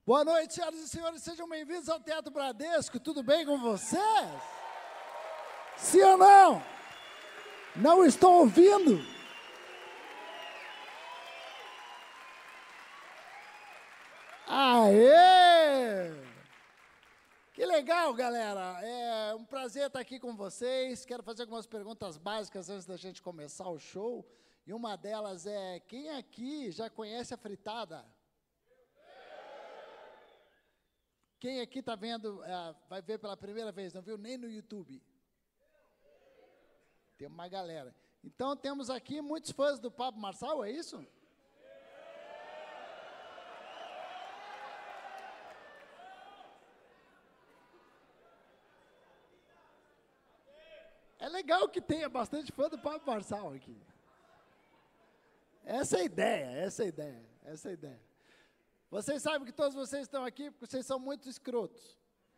Boa noite, senhoras e senhores, sejam bem-vindos ao Teatro Bradesco, tudo bem com vocês? Sim ou não? Não estou ouvindo? Aê! Que legal, galera, é um prazer estar aqui com vocês, quero fazer algumas perguntas básicas antes da gente começar o show, e uma delas é, quem aqui já conhece a fritada? Quem aqui está vendo, vai ver pela primeira vez, não viu nem no YouTube? Tem uma galera. Então, temos aqui muitos fãs do Pablo Marçal, é isso? É legal que tenha bastante fã do Pablo Marçal aqui. Essa é a ideia, essa é a ideia, essa é a ideia. Vocês sabem que todos vocês estão aqui porque vocês são muito escrotos.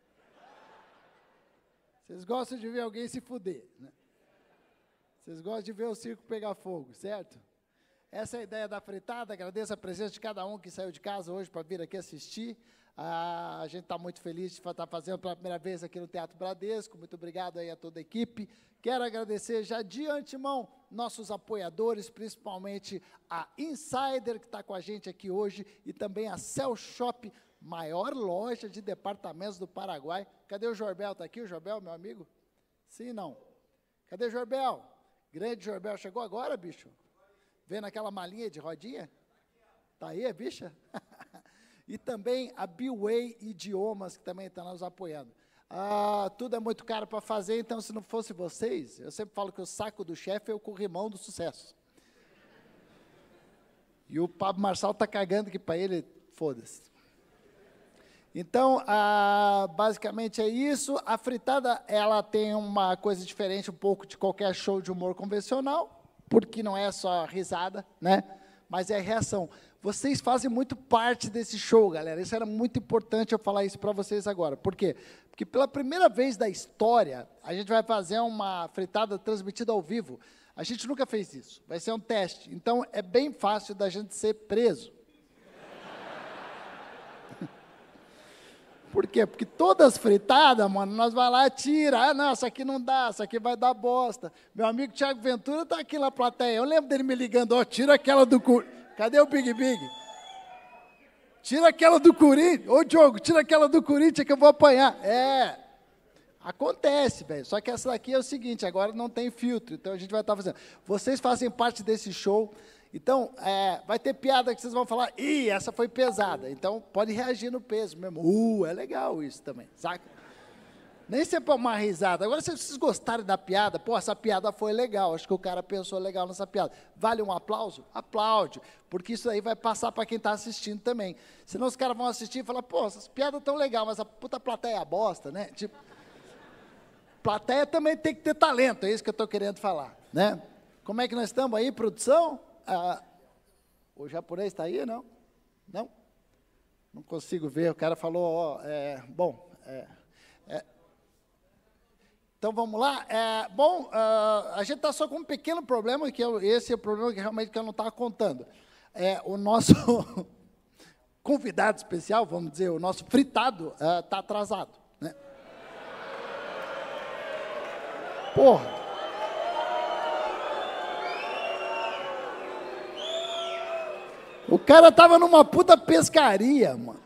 Vocês gostam de ver alguém se fuder, né? Vocês gostam de ver o circo pegar fogo, certo? Essa é a ideia da fritada, agradeço a presença de cada um que saiu de casa hoje para vir aqui assistir. A gente está muito feliz de estar fazendo pela primeira vez aqui no Teatro Bradesco, muito obrigado aí a toda a equipe. Quero agradecer já de antemão nossos apoiadores, principalmente a Insider, que está com a gente aqui hoje, e também a Cell Shop, maior loja de departamentos do Paraguai. Cadê o Jorbel? Está aqui o Jorbel, meu amigo? Sim, não? Cadê o Jorbel? Grande Jorbel, chegou agora, bicho? Vendo aquela malinha de rodinha? Tá aí, a bicha? E também a B-Way Idiomas, que também está nos apoiando. Tudo é muito caro para fazer, então, se não fosse vocês, eu sempre falo que o saco do chefe é o corrimão do sucesso. E o Pablo Marçal está cagando que para ele, foda-se. Então, basicamente é isso. A fritada, ela tem uma coisa diferente um pouco de qualquer show de humor convencional, porque não é só risada, né? Mas é reação. Vocês fazem muito parte desse show, galera. Isso era muito importante eu falar isso para vocês agora. Por quê? Porque pela primeira vez da história, a gente vai fazer uma fritada transmitida ao vivo. A gente nunca fez isso. Vai ser um teste. Então, é bem fácil da gente ser preso. Por quê? Porque todas as fritadas, mano, nós vai lá e tira. Não, isso aqui não dá, isso aqui vai dar bosta. Meu amigo Thiago Ventura está aqui na plateia. Eu lembro dele me ligando, tira aquela do... Cadê o Big Big? Tira aquela do Corinthians. Ô, Diogo, tira aquela do Corinthians que eu vou apanhar. Acontece, velho. Só que essa daqui é o seguinte, agora não tem filtro, então a gente vai estar fazendo. Vocês fazem parte desse show, então vai ter piada que vocês vão falar, essa foi pesada. Então pode reagir no peso mesmo. É legal isso também, saca? Nem sempre é uma risada. Agora, se vocês gostarem da piada, essa piada foi legal, acho que o cara pensou legal nessa piada. Vale um aplauso? Aplaude, porque isso aí vai passar para quem está assistindo também. Senão os caras vão assistir e falar, essas piadas tão legais, mas a puta plateia é bosta, né? Tipo, plateia também tem que ter talento, é isso que eu estou querendo falar, né? Como é que nós estamos aí, produção? O japonês está aí, não? Não? Não consigo ver, o cara falou, então, vamos lá. A gente está só com um pequeno problema, que esse é o problema que realmente eu não estava contando. O nosso convidado especial, vamos dizer, o nosso fritado, está atrasado, né? Porra! O cara estava numa puta pescaria, mano.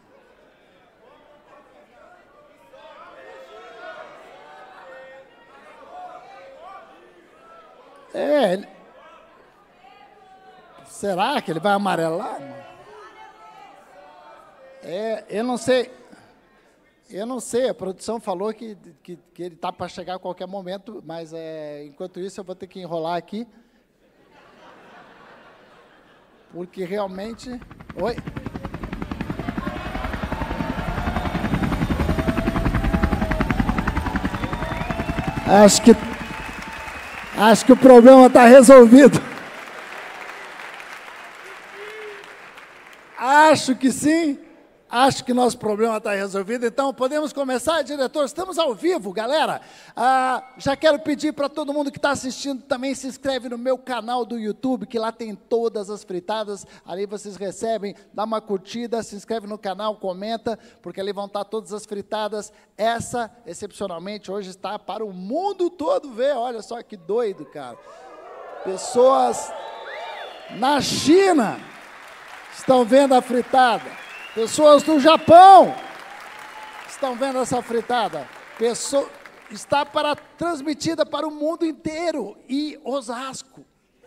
Será que ele vai amarelar? Eu não sei. Eu não sei, a produção falou que ele está para chegar a qualquer momento, mas enquanto isso eu vou ter que enrolar aqui. Porque realmente... Oi? Acho que o problema está resolvido. Acho que sim. Acho que nosso problema está resolvido, então podemos começar, diretor? Estamos ao vivo, galera. Já quero pedir para todo mundo que está assistindo também se inscreve no meu canal do YouTube, que lá tem todas as fritadas. Ali vocês recebem, dá uma curtida, se inscreve no canal, comenta, porque ali vão estar todas as fritadas. Essa, excepcionalmente, hoje está para o mundo todo ver. Olha só que doido, cara. Pessoas na China estão vendo a fritada. Pessoas do Japão estão vendo essa fritada. Está transmitida para o mundo inteiro. E Osasco.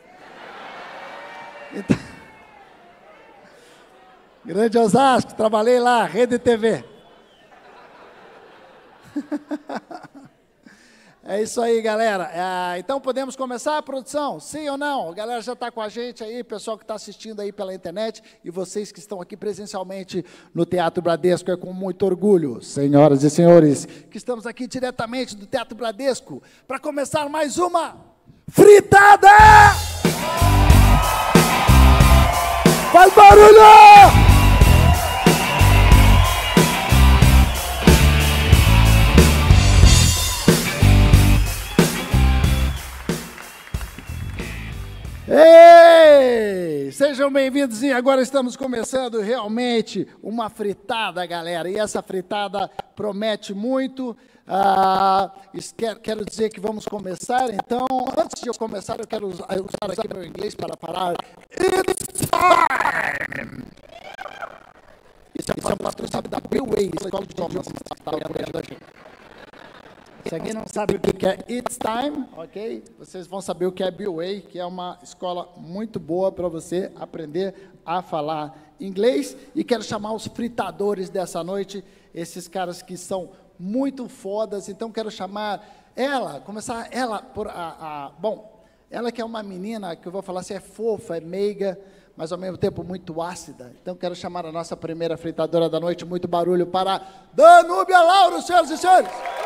Então, grande Osasco, trabalhei lá, Rede TV. É isso aí, galera. Então podemos começar a produção? Sim ou não? A galera já está com a gente aí, pessoal que está assistindo aí pela internet e vocês que estão aqui presencialmente no Teatro Bradesco, é com muito orgulho, senhoras e senhores, que estamos aqui diretamente do Teatro Bradesco para começar mais uma fritada! Faz barulho! Ei! Sejam bem-vindos e agora estamos começando realmente uma fritada, galera. E essa fritada promete muito. Quero dizer que vamos começar, então, antes de eu começar, eu quero usar aqui meu inglês para falar. It's time! Isso é um patrocínio da Billway, Escola de Idiomas. Se alguém não sabe o que é It's Time, ok? Vocês vão saber o que é Billway, que é uma escola muito boa para você aprender a falar inglês. E quero chamar os fritadores dessa noite, esses caras que são muito fodas. Então quero chamar ela, começar ela por bom, ela que é uma menina que eu vou falar assim, é fofa, é meiga, mas ao mesmo tempo muito ácida. Então quero chamar a nossa primeira fritadora da noite, muito barulho para Danúbia Lauro, senhoras e senhores.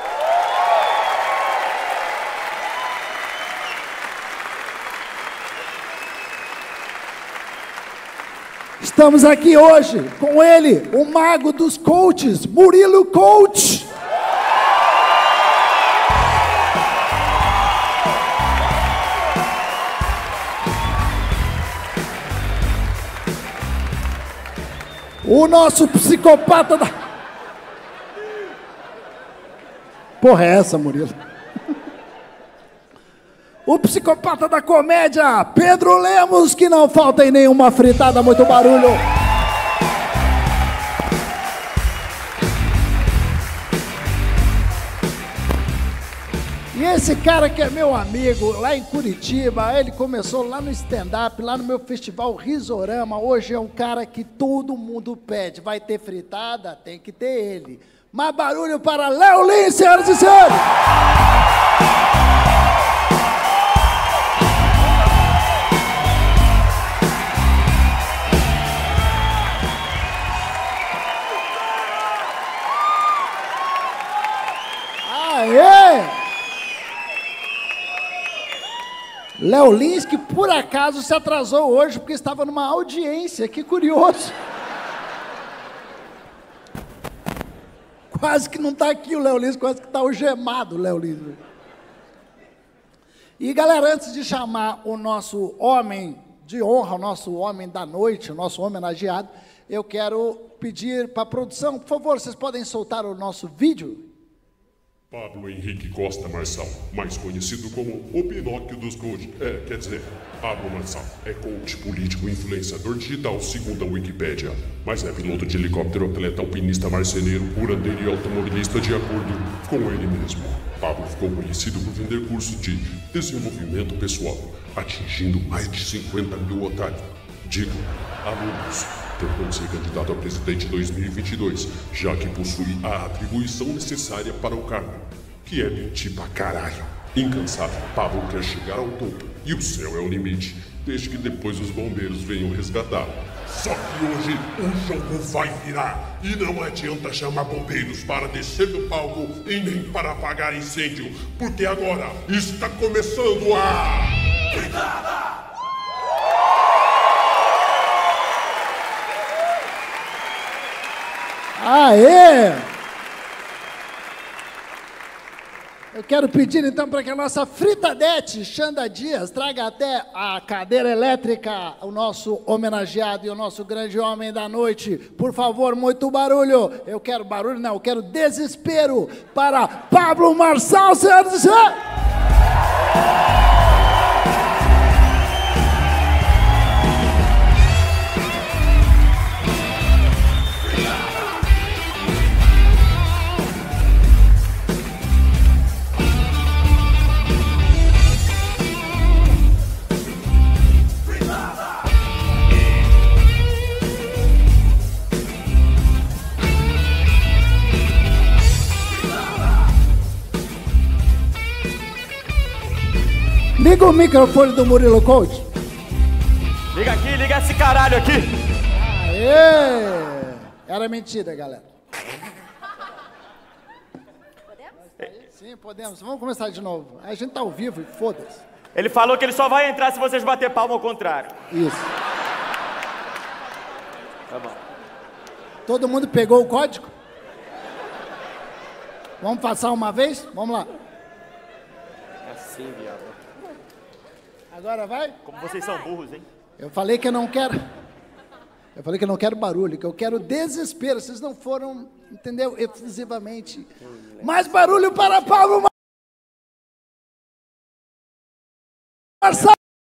Estamos aqui hoje com ele, o mago dos coaches, Murilo Coach. O nosso psicopata da... Porra é essa, Murilo? O psicopata da comédia, Pedro Lemos, que não falta em nenhuma fritada, muito barulho. E esse cara que é meu amigo, lá em Curitiba, ele começou lá no stand-up, lá no meu festival Risorama, hoje é um cara que todo mundo pede, vai ter fritada, tem que ter ele. Mais barulho para Léo Lins, senhoras e senhores! Léo Lins, que por acaso se atrasou hoje, porque estava numa audiência, que curioso. Quase que não está aqui o Léo Lins, quase que está algemado o Léo Lins. E galera, antes de chamar o nosso homem de honra, o nosso homem da noite, o nosso homenageado, eu quero pedir para a produção, por favor, vocês podem soltar o nosso vídeo? Pablo Henrique Costa Marçal, mais conhecido como o Pinóquio dos coaches. Quer dizer, Pablo Marçal é coach político e influenciador digital, segundo a Wikipédia. Mas é piloto de helicóptero, atleta alpinista, marceneiro, curandeiro e automobilista de acordo com ele mesmo. Pablo ficou conhecido por vender cursos de desenvolvimento pessoal, atingindo mais de 50 mil otários. Digo, alunos. Tentou ser candidato a presidente em 2022, já que possui a atribuição necessária para o cargo, que é mentir pra caralho. Incansável, Pablo quer chegar ao topo, e o céu é o limite, desde que depois os bombeiros venham resgatá-lo. Só que hoje o jogo vai virar, e não adianta chamar bombeiros para descer do palco e nem para apagar incêndio, porque agora está começando a... Fritada! Aê! Eu quero pedir, então, para que a nossa fritadete, Xanda Dias, traga até a cadeira elétrica o nosso homenageado e o nosso grande homem da noite. Por favor, muito barulho. Eu quero barulho, não, eu quero desespero para Pablo Marçal, senhoras e senhores. Liga o microfone do Murilo Couto. Liga aqui, liga esse caralho aqui. Aê! Era mentira, galera. Podemos? Sim, podemos. Vamos começar de novo. A gente tá ao vivo e foda-se. Ele falou que ele só vai entrar se vocês bater palma ao contrário. Isso. Tá bom. Todo mundo pegou o código? Vamos passar uma vez? Vamos lá. É assim, viado. Agora vai? Como vocês são burros, hein? Eu falei que eu não quero... Eu falei que eu não quero barulho, que eu quero desespero. Vocês não foram, entendeu? Efusivamente. Mais barulho para Pablo Marçal!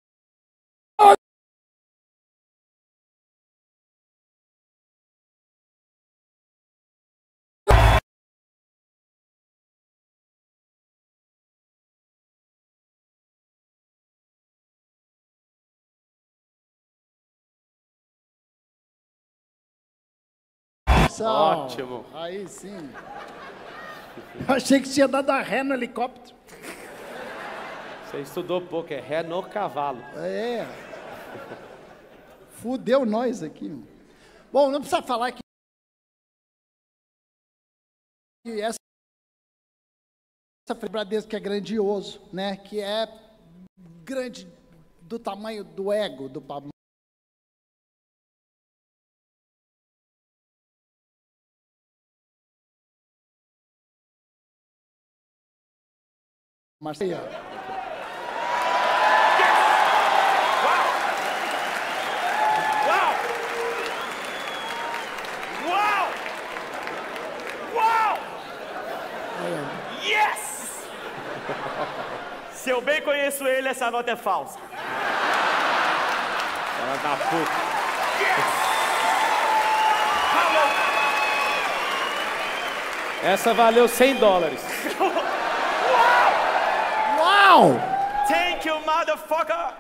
Ótimo. Aí sim. Eu achei que tinha dado a ré no helicóptero. Você estudou pouco, é ré no cavalo. É. Fudeu nós aqui. Bom, não precisa falar que essa Bradesco é grandioso, né? Que é grande do tamanho do ego do Pablo Marçal. Yes! Se eu bem conheço ele, essa nota é falsa. Ela dá puta. Essa valeu $100. Uau! Thank you, motherfucker!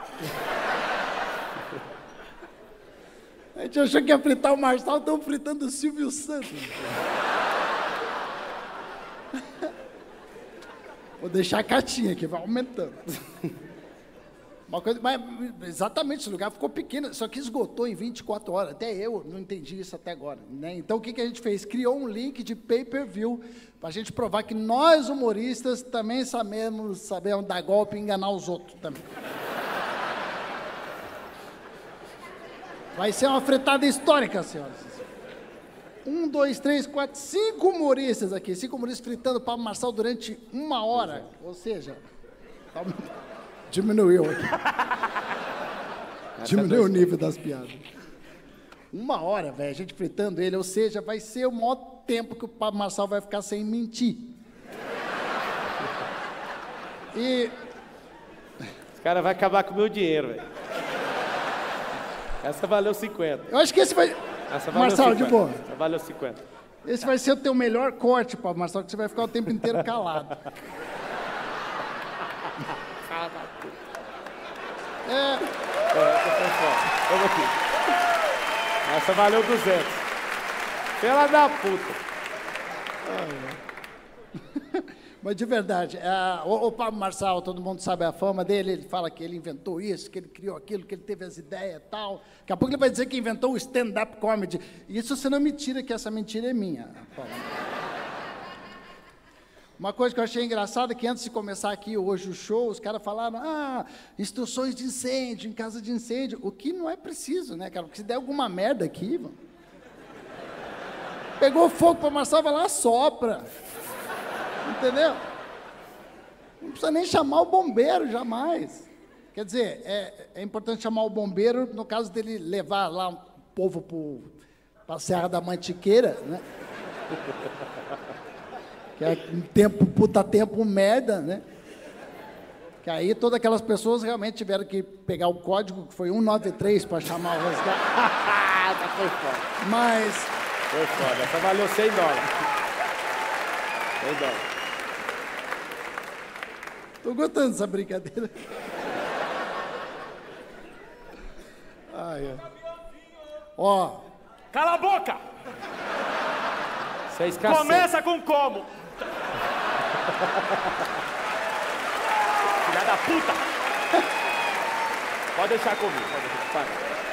A gente achou que ia fritar o Marçal, estão fritando o Silvio Santos. Vou deixar a caixinha aqui, vai aumentando. Uma coisa, mas exatamente, esse lugar ficou pequeno, só que esgotou em 24 horas. Até eu não entendi isso até agora, né? Então, o que a gente fez? Criou um link de pay-per-view para a gente provar que nós, humoristas, também sabemos dar golpe e enganar os outros também. Vai ser uma fretada histórica, senhoras. 1, 2, 3, 4, 5 humoristas aqui. 5 humoristas fritando o Pablo Marçal durante 1 hora. Ou seja, diminuiu aqui. Diminuiu o nível das piadas. 1 hora, velho, a gente fritando ele. Ou seja, vai ser o maior tempo que o Pablo Marçal vai ficar sem mentir. E... Esse cara vai acabar com o meu dinheiro, velho. Essa valeu 50. eu acho que esse vai... Essa valeu Marçal, 50. de boa. Essa valeu 50. Esse vai ser o teu melhor corte, Pablo Marçal, que você vai ficar o tempo inteiro calado. Essa foi foda. Vamos aqui. Essa valeu 200. Pela da puta. Mas de verdade, o Pablo Marçal, todo mundo sabe a fama dele, ele fala que ele inventou isso, que ele criou aquilo, que ele teve as ideias e tal. Daqui a pouco ele vai dizer que inventou o stand-up comedy. Isso você não me tira, que essa mentira é minha. Uma coisa que eu achei engraçada é que antes de começar aqui hoje o show, os caras falaram, instruções de incêndio, em casa de incêndio, o que não é preciso, né, cara? Porque se der alguma merda aqui, Pegou fogo para Marçal, vai lá, sopra. Entendeu? Não precisa nem chamar o bombeiro, jamais. Quer dizer, é importante chamar o bombeiro no caso dele levar lá o povo para a Serra da Mantiqueira, né? Que é um tempo, puta tempo, merda, né? Que aí todas aquelas pessoas realmente tiveram que pegar o código, que foi 193, para chamar o resgate. Essa foi foda. Mas... Foi foda. Essa valeu $100. $100. Tô gostando dessa brincadeira. Ai, ó. Cala a boca! Você escasseia. Começa com como? Filha da puta! Pode deixar comigo, pode deixar.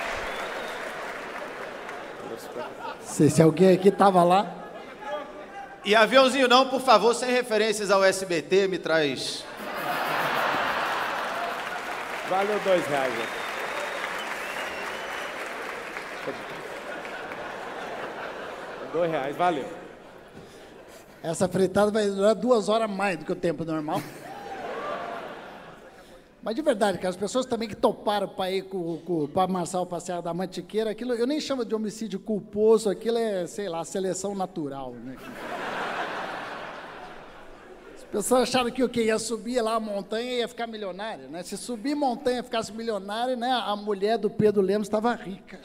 Se alguém aqui tava lá. E aviãozinho não, por favor, sem referências ao SBT, me traz. Valeu R$2. R$2, valeu. Essa fritada vai durar 2 horas mais do que o tempo normal. Mas de verdade, cara, as pessoas também que toparam para ir com o Pablo Marçal para a Serra da Mantiqueira, aquilo eu nem chamo de homicídio culposo, aquilo é, sei lá, seleção natural, né? As pessoas acharam que o quê? Ia subir lá a montanha e ia ficar milionário, né? Se subir montanha e ficasse milionário, né? A mulher do Pedro Lemos estava rica.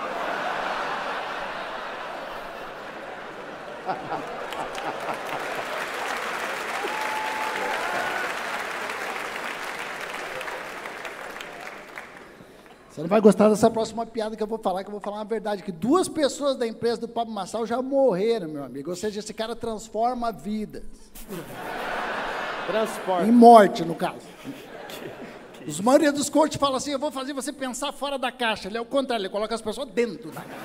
Você não vai gostar dessa próxima piada que eu vou falar uma verdade, que 2 pessoas da empresa do Pablo Marçal já morreram, meu amigo. Ou seja, esse cara transforma vidas. Transporte. Em morte, no caso. Os maioria dos coaches falam assim, eu vou fazer você pensar fora da caixa. Ele é o contrário, ele coloca as pessoas dentro da caixa.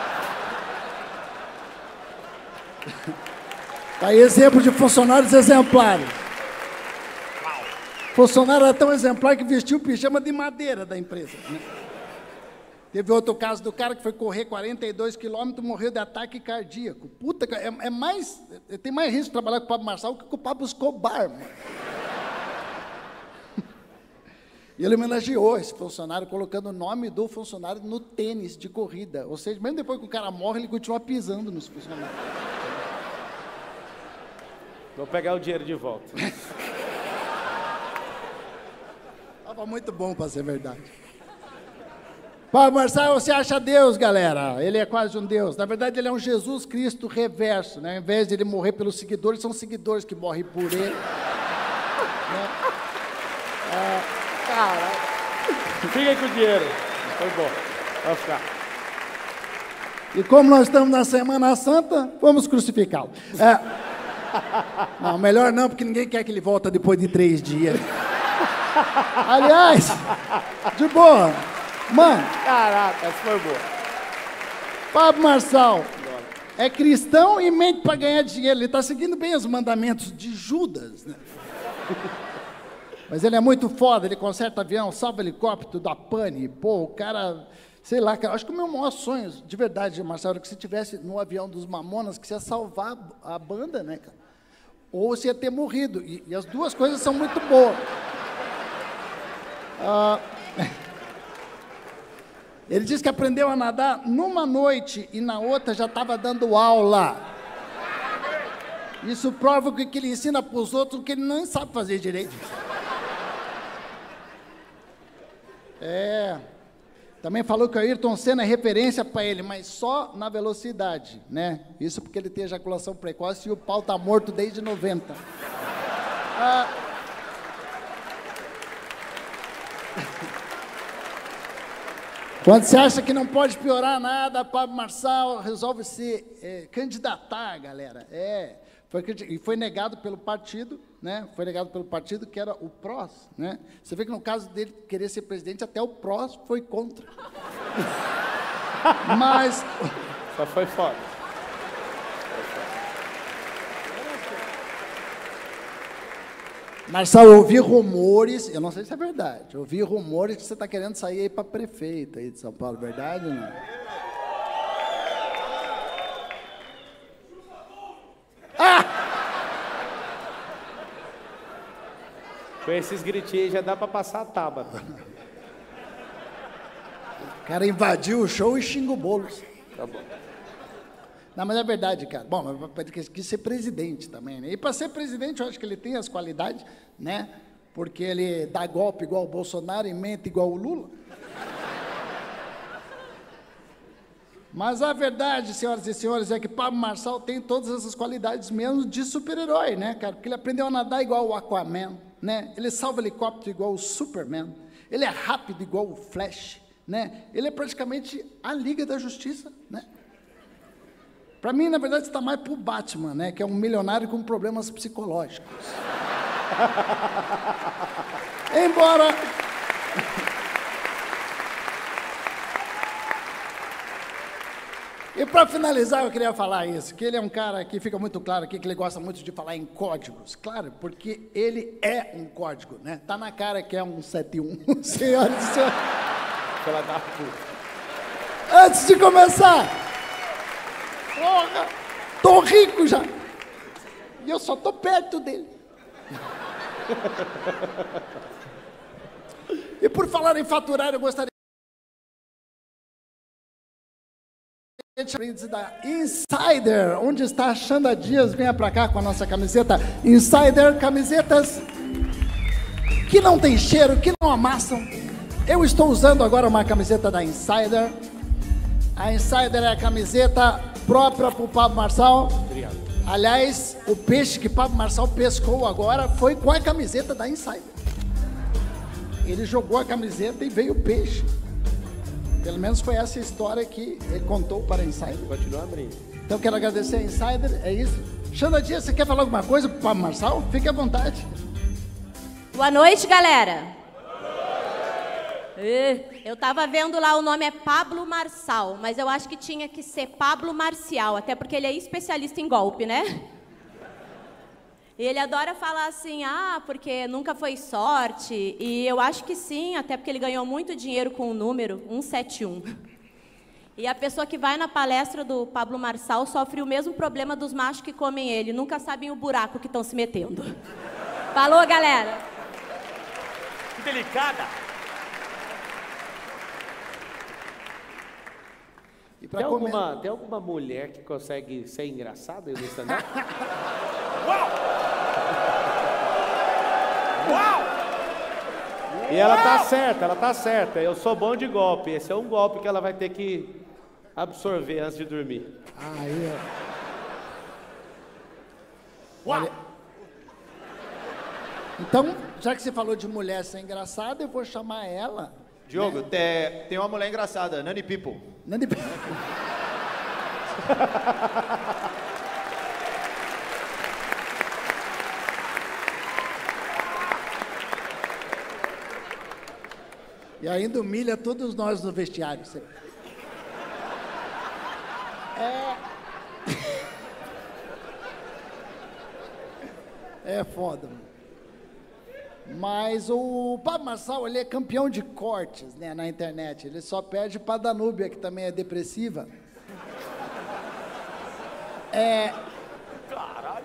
Tá aí exemplo de funcionários exemplares. Funcionário era tão exemplar que vestiu o pijama de madeira da empresa, né? Teve outro caso do cara que foi correr 42 quilômetros e morreu de ataque cardíaco. Puta, tem mais risco de trabalhar com o Pablo Marçal que com o Pablo Escobar, mano. E ele homenageou esse funcionário colocando o nome do funcionário no tênis de corrida. Ou seja, mesmo depois que o cara morre, ele continua pisando nos funcionários. Vou pegar o dinheiro de volta. Tava muito bom para ser verdade. Pablo Marçal, você acha Deus, galera? Ele é quase um Deus. Na verdade, ele é um Jesus Cristo reverso, né? Ao invés de ele morrer pelos seguidores, são seguidores que morrem por ele. Né? Caralho. Fica aí com o dinheiro. Foi bom. Vai ficar. E como nós estamos na Semana Santa, vamos crucificá-lo. Não, melhor não, porque ninguém quer que ele volte depois de 3 dias. Aliás, de boa. Mano. Caraca, essa foi boa. Pablo Marçal é cristão e mente para ganhar dinheiro. Ele está seguindo bem os mandamentos de Judas, né? Mas ele é muito foda, ele conserta avião, salva helicóptero, dá pane. Pô, o cara, sei lá, cara, acho que o meu maior sonho, de verdade, Marcelo, era que se tivesse no avião dos Mamonas, que você ia salvar a banda, né, cara? Ou você ia ter morrido. E as duas coisas são muito boas. Ele disse que aprendeu a nadar numa noite e na outra já estava dando aula. Isso prova que ele ensina para os outros o que ele não sabe fazer direito. Também falou que o Ayrton Senna é referência para ele, mas só na velocidade, né? Isso porque ele tem ejaculação precoce e o pau tá morto desde 90. Quando você acha que não pode piorar nada, Pablo Marçal resolve se candidatar, galera. E foi negado pelo partido, né? Foi negado pelo partido que era o PROS, né? Você vê que no caso dele querer ser presidente, até o PROS foi contra. Mas... Só foi foda. Marçal, eu ouvi rumores, eu não sei se é verdade, eu ouvi rumores que você está querendo sair aí para prefeito aí de São Paulo, verdade ou não? Com esses gritinhos aí já dá pra passar a tábua. O cara invadiu o show e xinga o Boulos. Tá bom. Não, mas é verdade, cara. Bom, mas quis ser presidente também, né? E para ser presidente, eu acho que ele tem as qualidades, né? Porque ele dá golpe igual o Bolsonaro e mente igual o Lula. Mas a verdade, senhoras e senhores, é que Pablo Marçal tem todas essas qualidades mesmo de super-herói, né, cara? Porque ele aprendeu a nadar igual o Aquaman, né? Ele salva helicóptero igual o Superman. Ele é rápido igual o Flash, né? Ele é praticamente a Liga da Justiça, né? Para mim, na verdade, está mais pro Batman, né? Que é um milionário com problemas psicológicos. Embora... E para finalizar, eu queria falar isso, que ele é um cara que fica muito claro aqui, que ele gosta muito de falar em códigos. Claro, porque ele é um código, né? Tá na cara que é um 71, senhoras e senhores. Pela da puta. Antes de começar, porra, tô rico já. E eu só tô perto dele. E por falar em faturar, eu gostaria da Insider. Onde está a Xanda Dias? Venha pra cá com a nossa camiseta Insider, camisetas que não tem cheiro, que não amassam. Eu estou usando agora uma camiseta da Insider. A Insider é a camiseta própria para o Pablo Marçal. Obrigado. Aliás, o peixe que Pablo Marçal pescou agora foi com a camiseta da Insider. Ele jogou a camiseta e veio o peixe. Pelo menos foi essa história que ele contou para a Insider. Continua abrindo. Então quero agradecer a Insider, é isso. Xanda Dias, você quer falar alguma coisa para o Pablo Marçal? Fique à vontade. Boa noite, galera. Eu tava vendo lá, o nome é Pablo Marçal, mas eu acho que tinha que ser Pablo Marcial, até porque ele é especialista em golpe, né? E ele adora falar assim, porque nunca foi sorte, e eu acho que sim, até porque ele ganhou muito dinheiro com o número 171. E a pessoa que vai na palestra do Pablo Marçal sofre o mesmo problema dos machos que comem ele, nunca sabem o buraco que estão se metendo. Falou, galera! Que delicada! E Tem alguma mulher que consegue ser engraçada no stand-up? Uau! Uau! E ela tá certa. Eu sou bom de golpe. Esse é um golpe que ela vai ter que absorver antes de dormir. Aí, Uau! então, já que você falou de mulher ser engraçada, eu vou chamar ela. Diogo, tem uma mulher engraçada, Nani People. Nani... E ainda humilha todos nós no vestiário. É foda, mano. Mas o Pablo Marçal, ele é campeão de cortes, né, na internet. Ele só perde pra Danúbia, que também é depressiva. Caralho!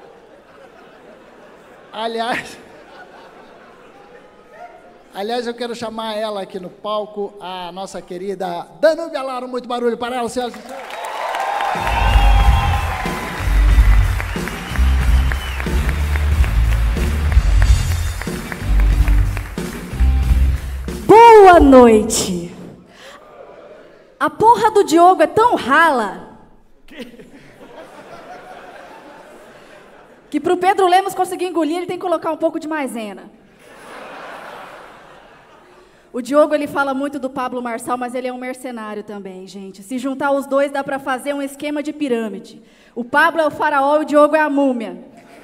Aliás, eu quero chamar ela aqui no palco, a nossa querida Danúbia Laro. Muito barulho para ela, senhoras e senhores. Boa noite. A porra do Diogo é tão rala que pro Pedro Lemos conseguir engolir, ele tem que colocar um pouco de maisena. O Diogo, ele fala muito do Pablo Marçal, mas ele é um mercenário também, gente. Se juntar os dois, dá pra fazer um esquema de pirâmide. O Pablo é o faraó e o Diogo é a múmia.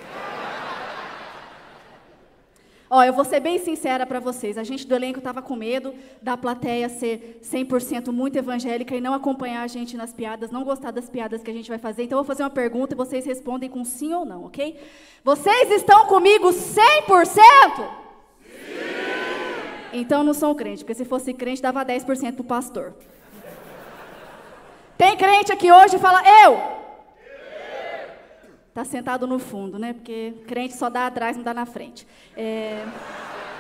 Ó, eu vou ser bem sincera para vocês. A gente do elenco estava com medo da plateia ser 100% muito evangélica e não acompanhar a gente nas piadas, não gostar das piadas que a gente vai fazer. Então, eu vou fazer uma pergunta e vocês respondem com sim ou não, ok? Vocês estão comigo 100%? Então não são crente, porque se fosse crente, dava 10% pro pastor. Tem crente aqui hoje e fala, eu! Tá sentado no fundo, né? Porque crente só dá atrás, não dá na frente.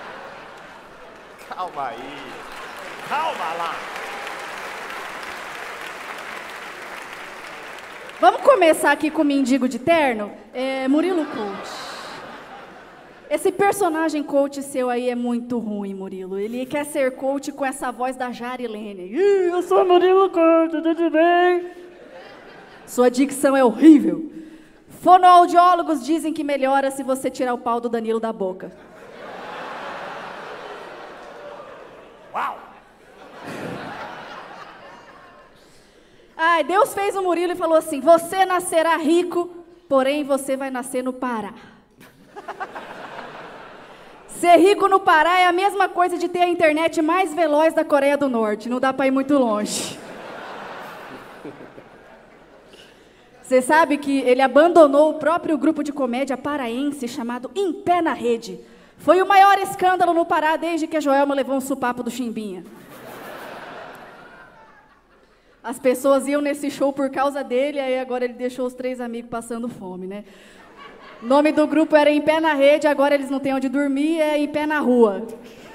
Calma aí. Calma lá. Vamos começar aqui com o mendigo de terno? Murilo Couto. Esse personagem coach seu aí é muito ruim, Murilo. Ele quer ser coach com essa voz da Jarilene. Eu sou Murilo Couto, tudo bem? Sua dicção é horrível. Fonoaudiólogos dizem que melhora se você tirar o pau do Danilo da boca. Uau! Ai, Deus fez o Murilo e falou assim, você nascerá rico, porém você vai nascer no Pará. Ser rico no Pará é a mesma coisa de ter a internet mais veloz da Coreia do Norte, não dá para ir muito longe. Você sabe que ele abandonou o próprio grupo de comédia paraense chamado Em Pé na Rede. Foi o maior escândalo no Pará desde que a Joelma levou um supapo do Chimbinha. As pessoas iam nesse show por causa dele, aí agora ele deixou os 3 amigos passando fome, né? O nome do grupo era Em Pé na Rede, agora eles não têm onde dormir, é Em Pé na Rua.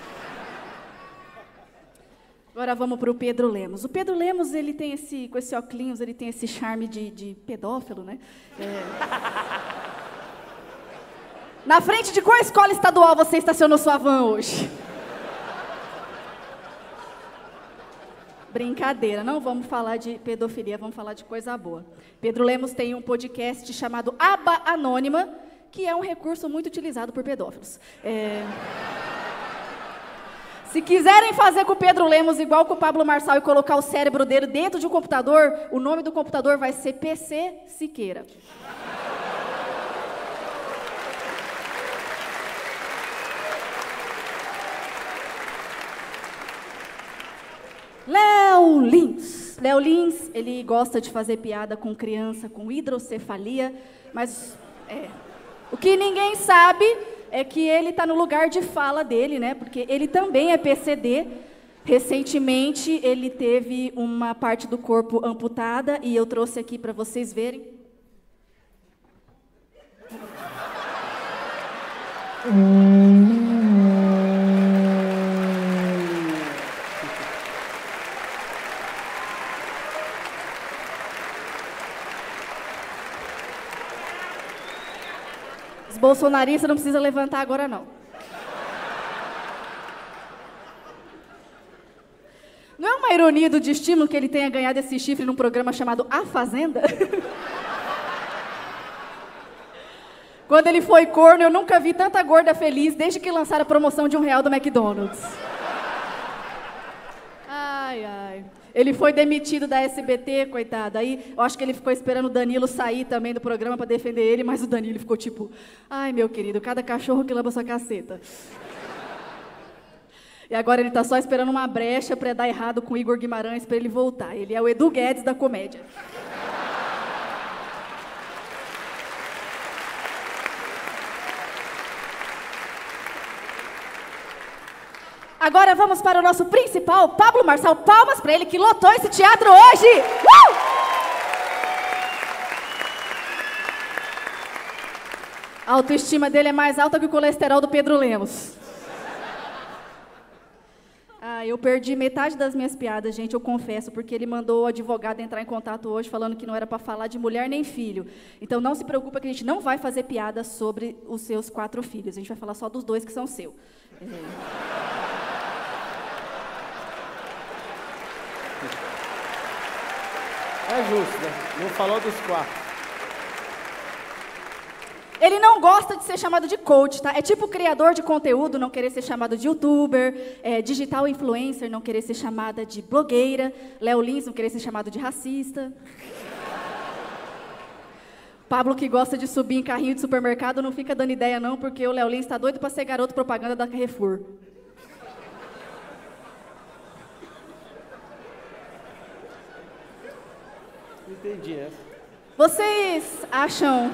Agora vamos para o Pedro Lemos. O Pedro Lemos, ele tem com esse óculos, ele tem esse charme de pedófilo, né? Na frente de qual escola estadual você estacionou sua van hoje? Brincadeira, não vamos falar de pedofilia, vamos falar de coisa boa. Pedro Lemos tem um podcast chamado Aba Anônima, que é um recurso muito utilizado por pedófilos. Se quiserem fazer com o Pedro Lemos igual com o Pablo Marçal e colocar o cérebro dele dentro de um computador, o nome do computador vai ser PC Siqueira. Léo Lins. Léo Lins, ele gosta de fazer piada com criança com hidrocefalia, mas o que ninguém sabe é que ele está no lugar de fala dele, né? Porque ele também é PCD. Recentemente, ele teve uma parte do corpo amputada e eu trouxe aqui para vocês verem. Os bolsonaristas não precisam levantar agora, não. Não é uma ironia do destino que ele tenha ganhado esse chifre num programa chamado A Fazenda? Quando ele foi corno, eu nunca vi tanta gorda feliz desde que lançaram a promoção de R$1 do McDonald's. Ai, ai. Ele foi demitido da SBT, coitado. Aí, eu acho que ele ficou esperando o Danilo sair também do programa para defender ele, mas o Danilo ficou tipo, ai, meu querido, cada cachorro que lamba sua caceta. E agora ele está só esperando uma brecha para dar errado com o Igor Guimarães para ele voltar. Ele é o Edu Guedes da comédia. Agora vamos para o nosso principal, Pablo Marçal. Palmas para ele que lotou esse teatro hoje! A autoestima dele é mais alta que o colesterol do Pedro Lemos. Eu perdi metade das minhas piadas, gente, eu confesso, porque ele mandou o advogado entrar em contato hoje falando que não era para falar de mulher nem filho. Então não se preocupa que a gente não vai fazer piada sobre os seus 4 filhos. A gente vai falar só dos 2 que são seus. É justo, né? Não falou dos 4. Ele não gosta de ser chamado de coach, tá? É tipo criador de conteúdo não querer ser chamado de youtuber, digital influencer não querer ser chamada de blogueira, Léo Lins não querer ser chamado de racista. Pablo, que gosta de subir em carrinho de supermercado, não fica dando ideia não, porque o Léo Lins está doido para ser garoto propaganda da Carrefour. Não entendi essa. Vocês acham...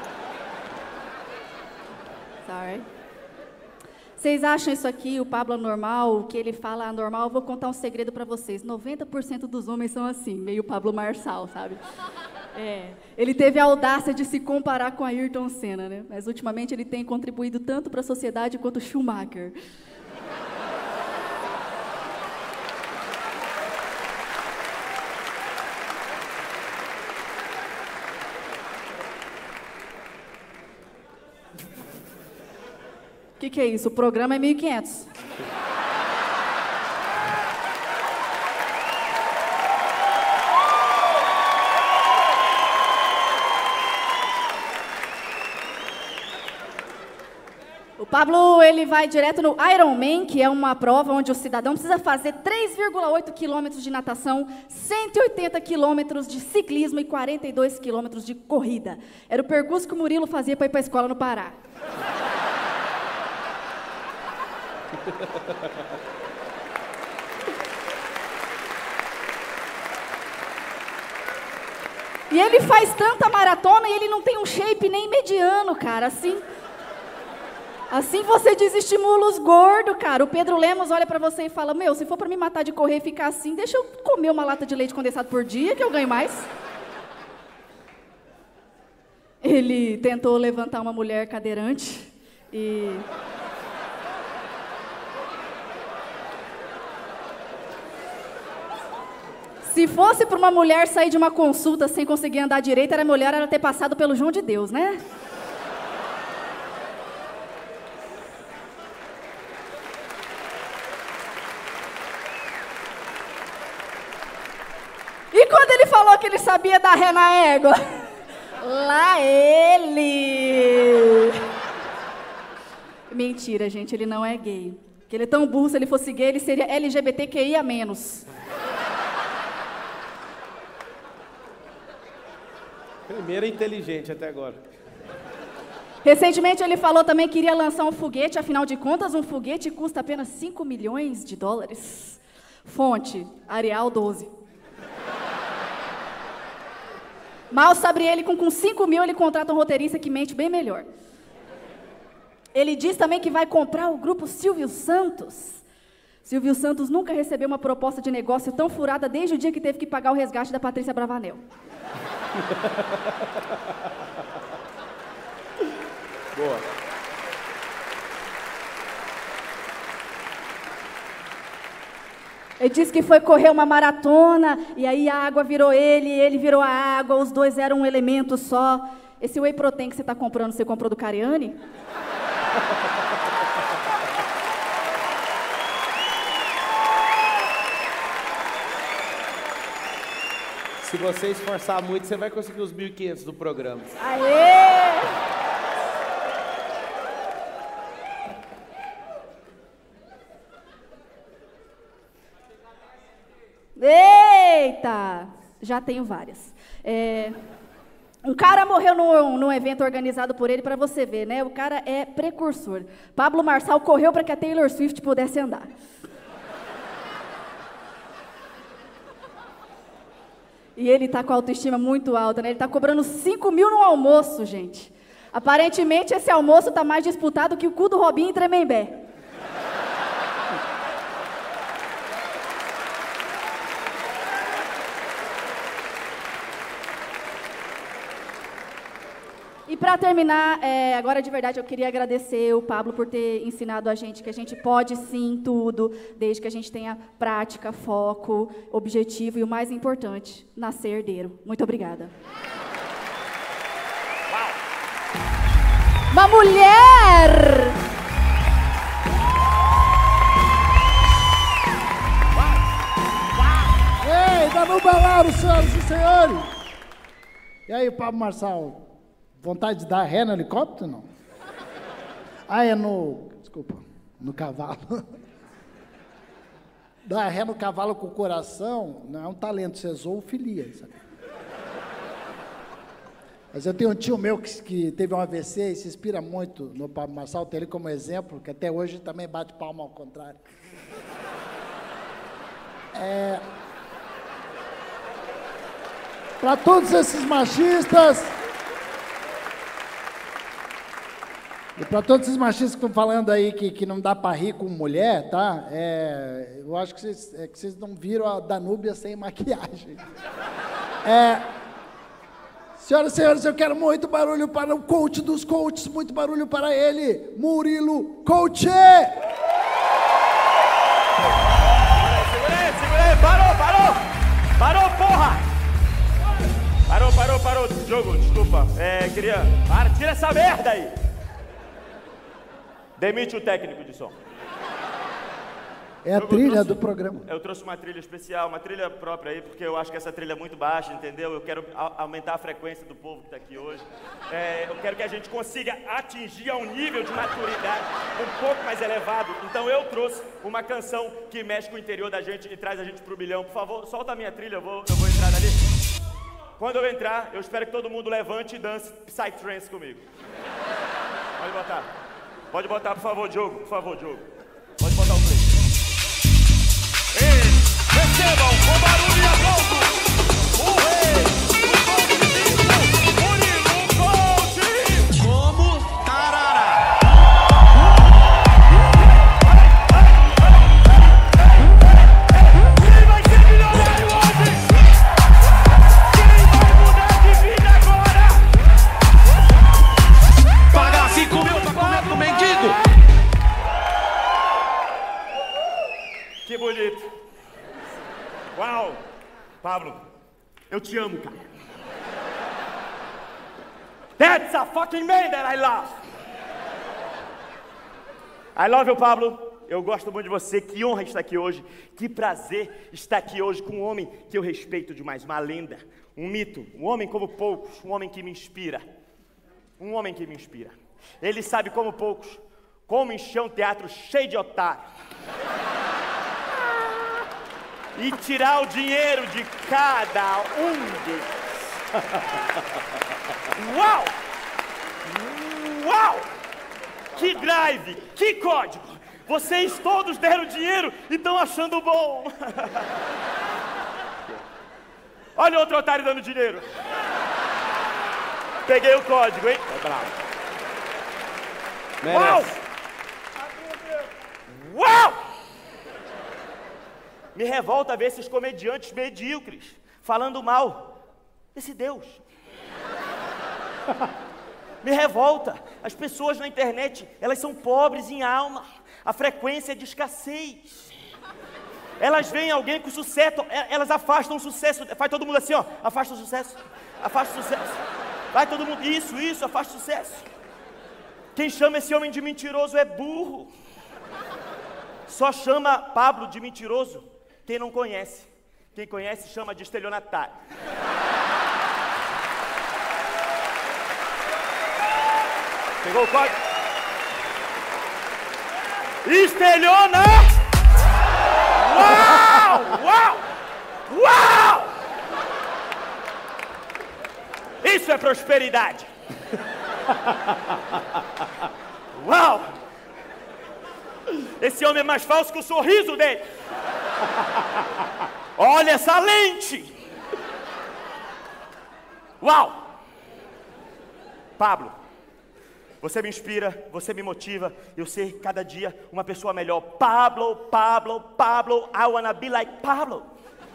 Sorry. Vocês acham isso aqui, o Pablo anormal, o que ele fala anormal? Eu vou contar um segredo para vocês. 90% dos homens são assim, meio Pablo Marçal, sabe? Ele teve a audácia de se comparar com Ayrton Senna, né? Mas ultimamente ele tem contribuído tanto para a sociedade quanto Schumacher. que é isso? O programa é 1.500. O Pablo, ele vai direto no Ironman, que é uma prova onde o cidadão precisa fazer 3,8 quilômetros de natação, 180 quilômetros de ciclismo e 42 quilômetros de corrida. Era o percurso que o Murilo fazia para ir para a escola no Pará. E ele faz tanta maratona e ele não tem um shape nem mediano, cara, Assim você desestimula os gordos, cara. O Pedro Lemos olha pra você e fala, meu, se for pra me matar de correr e ficar assim, deixa eu comer uma lata de leite condensado por dia, que eu ganho mais. Ele tentou levantar uma mulher cadeirante e... Se fosse pra uma mulher sair de uma consulta sem conseguir andar direito, era melhor ela ter passado pelo João de Deus, né? E quando ele falou que ele sabia dar ré na égua? Lá ele! Mentira, gente, ele não é gay. Porque ele é tão burro, se ele fosse gay, ele seria LGBTQIA-. Primeiro inteligente até agora. Recentemente ele falou também que iria lançar um foguete, afinal de contas, um foguete custa apenas $5 milhões. Fonte, Arial 12. Mal sabe ele, com 5 mil ele contrata um roteirista que mente bem melhor. Ele diz também que vai comprar o grupo Silvio Santos. Silvio Santos nunca recebeu uma proposta de negócio tão furada desde o dia que teve que pagar o resgate da Patrícia Bravanel. Boa. Ele disse que foi correr uma maratona, e aí a água virou ele virou a água, os dois eram um elemento só. Esse whey protein que você está comprando, você comprou do Cariani? Se você esforçar muito, você vai conseguir os 1.500 do programa. Aê! Eita! Já tenho várias. Um cara morreu num evento organizado por ele, para você ver, né? O cara é precursor. Pablo Marçal correu para que a Taylor Swift pudesse andar. E ele tá com a autoestima muito alta, né? Ele tá cobrando 5 mil no almoço, gente. Aparentemente, esse almoço tá mais disputado que o cu do Robinho em Tremembé. E para terminar, agora de verdade eu queria agradecer o Pablo por ter ensinado a gente que a gente pode sim tudo, desde que a gente tenha prática, foco, objetivo e o mais importante, nascer herdeiro. Muito obrigada. Uau. Uma mulher! Ei, Danu Balaro, senhoras e senhores! E aí, Pablo Marçal? Vontade de dar ré no helicóptero, não? Ah, é no... Desculpa. No cavalo. Dar ré no cavalo com o coração não é um talento, isso é zoofilia, sabe? Mas eu tenho um tio meu que teve um AVC e se inspira muito no Pablo Marçal, tem ele como exemplo, que até hoje também bate palma ao contrário. Para todos esses machistas... E para todos esses machistas que estão falando aí que não dá para rir com mulher, tá? Eu acho que vocês não viram a Danúbia sem maquiagem. Senhoras e senhores, eu quero muito barulho para o coach dos coaches, muito barulho para ele, Murilo Coach! Segura aí, parou, porra! Parou, jogo, desculpa, queria... Para, tira essa merda aí! Demite o técnico de som. É a trilha do programa. Eu trouxe uma trilha especial, uma trilha própria aí, porque eu acho que essa trilha é muito baixa, entendeu? Eu quero aumentar a frequência do povo que está aqui hoje. Eu quero que a gente consiga atingir a um nível de maturidade um pouco mais elevado. Então eu trouxe uma canção que mexe com o interior da gente e traz a gente pro milhão. Por favor, solta a minha trilha, eu vou entrar dali. Quando eu entrar, eu espero que todo mundo levante e dance Psytrance comigo. Pode botar. Pode botar, por favor, Diogo. Por favor, Diogo. Pode botar o play. Ei, recebam com barulho e aplauso o rei, o Coach, Murilo Coach! Como tarará. Quem vai ser milionário hoje? Quem vai mudar de vida agora? Pagar 5 mil pra comer pro mendigo. Que bonito. Uau! Pablo, eu te amo, cara. That's a fucking man that I love. I love you, Pablo. Eu gosto muito de você. Que honra estar aqui hoje. Que prazer estar aqui hoje com um homem que eu respeito demais. Uma lenda, um mito, um homem como poucos, um homem que me inspira. Um homem que me inspira. Ele sabe como poucos, como encher um teatro cheio de otário. E tirar o dinheiro de cada um deles. Uau! Uau! Que drive! Que código! Vocês todos deram dinheiro e estão achando bom. Olha outro otário dando dinheiro. Peguei o código, hein? É bravo. Uau! Uau! Me revolta ver esses comediantes medíocres falando mal desse Deus. Me revolta. As pessoas na internet, elas são pobres em alma. A frequência é de escassez. Elas veem alguém com sucesso, elas afastam o sucesso. Faz todo mundo assim, ó. Afasta o sucesso. Afasta o sucesso. Vai todo mundo. Isso, afasta o sucesso. Quem chama esse homem de mentiroso é burro. Só chama Pablo de mentiroso quem não conhece. Quem conhece chama de estelionatário. Pegou o código? Estelhona! Uau! Uau! Uau! Isso é prosperidade! Uau! Esse homem é mais falso que o sorriso dele! Olha essa lente! Uau! Pablo, você me inspira, você me motiva, eu ser cada dia uma pessoa melhor. Pablo, Pablo, Pablo, I wanna be like Pablo.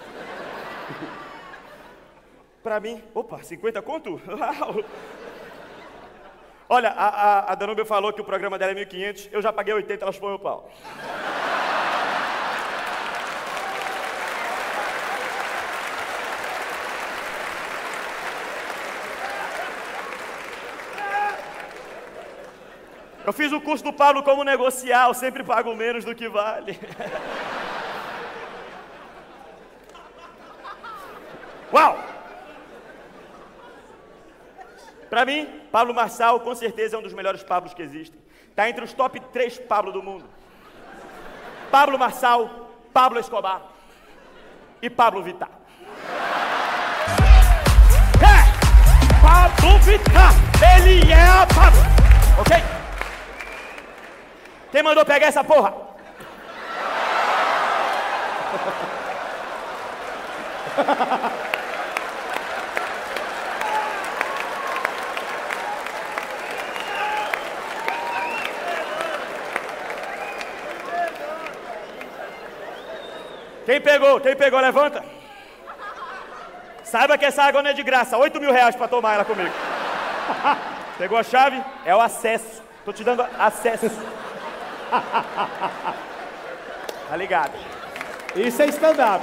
Pra mim, opa, 50 conto? Uau. Olha, a Danúbia falou que o programa dela é 1.500, eu já paguei 80, ela chupou meu pau. Eu fiz o curso do Pablo como negociar, eu sempre pago menos do que vale. Uau! Pra mim, Pablo Marçal com certeza é um dos melhores Pablos que existem. Tá entre os top 3 Pablo do mundo. Pablo Marçal, Pablo Escobar e Pablo Vittar. É! Pablo Vittar, ele é a Pablo, ok? Quem mandou pegar essa porra? Quem pegou? Quem pegou? Levanta. Saiba que essa água não é de graça. 8 mil reais pra tomar ela comigo. Pegou a chave? É o acesso. Tô te dando acesso. Tá ligado? Isso é stand-up.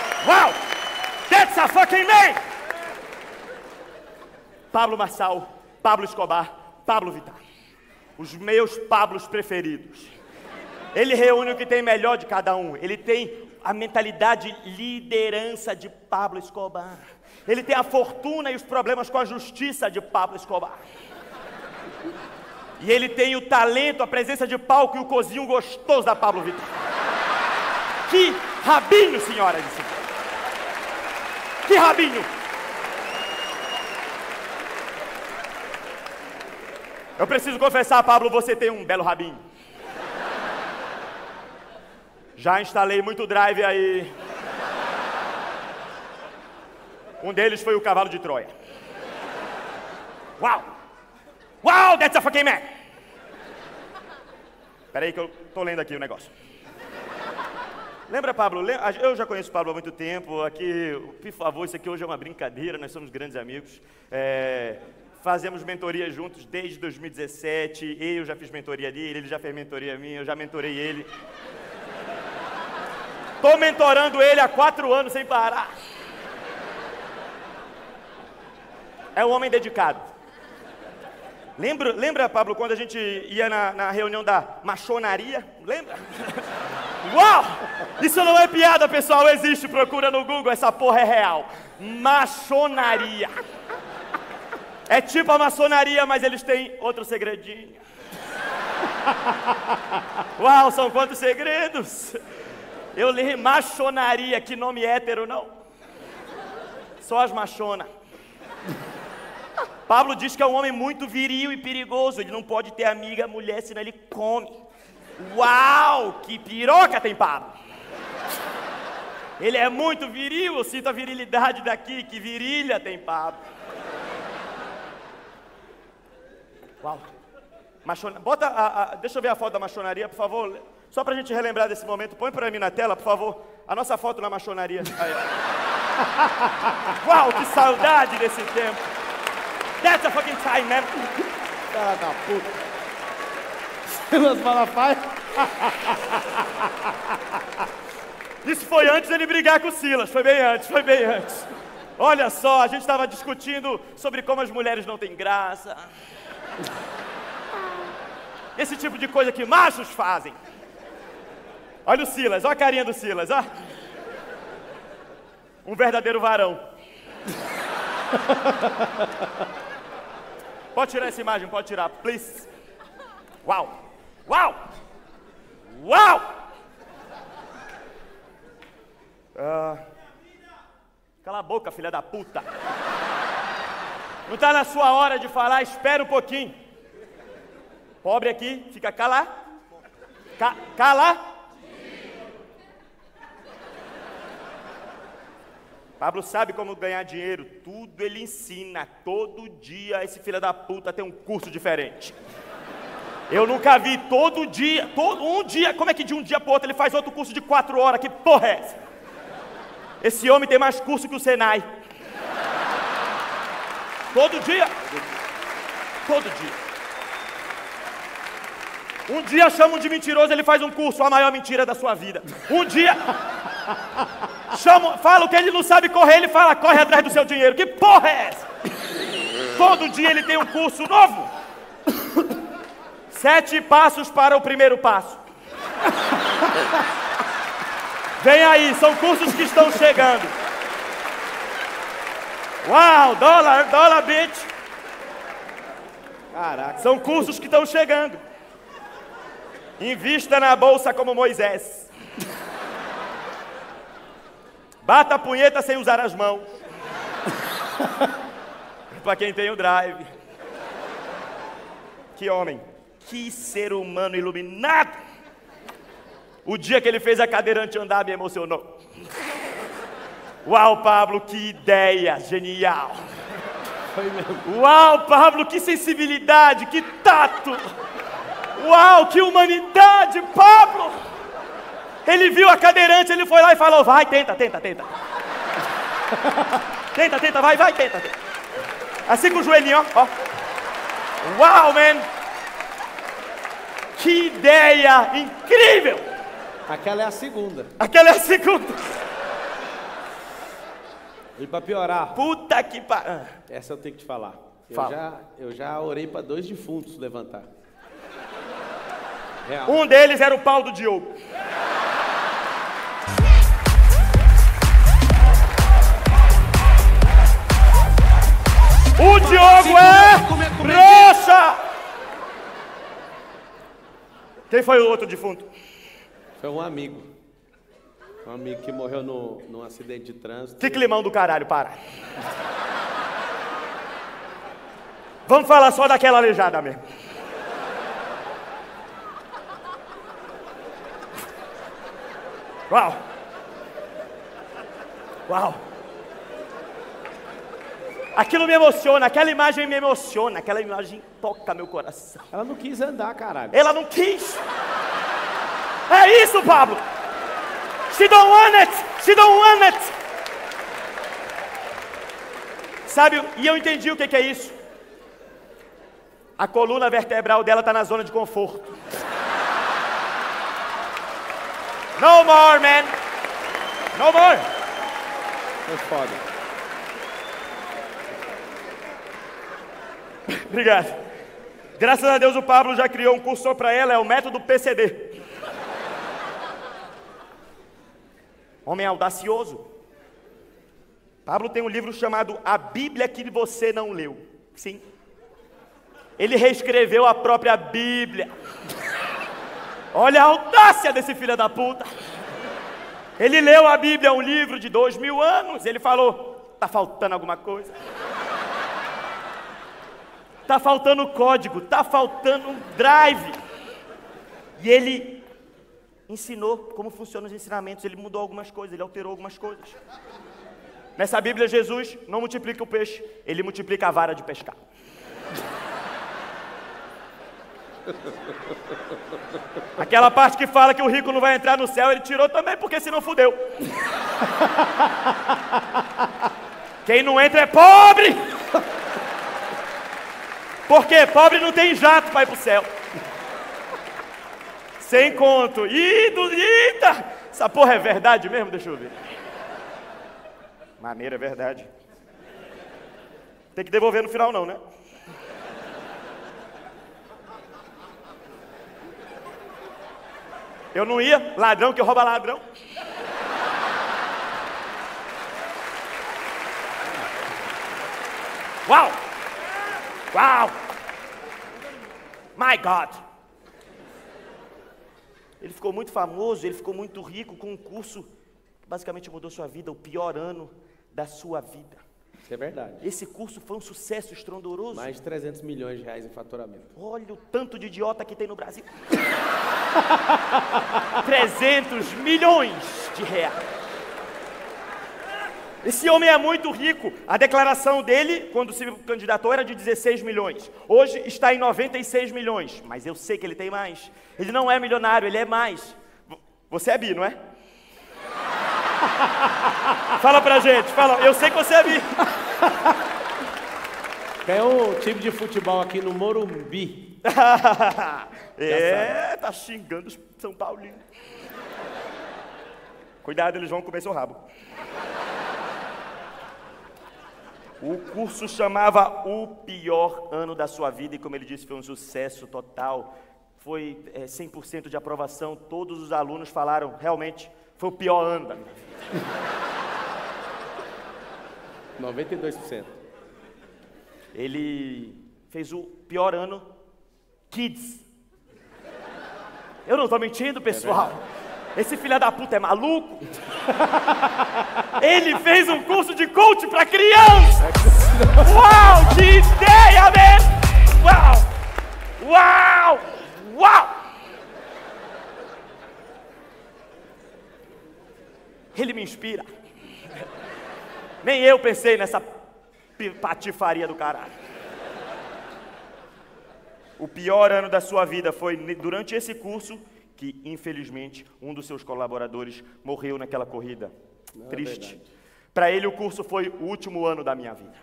Wow! That's a fucking man! Pablo Marçal, Pablo Escobar, Pablo Vittar. Os meus Pablos preferidos. Ele reúne o que tem melhor de cada um. Ele tem a mentalidade liderança de Pablo Escobar. Ele tem a fortuna e os problemas com a justiça de Pablo Escobar. E ele tem o talento, a presença de palco e o cozinho gostoso da Pablo Vittar. Que rabinho, senhoras e senhores. Que rabinho. Eu preciso confessar, Pablo, você tem um belo rabinho. Já instalei muito drive aí. Um deles foi o cavalo de Troia. Uau! Uau, that's a fucking man! Peraí que eu tô lendo aqui o negócio. Lembra, Pablo? Eu já conheço o Pablo há muito tempo. Aqui, por favor, isso aqui hoje é uma brincadeira, nós somos grandes amigos. Fazemos mentoria juntos desde 2017. Eu já fiz mentoria dele, ele já fez mentoria minha, eu já mentorei ele. Tô mentorando ele há 4 anos sem parar. É um homem dedicado. Lembra, Pablo, quando a gente ia na reunião da maçonaria? Lembra? Uau! Isso não é piada, pessoal, existe. Procura no Google, essa porra é real. Maçonaria. É tipo a maçonaria, mas eles têm outro segredinho. Uau, são quantos segredos? Eu li maçonaria, que nome hétero, não? Só as machonas. Pablo diz que é um homem muito viril e perigoso. Ele não pode ter amiga mulher, senão ele come. Uau, que piroca tem Pablo. Ele é muito viril, eu sinto a virilidade daqui. Que virilha tem Pablo. Uau. Bota deixa eu ver a foto da maçonaria, por favor. Só pra gente relembrar desse momento. Põe pra mim na tela, por favor. A nossa foto na maçonaria. Aí. Uau, que saudade desse tempo. That's a fucking time, man. Cara da puta. Silas Malafaia. Isso foi antes dele brigar com o Silas. Foi bem antes. Olha só, a gente estava discutindo sobre como as mulheres não têm graça. Esse tipo de coisa que machos fazem. Olha o Silas, olha a carinha do Silas, ó. Um verdadeiro varão. Pode tirar essa imagem, pode tirar, please. Uau! Uau! Uau! Cala a boca, filha da puta. Não tá na sua hora de falar, espera um pouquinho. Pobre aqui, fica cala. Cala. Pablo sabe como ganhar dinheiro, tudo ele ensina, todo dia esse filho da puta tem um curso diferente. Eu nunca vi todo um dia, como é que de um dia pro outro ele faz outro curso de 4 horas, que porra é essa? Esse homem tem mais curso que o Senai. Todo dia. Um dia chamam de mentiroso, ele faz um curso, a maior mentira da sua vida. Um dia... Fala que ele não sabe correr, ele fala, corre atrás do seu dinheiro. Que porra é essa? Todo dia ele tem um curso novo. 7 passos para o primeiro passo. Vem aí, são cursos que estão chegando. Uau, dólar, bitch. Caraca. São cursos que estão chegando. Invista na bolsa como Moisés. Bata a punheta sem usar as mãos. Para quem tem o drive. Que homem. Que ser humano iluminado. O dia que ele fez a cadeirante andar me emocionou. Uau, Pablo, que ideia genial. Uau, Pablo, que sensibilidade, que tato. Uau, que humanidade, Pablo. Ele viu a cadeirante, ele foi lá e falou, vai, tenta. Tenta, vai, tenta. Assim com o joelhinho, ó. Uau, man. Que ideia incrível. Aquela é a segunda. E pra piorar. Puta que pariu. Essa eu tenho que te falar. Eu já orei para 2 defuntos levantar. Real. Um deles era o pau do Diogo. O Diogo é roxa! Quem foi o outro defunto? Foi um amigo. Um amigo que morreu num acidente de trânsito. Que climão do caralho, para. Vamos falar só daquela aleijada mesmo. Uau! Uau! Aquilo me emociona, aquela imagem me emociona, aquela imagem toca meu coração. Ela não quis andar, caralho. Ela não quis. É isso, Pablo. She don't want it. She don't want it. Sabe, e eu entendi o que é isso. A coluna vertebral dela está na zona de conforto. No more, man. No more. Foi foda. Obrigado. Graças a Deus o Pablo já criou um curso só para ela, é o método PCD. Homem audacioso. Pablo tem um livro chamado A Bíblia que você não leu. Sim. Ele reescreveu a própria Bíblia. Olha a audácia desse filho da puta. Ele leu a Bíblia, um livro de 2000 anos. Ele falou, tá faltando alguma coisa. Tá faltando código, tá faltando um drive. E ele ensinou como funcionam os ensinamentos. Ele mudou algumas coisas, ele alterou algumas coisas. Nessa Bíblia, Jesus não multiplica o peixe, ele multiplica a vara de pescar. Aquela parte que fala que o rico não vai entrar no céu, ele tirou também, porque senão fudeu. Quem não entra é pobre. Porque pobre não tem jato para ir pro céu. Sem conto. Eita! Essa porra é verdade mesmo? Deixa eu ver. Maneira, é verdade. Tem que devolver no final não, né? Eu não ia. Ladrão que rouba ladrão. Uau! Uau! My God! Ele ficou muito famoso, ele ficou muito rico com um curso que basicamente mudou sua vida, o pior ano da sua vida. Isso é verdade. Esse curso foi um sucesso estrondoso. Mais de 300 milhões de reais em faturamento. Olha o tanto de idiota que tem no Brasil. 300 milhões de reais. Esse homem é muito rico. A declaração dele, quando se candidatou, era de 16 milhões. Hoje está em 96 milhões. Mas eu sei que ele tem mais. Ele não é milionário, ele é mais. Você é bi, não é? Fala pra gente, fala. Eu sei que você é bi. Tem um time de futebol aqui no Morumbi. Tá xingando os São Paulinos. Cuidado, eles vão comer seu rabo. O curso chamava O Pior Ano da Sua Vida e, como ele disse, foi um sucesso total. Foi 100% de aprovação. Todos os alunos falaram, realmente, foi o pior ano da minha vida. 92%. Ele fez o pior ano Kids. Eu não estou mentindo, pessoal. Esse filho da puta é maluco? Ele fez um curso de coach para criança! Uau, que ideia, man! Uau! Uau! Uau! Ele me inspira. Nem eu pensei nessa patifaria do caralho. O pior ano da sua vida foi durante esse curso que, infelizmente, um dos seus colaboradores morreu naquela corrida. Triste. Para ele, o curso foi o último ano da minha vida.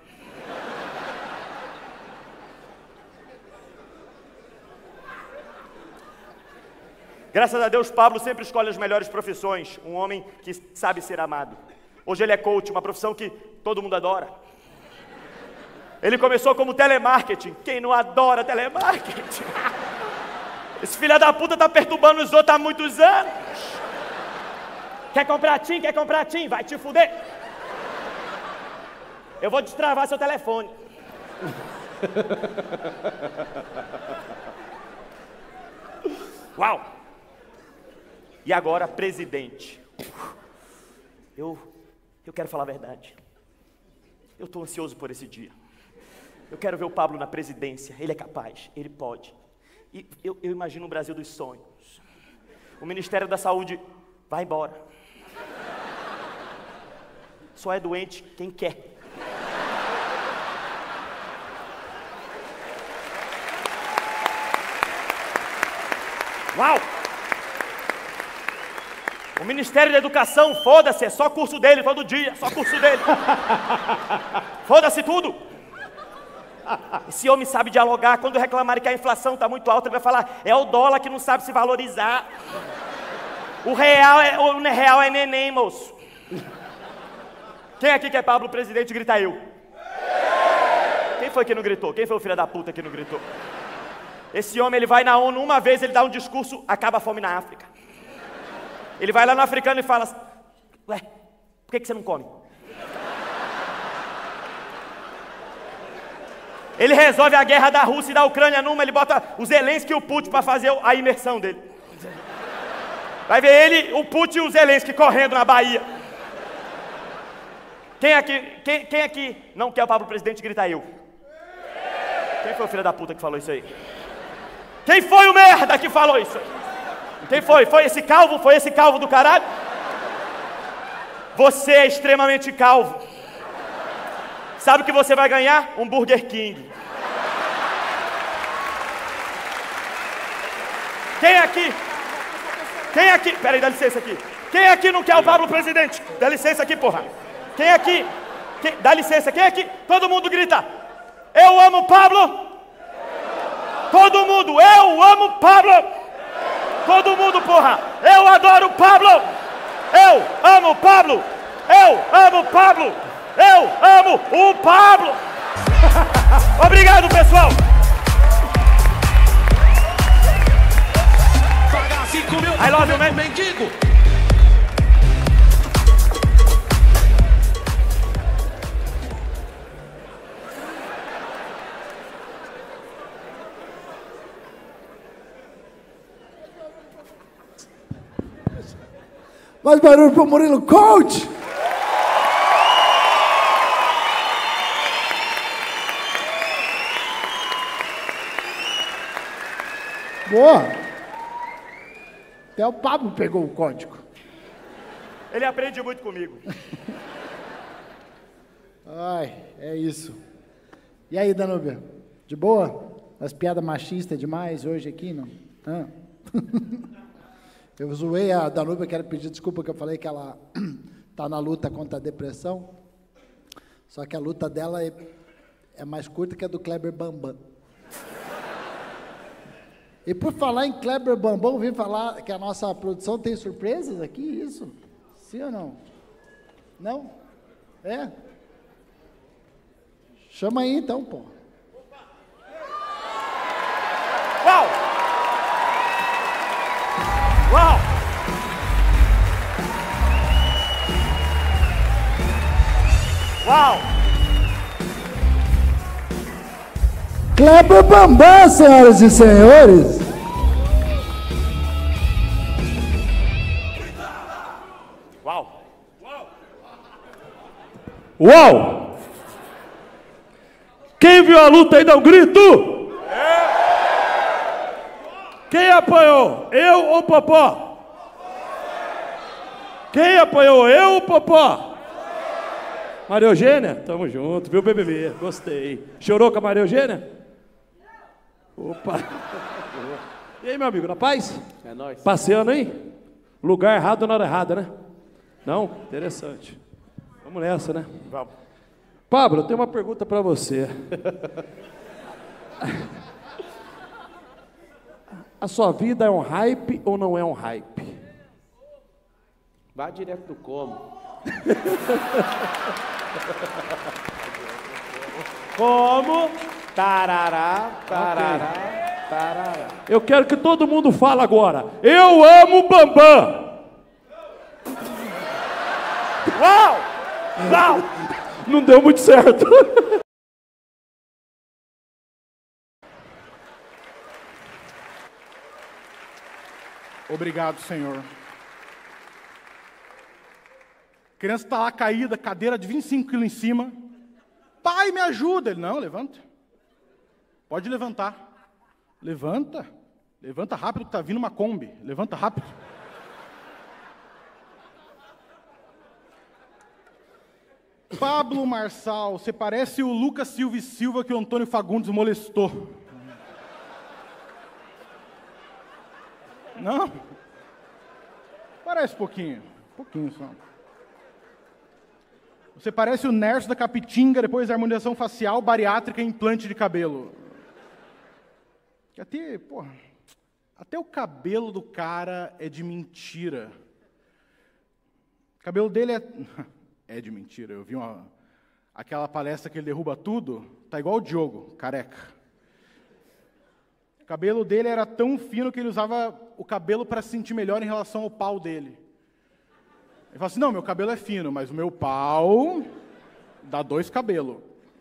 Graças a Deus, Pablo sempre escolhe as melhores profissões. Um homem que sabe ser amado. Hoje ele é coach, uma profissão que todo mundo adora. Ele começou como telemarketing. Quem não adora telemarketing? Esse filho da puta tá perturbando os outros há muitos anos. Quer comprar TIM? Quer comprar TIM? Vai te fuder. Eu vou destravar seu telefone. Uau! E agora, presidente. Eu quero falar a verdade. Eu estou ansioso por esse dia. Eu quero ver o Pablo na presidência. Ele é capaz, ele pode. E eu imagino o Brasil dos sonhos. O Ministério da Saúde vai embora. Só é doente quem quer. Uau! O Ministério da Educação, foda-se, é só curso dele todo dia, só curso dele. Foda-se tudo. Esse homem sabe dialogar. Quando reclamarem que a inflação está muito alta, ele vai falar, é o dólar que não sabe se valorizar. O real é neném, moço. Quem aqui que é Pablo presidente grita eu? Quem foi que não gritou? Quem foi o filho da puta que não gritou? Esse homem, ele vai na ONU uma vez, ele dá um discurso, acaba a fome na África. Ele vai lá no africano e fala, ué, por que você não come? Ele resolve a guerra da Rússia e da Ucrânia numa, ele bota o Zelensky e o Putin para fazer a imersão dele. Vai ver ele, o Putin e o Zelensky correndo na Bahia. Quem aqui não quer o Pablo presidente, grita eu. Quem foi o filho da puta que falou isso aí? Quem foi o merda que falou isso aí? Quem foi? Foi esse calvo? Foi esse calvo do caralho? Você é extremamente calvo. Sabe o que você vai ganhar? Um Burger King. Quem aqui, peraí, dá licença aqui. Quem aqui não quer o Pablo presidente? Dá licença aqui, porra. Quem aqui, dá licença, quem aqui? Todo mundo grita, eu amo o Pablo. Todo mundo, eu amo o Pablo. Todo mundo, porra, eu adoro o Pablo. Eu amo o Pablo. Eu amo o Pablo. Eu amo o Pablo. Obrigado, pessoal. I love you, man. Mendigo. Mais barulho pro Murilo Coach! Boa! Até o Pablo pegou o código. Ele aprende muito comigo. Ai, é isso. E aí, Danúbia? De boa? As piadas machistas demais hoje aqui, não? Eu zoei a Danúbia, quero pedir desculpa que eu falei que ela está na luta contra a depressão. Só que a luta dela é mais curta que a do Kleber Bambam. E por falar em Kleber Bambam, ouvi falar que a nossa produção tem surpresas aqui, isso? Sim ou não? Não? É? Chama aí então, pô. Uau! Uau! Uau! Kleber Bambam, senhoras e senhores! Uau! Uau! Quem viu a luta aí dá um grito? Quem apoiou? Eu ou Popó? Quem apoiou? Eu ou Popó? Maria Eugênia? Tamo junto, viu, BBB? Gostei. Chorou com a Maria Eugênia? Opa! E aí, meu amigo, na paz? É nóis. Passeando aí? Lugar errado na hora errada, né? Não? Interessante. Vamos nessa, né? Vamos. Pablo, eu tenho uma pergunta pra você. A sua vida é um hype ou não é um hype? Vá direto do como. Como? Tarará, tarará, tarará. Eu quero que todo mundo fale agora. Eu amo o Bambam. Uau! Uau! Não deu muito certo. Obrigado, Senhor. A criança está lá caída, cadeira de 25 quilos em cima. Pai, me ajuda. Ele, não, levanta. Pode levantar. Levanta. Levanta rápido que está vindo uma Kombi. Levanta rápido. Pablo Marçal, você parece o Lucas Silva e Silva que o Antônio Fagundes molestou. Não? Parece pouquinho só. Você parece o Nerso da Capitinga depois da harmonização facial, bariátrica e implante de cabelo. Até o cabelo do cara é de mentira. O cabelo dele é de mentira. Eu vi aquela palestra que ele derruba tudo, tá igual o Diogo, careca. O cabelo dele era tão fino que ele usava o cabelo para se sentir melhor em relação ao pau dele. Ele fala assim, não, meu cabelo é fino, mas o meu pau dá 2 cabelos.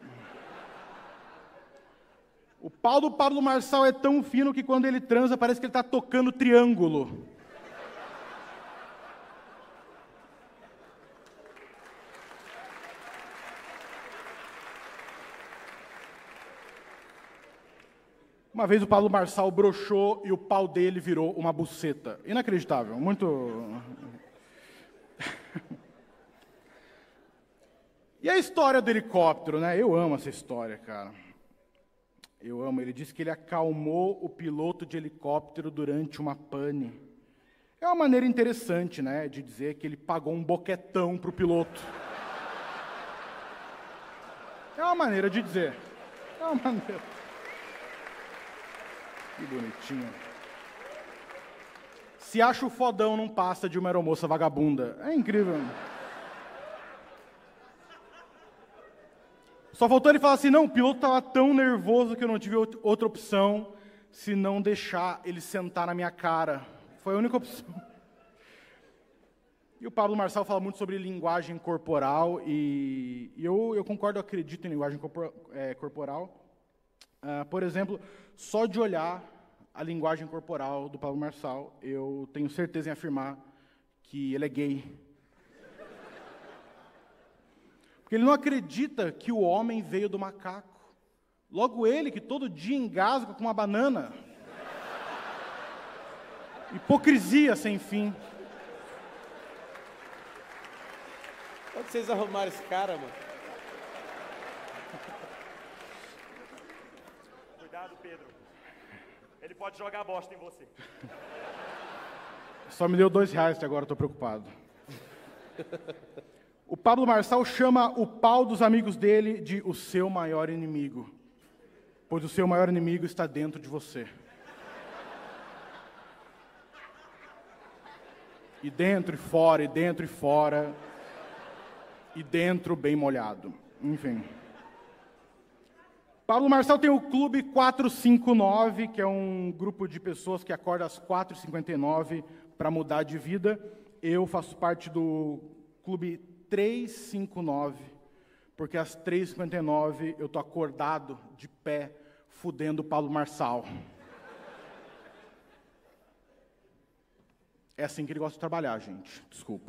O pau do Pablo Marçal é tão fino que quando ele transa parece que ele está tocando triângulo. Uma vez o Pablo Marçal broxou e o pau dele virou uma buceta. Inacreditável, muito... E a história do helicóptero, né? Eu amo essa história, cara. Eu amo. Ele disse que ele acalmou o piloto de helicóptero durante uma pane. É uma maneira interessante, né? De dizer que ele pagou um boquetão pro piloto. É uma maneira de dizer. É uma maneira... Que bonitinho. Se acha o fodão, não passa de uma aeromoça vagabunda. É incrível. Só faltou ele falar assim, não, o piloto estava tão nervoso que eu não tive outra opção se não deixar ele sentar na minha cara. Foi a única opção. E o Pablo Marçal fala muito sobre linguagem corporal, e eu concordo, eu acredito em linguagem corporal. Por exemplo, só de olhar a linguagem corporal do Pablo Marçal, eu tenho certeza em afirmar que ele é gay. Porque ele não acredita que o homem veio do macaco. Logo ele, que todo dia engasga com uma banana. Hipocrisia sem fim. Onde vocês arrumaram esse cara, mano? Cuidado, Pedro. Ele pode jogar bosta em você. Só me deu R$2 até agora, estou preocupado. O Pablo Marçal chama o pau dos amigos dele de o seu maior inimigo, pois o seu maior inimigo está dentro de você. E dentro e fora, e dentro e fora, e dentro bem molhado. Enfim. Pablo Marçal tem o Clube 459, que é um grupo de pessoas que acorda às 4h59 para mudar de vida. Eu faço parte do Clube 359, porque às 3h59 eu tô acordado, de pé, fudendo o Pablo Marçal. É assim que ele gosta de trabalhar, gente. Desculpa.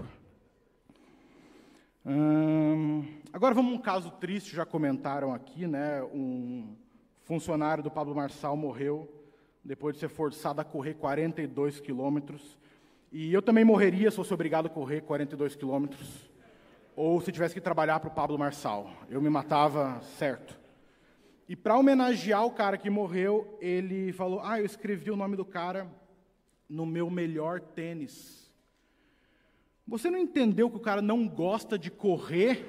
Agora vamos a um caso triste, já comentaram aqui, né? Um funcionário do Pablo Marçal morreu depois de ser forçado a correr 42 quilômetros. E eu também morreria se fosse obrigado a correr 42 quilômetros. Ou se tivesse que trabalhar para o Pablo Marçal. Eu me matava certo. E para homenagear o cara que morreu, ele falou, eu escrevi o nome do cara no meu melhor tênis. Você não entendeu que o cara não gosta de correr?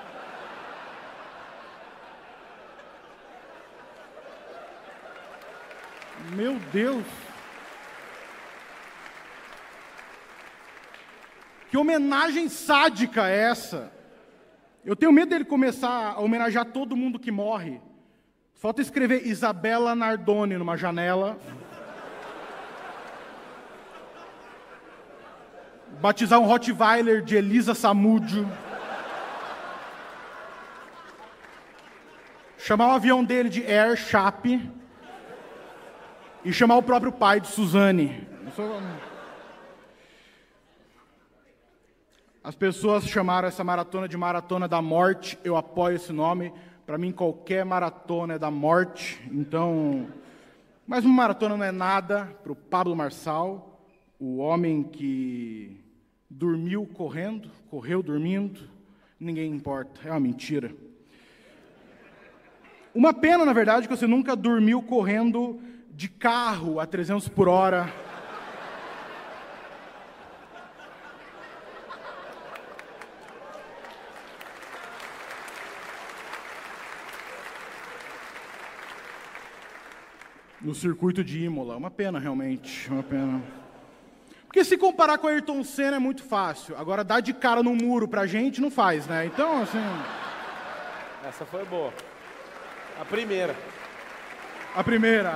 Meu Deus! Que homenagem sádica é essa? Eu tenho medo dele começar a homenagear todo mundo que morre. Falta escrever Isabela Nardoni numa janela. Batizar um Rottweiler de Elisa Samúdio. Chamar o avião dele de Air Chape. E chamar o próprio pai de Suzane. As pessoas chamaram essa maratona de Maratona da Morte. Eu apoio esse nome. Para mim, qualquer maratona é da morte. Então, mas uma maratona não é nada para o Pablo Marçal, o homem que dormiu correndo, correu dormindo. Ninguém importa, é uma mentira. Uma pena, na verdade, que você nunca dormiu correndo de carro a 300 por hora. No circuito de Imola. Uma pena, realmente. Uma pena. Porque se comparar com a Ayrton Senna é muito fácil. Agora, dar de cara no muro pra gente não faz, né? Então, assim... Essa foi boa. A primeira. A primeira.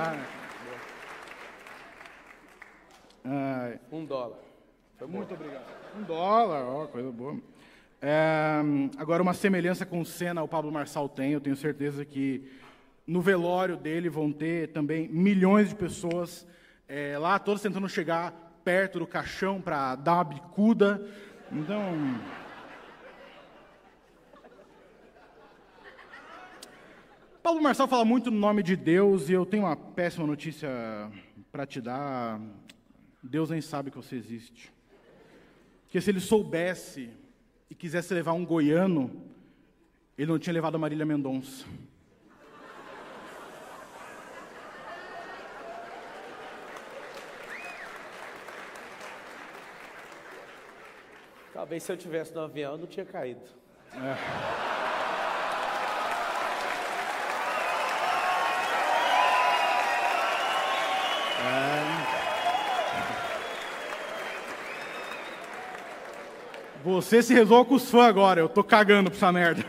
$1. Foi muito obrigado. $1, ó, coisa boa. Agora, uma semelhança com o Senna, o Pablo Marçal tem. Eu tenho certeza que no velório dele vão ter também milhões de pessoas lá, todos tentando chegar perto do caixão para dar uma bicuda. Então... Pablo Marçal fala muito no nome de Deus e eu tenho uma péssima notícia para te dar. Deus nem sabe que você existe. Porque se ele soubesse e quisesse levar um goiano, ele não tinha levado a Marília Mendonça. Talvez se eu tivesse no avião, eu não tinha caído. Você se resolve com os fãs agora, eu tô cagando pra essa merda.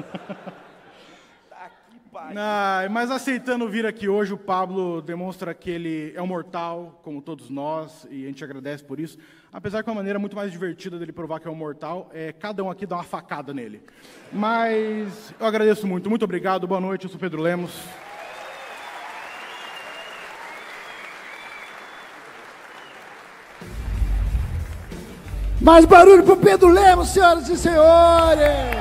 Mas aceitando vir aqui hoje, o Pablo demonstra que ele é um mortal, como todos nós, e a gente agradece por isso. Apesar que uma maneira muito mais divertida dele provar que é um mortal é cada um aqui dar uma facada nele. Mas eu agradeço muito. Muito obrigado, boa noite, eu sou Pedro Lemos. Mais barulho pro Pedro Lemos, senhoras e senhores!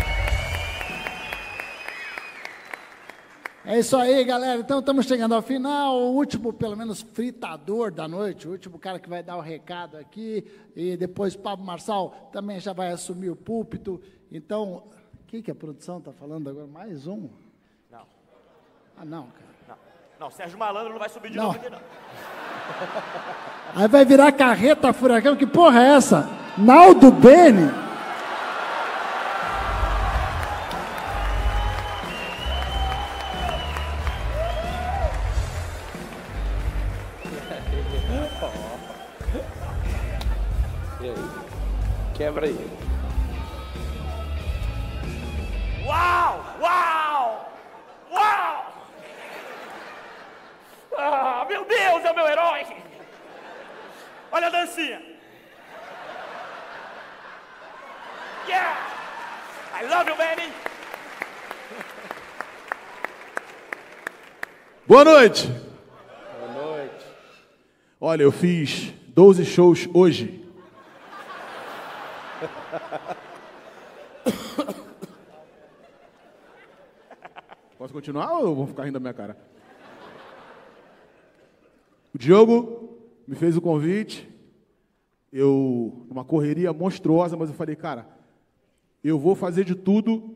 É isso aí, galera. Então, estamos chegando ao final. O último, pelo menos, fritador da noite. O último cara que vai dar o recado aqui. E depois, Pablo Marçal também já vai assumir o púlpito. Então, o que a produção está falando agora? Mais um? Não. Ah, não, cara. Não, Sérgio Malandro não vai subir de novo aqui, não. Aí vai virar carreta furacão. Que porra é essa? Naldo Bene? Quebra aí. Uau! Uau! Uau! Ah, meu Deus, é o meu herói! Olha a dancinha! Yeah! I love you, baby! Boa noite! Boa noite. Olha, eu fiz 12 shows hoje. Posso continuar ou eu vou ficar rindo da minha cara? O Diogo me fez o convite, uma correria monstruosa, mas eu falei, cara, eu vou fazer de tudo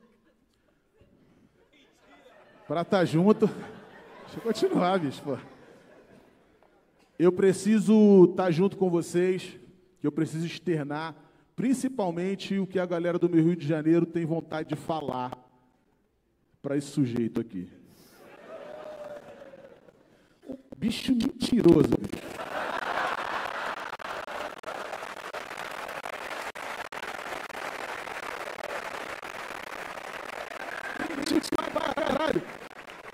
para estar junto. Deixa eu continuar, bicho, pô. Eu preciso estar junto com vocês, eu preciso externar principalmente o que a galera do meu Rio de Janeiro tem vontade de falar para esse sujeito aqui. Bicho mentiroso. Caralho.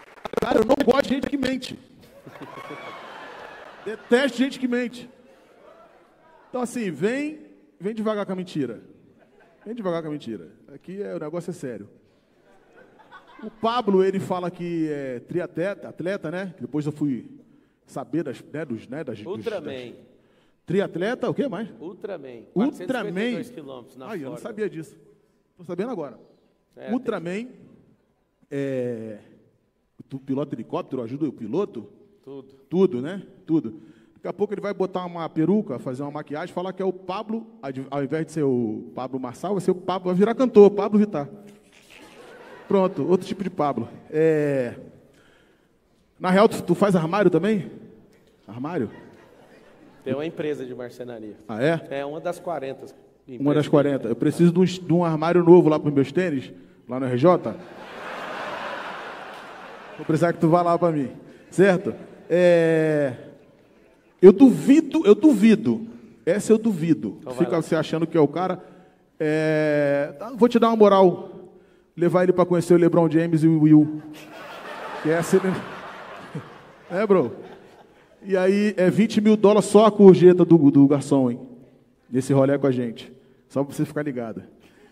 eu não gosto de gente que mente. Detesto gente que mente. Então, assim, vem devagar com a mentira. Vem devagar com a mentira. Aqui o negócio é sério. O Pablo, ele fala que é triatleta, né? Depois eu fui saber das Ultraman. Triatleta, o que mais? Ultraman. Ultraman. 452 quilômetros na eu não Flórida. sabia disso. Estou sabendo agora. Ultraman, tu pilota helicóptero, ajuda o piloto? Tudo. Tudo, né? Tudo. Daqui a pouco ele vai botar uma peruca, fazer uma maquiagem, falar que é o Pablo, ao invés de ser o Pablo Marçal, vai ser o Pablo, vai virar cantor, Pablo Vittar. Pronto, outro tipo de Pablo. Na real, tu faz armário também? Armário? Tem uma empresa de marcenaria. Ah, é? É uma das 40. Uma das 40. Eu preciso de um armário novo lá para os meus tênis, lá no RJ. Vou precisar que tu vá lá para mim. Certo? Eu duvido. Essa eu duvido. Então fica você achando que é o cara. Vou te dar uma moral. Levar ele para conhecer o LeBron James e o Will. Que essa ele... bro? E aí é $20 mil só a gorjeta do garçom, hein? Nesse rolê com a gente. Só para você ficar ligado.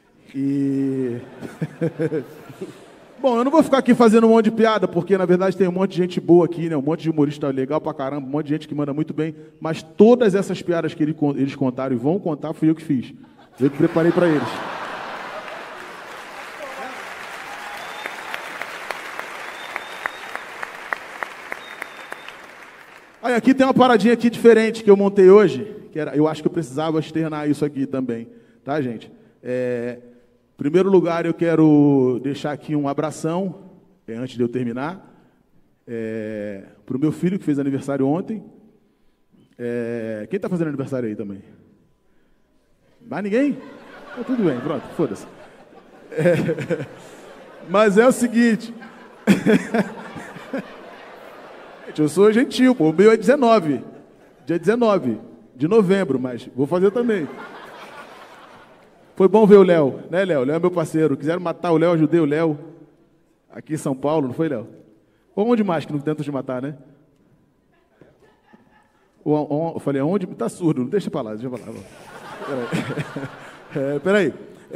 Bom, eu não vou ficar aqui fazendo um monte de piada, porque, na verdade, tem um monte de gente boa aqui, né? Um monte de humorista legal pra caramba, um monte de gente que manda muito bem, mas todas essas piadas que eles contaram e vão contar, fui eu que fiz. Eu que preparei para eles. Aí, aqui tem uma paradinha aqui diferente que eu montei hoje, que eu acho que eu precisava externar isso aqui também, tá, gente? Em primeiro lugar, eu quero deixar aqui um abração, antes de eu terminar, para o meu filho, que fez aniversário ontem. Quem está fazendo aniversário aí também? Mais ninguém? Tudo bem, pronto, foda-se. Mas é o seguinte... Eu sou gentil, pô. O meu é 19. Dia 19 de novembro, mas vou fazer também. Foi bom ver o Léo, né, Léo? Léo é meu parceiro. Quiseram matar o Léo, ajudei o Léo. Aqui em São Paulo, não foi, Léo? Ou onde mais que não tentam te matar, né? Eu falei, aonde? Tá surdo, não deixa pra lá, Peraí.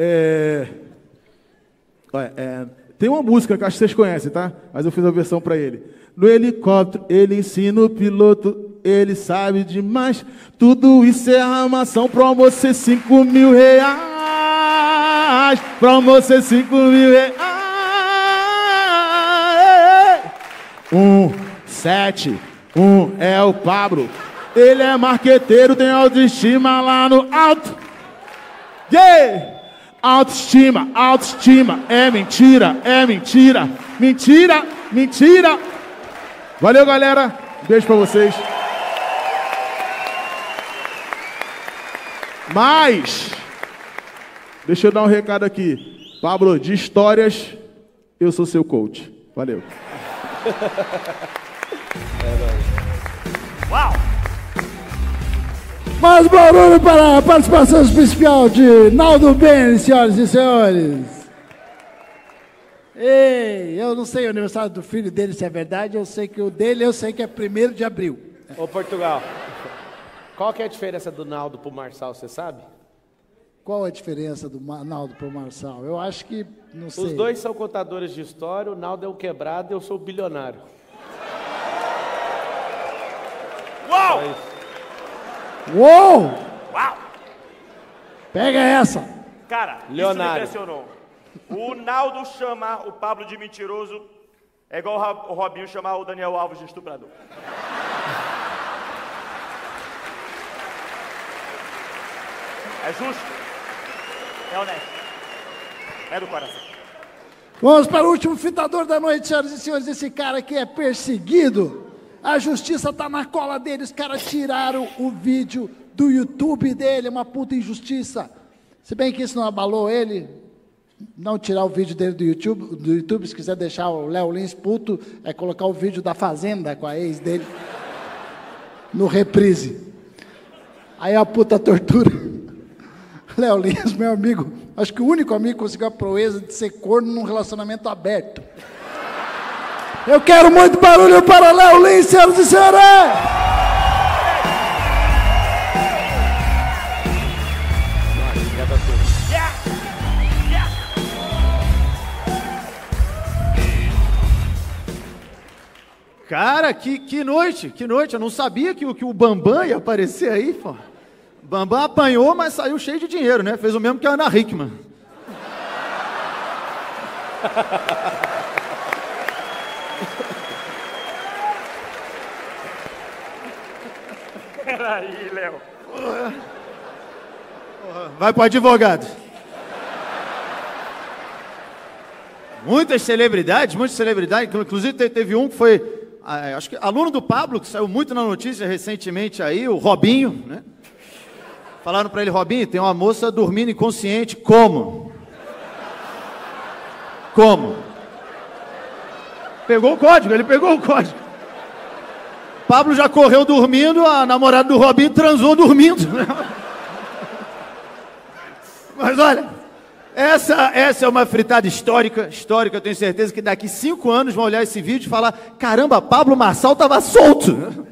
Tem uma música que acho que vocês conhecem, tá? Mas eu fiz a versão pra ele. No helicóptero, ele ensina o piloto, ele sabe demais. Tudo isso é armação pra você R$5 mil. Pra você R$5 mil. 171 é o Pablo. Ele é marqueteiro, tem autoestima lá no alto. Yeah! Autoestima, é mentira, mentira. Valeu, galera. Beijo pra vocês. Mas, deixa eu dar um recado aqui. Pablo, de histórias, eu sou seu coach. Valeu. Uau! Mais barulho para a participação especial de Naldo Bene, senhoras e senhores. Ei, eu não sei o aniversário do filho dele se é verdade, eu sei que o dele, eu sei que é 1º de abril. Ô, Portugal, qual que é a diferença do Naldo pro Marçal, você sabe? Qual a diferença do Naldo pro Marçal? Eu acho que, não sei. Os dois são contadores de história, o Naldo é um quebrado e eu sou o bilionário. Uau! Uou! Uau! Pega essa! Cara, Leonardo. isso me impressionou. O Naldo chama o Pablo de mentiroso é igual o Robinho chamar o Daniel Alves de estuprador. É justo, é honesto, é do coração. Vamos para o último fitador da noite, senhoras e senhores. Esse cara aqui é perseguido. A justiça está na cola dele. Os caras tiraram o vídeo do YouTube dele. É uma puta injustiça. Se bem que isso não abalou ele, não tirar o vídeo dele do YouTube. Se quiser deixar o Léo Lins puto, é colocar o vídeo da Fazenda com a ex dele no reprise. Aí a puta tortura. Léo Lins, meu amigo, acho que o único amigo que conseguiu a proeza de ser corno num relacionamento aberto. Eu quero muito barulho para Léo Lins, senhoras e senhores! Cara, que noite, eu não sabia que o Bambam ia aparecer aí, pô. Bambam apanhou, mas saiu cheio de dinheiro, né? Fez o mesmo que a Ana Hickman. Peraí, Léo. Vai pro advogado. Muitas celebridades, inclusive teve um que foi, acho que aluno do Pablo, que saiu muito na notícia recentemente aí, o Robinho, né? Falaram pra ele, Robinho, tem uma moça dormindo inconsciente, como? Como? Pegou o código, ele pegou o código. Pablo já correu dormindo, a namorada do Robinho transou dormindo. Mas olha, essa é uma fritada histórica, eu tenho certeza que daqui 5 anos vão olhar esse vídeo e falar, caramba, Pablo Marçal estava solto.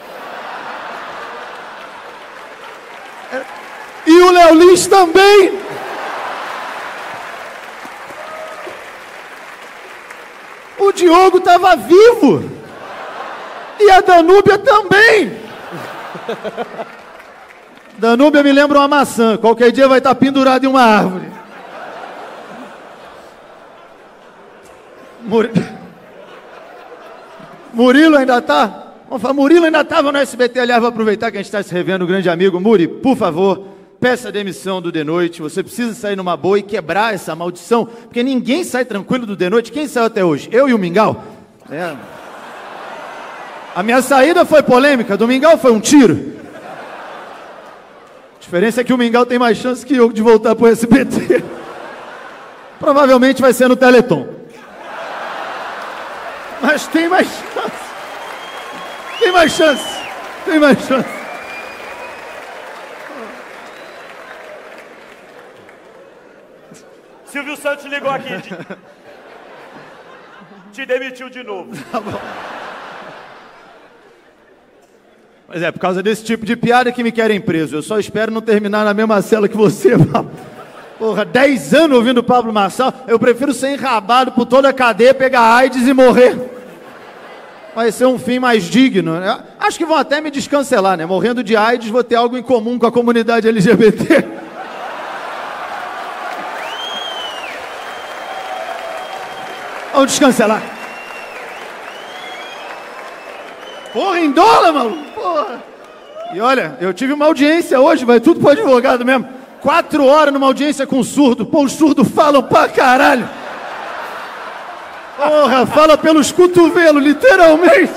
E o Léo Lins também. O Diogo estava vivo. E a Danúbia também. Danúbia me lembra uma maçã. Qualquer dia vai estar pendurado em uma árvore. Murilo ainda está? Murilo ainda estava no SBT. Aliás, vou aproveitar que a gente está se revendo, o grande amigo. Muri, por favor, peça a demissão do The Noite. Você precisa sair numa boa e quebrar essa maldição. Porque ninguém sai tranquilo do The Noite. Quem saiu até hoje? Eu e o Mingau? É. A minha saída foi polêmica. Do Mingau foi um tiro. A diferença é que o Mingau tem mais chance que eu de voltar para o SBT. Provavelmente vai ser no Teleton. Mas tem mais chance. Tem mais chance. Tem mais chance. Silvio Santos ligou aqui. Te demitiu de novo. Tá bom. Mas é por causa desse tipo de piada que me querem preso. Eu só espero não terminar na mesma cela que você, Pablo. Porra, 10 anos ouvindo o Pablo Marçal. Eu prefiro ser enrabado por toda a cadeia, pegar AIDS e morrer. Vai ser um fim mais digno, né? Acho que vão até me descancelar, né? Morrendo de AIDS, vou ter algo em comum com a comunidade LGBT. Vamos descancelar. Porra, em dólar, maluco. Porra. E olha, eu tive uma audiência hoje, vai tudo pro advogado mesmo. 4 horas numa audiência com surdo. Pô, os surdos falam pra caralho. Porra, fala pelos cotovelos, literalmente.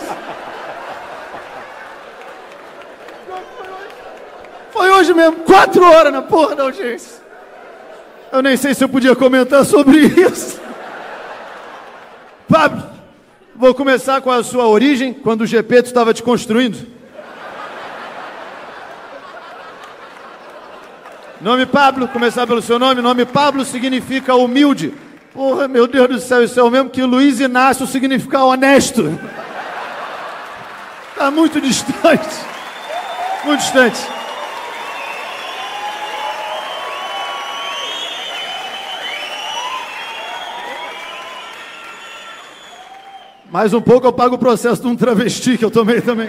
Foi hoje mesmo, 4 horas na porra da audiência. Eu nem sei se eu podia comentar sobre isso. Pablo, vou começar com a sua origem, quando o Gepeto estava te construindo. Nome Pablo, começar pelo seu nome. Nome Pablo significa humilde. Porra, meu Deus do céu, isso é o mesmo que Luiz Inácio significa honesto. Tá muito distante. Muito distante. Mais um pouco eu pago o processo de um travesti que eu tomei também.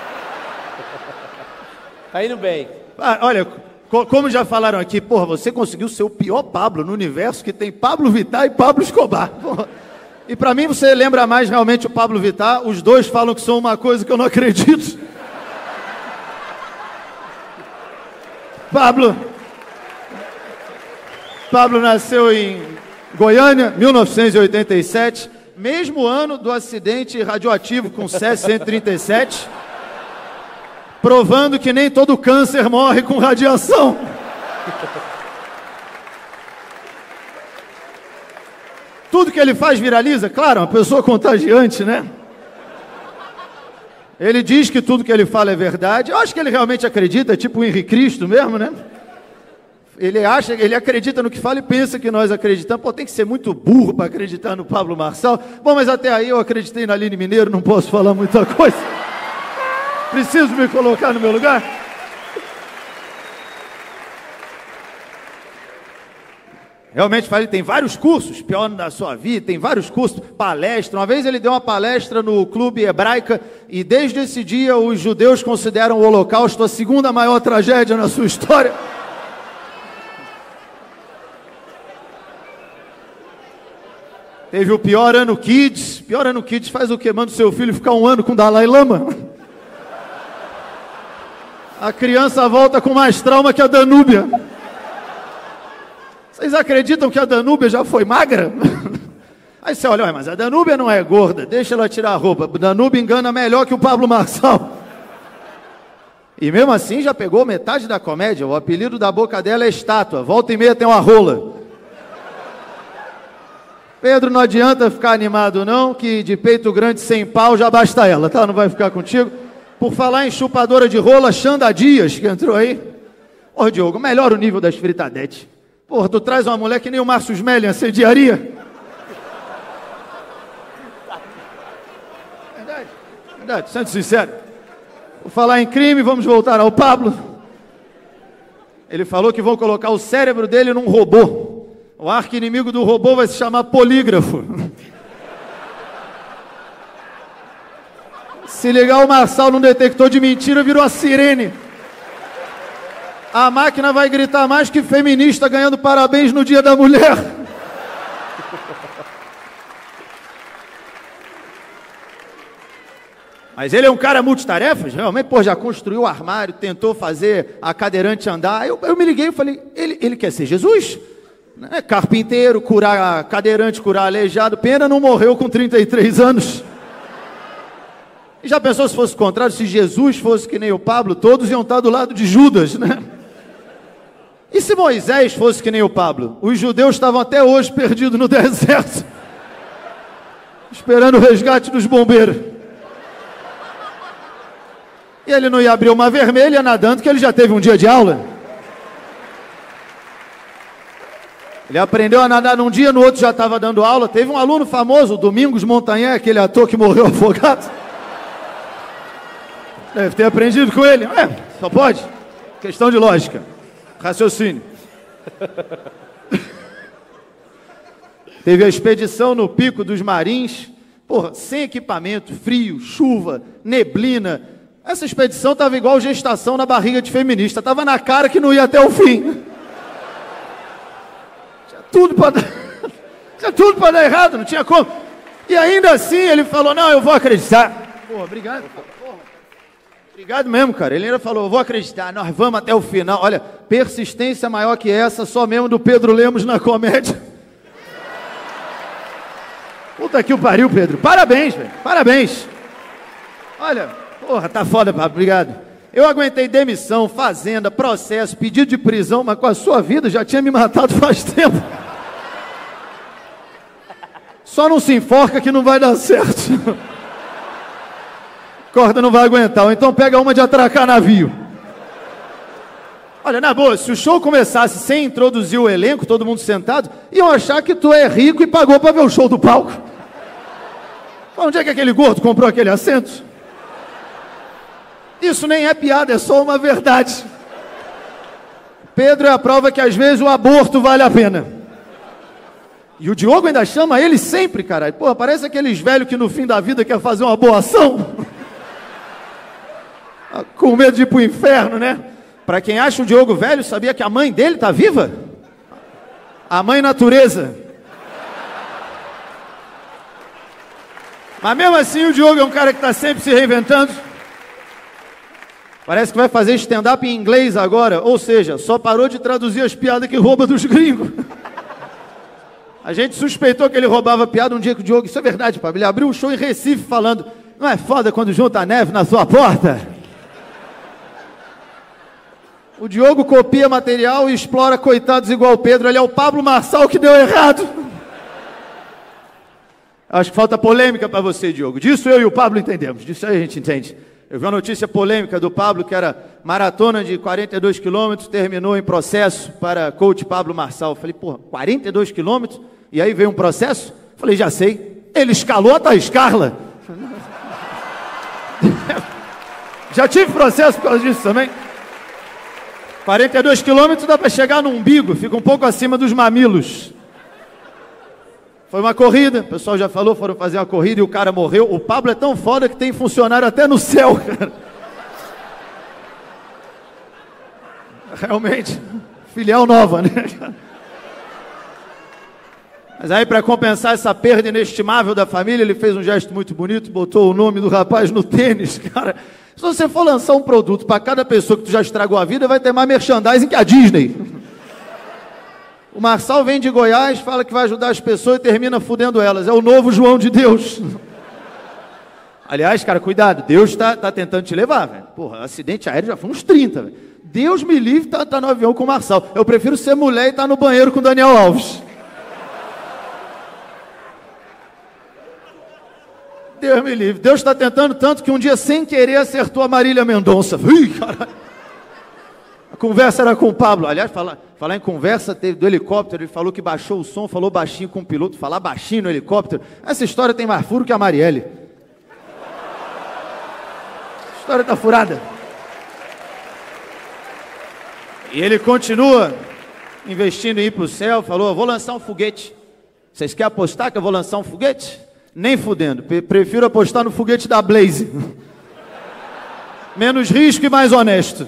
Tá indo bem. Ah, olha, como já falaram aqui, porra, você conseguiu ser o pior Pablo no universo, que tem Pablo Vittar e Pablo Escobar. Porra. E pra mim você lembra mais realmente o Pablo Vittar. Os dois falam que são uma coisa que eu não acredito. Pablo nasceu em Goiânia, 1987. Mesmo ano do acidente radioativo com Césio-137, provando que nem todo câncer morre com radiação. Tudo que ele faz viraliza, claro, uma pessoa contagiante, né? Ele diz que tudo que ele fala é verdade. Eu acho que ele realmente acredita, tipo o Henrique Cristo mesmo, né? Ele acredita no que fala e pensa que nós acreditamos. Pô, tem que ser muito burro para acreditar no Pablo Marçal. Bom, mas até aí eu acreditei na Aline Mineiro, não posso falar muita coisa. Preciso me colocar no meu lugar? Realmente, falei, tem vários cursos, pior da sua vida, tem vários cursos, palestra. Uma vez ele deu uma palestra no Clube Hebraica e desde esse dia os judeus consideram o Holocausto a segunda maior tragédia na sua história. Teve o Pior Ano Kids. Pior Ano Kids faz o quê? Manda o seu filho ficar um ano com o Dalai Lama. A criança volta com mais trauma que a Danúbia. Vocês acreditam que a Danúbia já foi magra? Aí você olha, mas a Danúbia não é gorda, deixa ela tirar a roupa. A Danúbia engana melhor que o Pablo Marçal. E mesmo assim já pegou metade da comédia. O apelido da boca dela é estátua. Volta e meia tem uma rola. Pedro, não adianta ficar animado não, que de peito grande sem pau já basta ela, tá? Não vai ficar contigo. Por falar em chupadora de rola, Xanda Dias, que entrou aí. Ô, Diogo, melhora o nível das fritadetes. Porra, tu traz uma mulher que nem o Márcio Smelling assediaria. Verdade, sendo sincero. Por falar em crime, vamos voltar ao Pablo. Ele falou que vão colocar o cérebro dele num robô. O arqui-inimigo do robô vai se chamar polígrafo. Se ligar o Marçal num detector de mentira, virou a sirene. A máquina vai gritar mais que feminista ganhando parabéns no Dia da Mulher. Mas ele é um cara multitarefas, realmente, pô, já construiu o armário, tentou fazer a cadeirante andar. Eu me liguei e falei, ele quer ser Jesus? Né? Carpinteiro, curar cadeirante, curar aleijado. Pena não morreu com 33 anos. E já pensou se fosse o contrário? Se Jesus fosse que nem o Pablo, todos iam estar do lado de Judas, né? E se Moisés fosse que nem o Pablo? Os judeus estavam até hoje perdidos no deserto, esperando o resgate dos bombeiros. E ele não ia abrir uma vermelha nadando, que ele já teve um dia de aula. Ele aprendeu a nadar num dia, no outro já estava dando aula. Teve um aluno famoso, Domingos Montanhé, aquele ator que morreu afogado. Deve ter aprendido com ele. Só pode. Questão de lógica. Raciocínio. Teve a expedição no Pico dos Marins. Porra, sem equipamento, frio, chuva, neblina. Essa expedição estava igual gestação na barriga de feminista. Estava na cara que não ia até o fim. Tinha tudo para dar errado, não tinha como. E ainda assim ele falou, não, eu vou acreditar. Porra, obrigado. Obrigado mesmo, cara. Ele ainda falou, eu vou acreditar, nós vamos até o final. Olha, persistência maior que essa, só mesmo do Pedro Lemos na comédia. Puta que o pariu, Pedro. Parabéns, velho. Parabéns. Olha, porra, tá foda, Pablo. Obrigado. Eu aguentei demissão, fazenda, processo, pedido de prisão, mas com a sua vida já tinha me matado faz tempo. Só não se enforca que não vai dar certo. Corda não vai aguentar, ou então pega uma de atracar navio. Olha, na boa, se o show começasse sem introduzir o elenco, todo mundo sentado, iam achar que tu é rico e pagou para ver o show do palco. Onde é que aquele gordo comprou aquele assento? Isso nem é piada, é só uma verdade. Pedro é a prova que às vezes o aborto vale a pena. E o Diogo ainda chama ele sempre, caralho. Porra, parece aqueles velhos que no fim da vida quer fazer uma boa ação. Com medo de ir pro inferno, né? Pra quem acha o Diogo velho, sabia que a mãe dele tá viva? A mãe natureza. Mas mesmo assim o Diogo é um cara que tá sempre se reinventando. Parece que vai fazer stand-up em inglês agora. Ou seja, só parou de traduzir as piadas que rouba dos gringos. A gente suspeitou que ele roubava piada um dia que o Diogo... Isso é verdade, Pablo. Ele abriu um show em Recife falando, não é foda quando junta a neve na sua porta? O Diogo copia material e explora coitados igual o Pedro. Ele é o Pablo Marçal que deu errado. Acho que falta polêmica para você, Diogo. Disso eu e o Pablo entendemos. Disso aí a gente entende. Eu vi uma notícia polêmica do Pablo que era maratona de 42 quilômetros, terminou em processo para coach Pablo Marçal. Eu falei, porra, 42 quilômetros? E aí veio um processo? Eu falei, já sei. Ele escalou a Thaís Carla. Já tive processo por causa disso também. 42 quilômetros dá para chegar no umbigo, fica um pouco acima dos mamilos. Foi uma corrida, o pessoal já falou, foram fazer uma corrida e o cara morreu. O Pablo é tão foda que tem funcionário até no céu, cara. Realmente, filial nova, né? Mas aí, para compensar essa perda inestimável da família, ele fez um gesto muito bonito, botou o nome do rapaz no tênis, cara. Se você for lançar um produto para cada pessoa que tu já estragou a vida, vai ter mais merchandising que a Disney. O Marçal vem de Goiás, fala que vai ajudar as pessoas e termina fudendo elas. É o novo João de Deus. Aliás, cara, cuidado, Deus tá tentando te levar, velho. Porra, acidente aéreo já foi uns 30, velho. Deus me livre, tá no avião com o Marçal. Eu prefiro ser mulher e estar no banheiro com o Daniel Alves. Deus me livre. Deus está tentando tanto que um dia, sem querer, acertou a Marília Mendonça. Ih, caralho. A conversa era com o Pablo. Aliás, falar em conversa, teve do helicóptero, ele falou que baixou o som, falou baixinho com o piloto, falar baixinho no helicóptero. Essa história tem mais furo que a Marielle. A história está furada. E ele continua investindo em ir para o céu, falou, vou lançar um foguete. Vocês querem apostar que eu vou lançar um foguete? Nem fudendo, prefiro apostar no foguete da Blaze. Menos risco e mais honesto.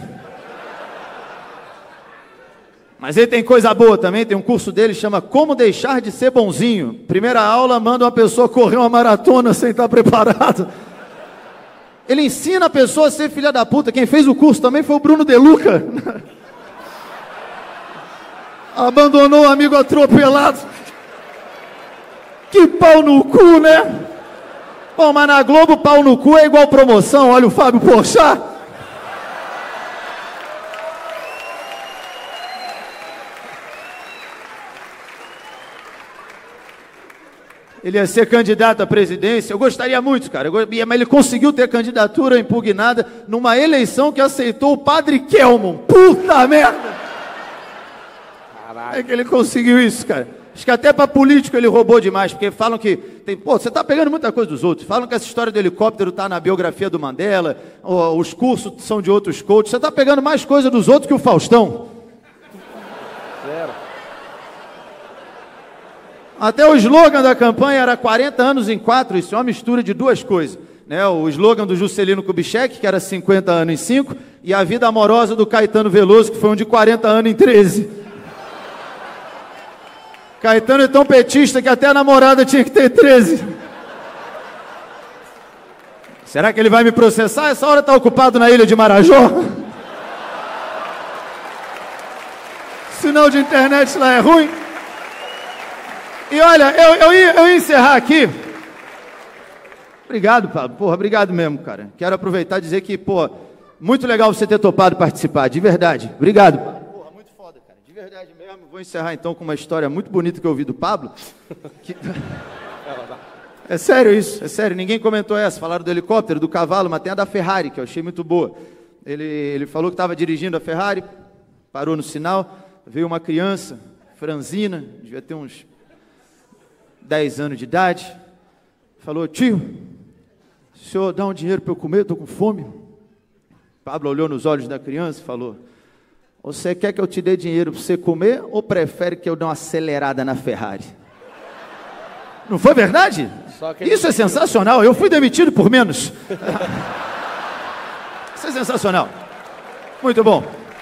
Mas ele tem coisa boa também, tem um curso dele, chama Como Deixar de Ser Bonzinho. Primeira aula, manda uma pessoa correr uma maratona sem estar preparado. Ele ensina a pessoa a ser filha da puta. Quem fez o curso também foi o Bruno De Luca. Abandonou o amigo atropelado. Que pau no cu, né? Bom, mas na Globo, pau no cu é igual promoção. Olha o Fábio Porchat. Ele ia ser candidato à presidência. Eu gostaria muito, cara. Mas ele conseguiu ter candidatura impugnada numa eleição que aceitou o padre Kelmon. Puta merda! Caralho. É que ele conseguiu isso, cara. Acho que até para político ele roubou demais, porque falam que pô, você está pegando muita coisa dos outros. Falam que essa história do helicóptero está na biografia do Mandela, os cursos são de outros coaches. Você está pegando mais coisa dos outros que o Faustão. Zero. Até o slogan da campanha era 40 anos em 4, isso é uma mistura de duas coisas. Né? O slogan do Juscelino Kubitschek, que era 50 anos em 5, e a vida amorosa do Caetano Veloso, que foi um de 40 anos em 13. Caetano é tão petista que até a namorada tinha que ter 13. Será que ele vai me processar? Essa hora está ocupado na ilha de Marajó? Sinal de internet lá é ruim. E olha, eu ia encerrar aqui. Obrigado, Pablo. Porra, obrigado mesmo, cara. Quero aproveitar e dizer que, pô, muito legal você ter topado participar, de verdade. Obrigado, Pablo. Porra, muito foda, cara. De verdade mesmo. Vou encerrar então com uma história muito bonita que eu ouvi do Pablo. É sério isso, é sério. Ninguém comentou essa. Falaram do helicóptero, do cavalo, mas tem a da Ferrari, que eu achei muito boa. Ele falou que estava dirigindo a Ferrari, parou no sinal, veio uma criança, franzina, devia ter uns 10 anos de idade, falou, tio, o senhor dá um dinheiro para eu comer, estou com fome. Pablo olhou nos olhos da criança e falou, você quer que eu te dê dinheiro para você comer ou prefere que eu dê uma acelerada na Ferrari? Não foi verdade? Isso é sensacional, eu fui demitido por menos. Isso é sensacional. Muito bom.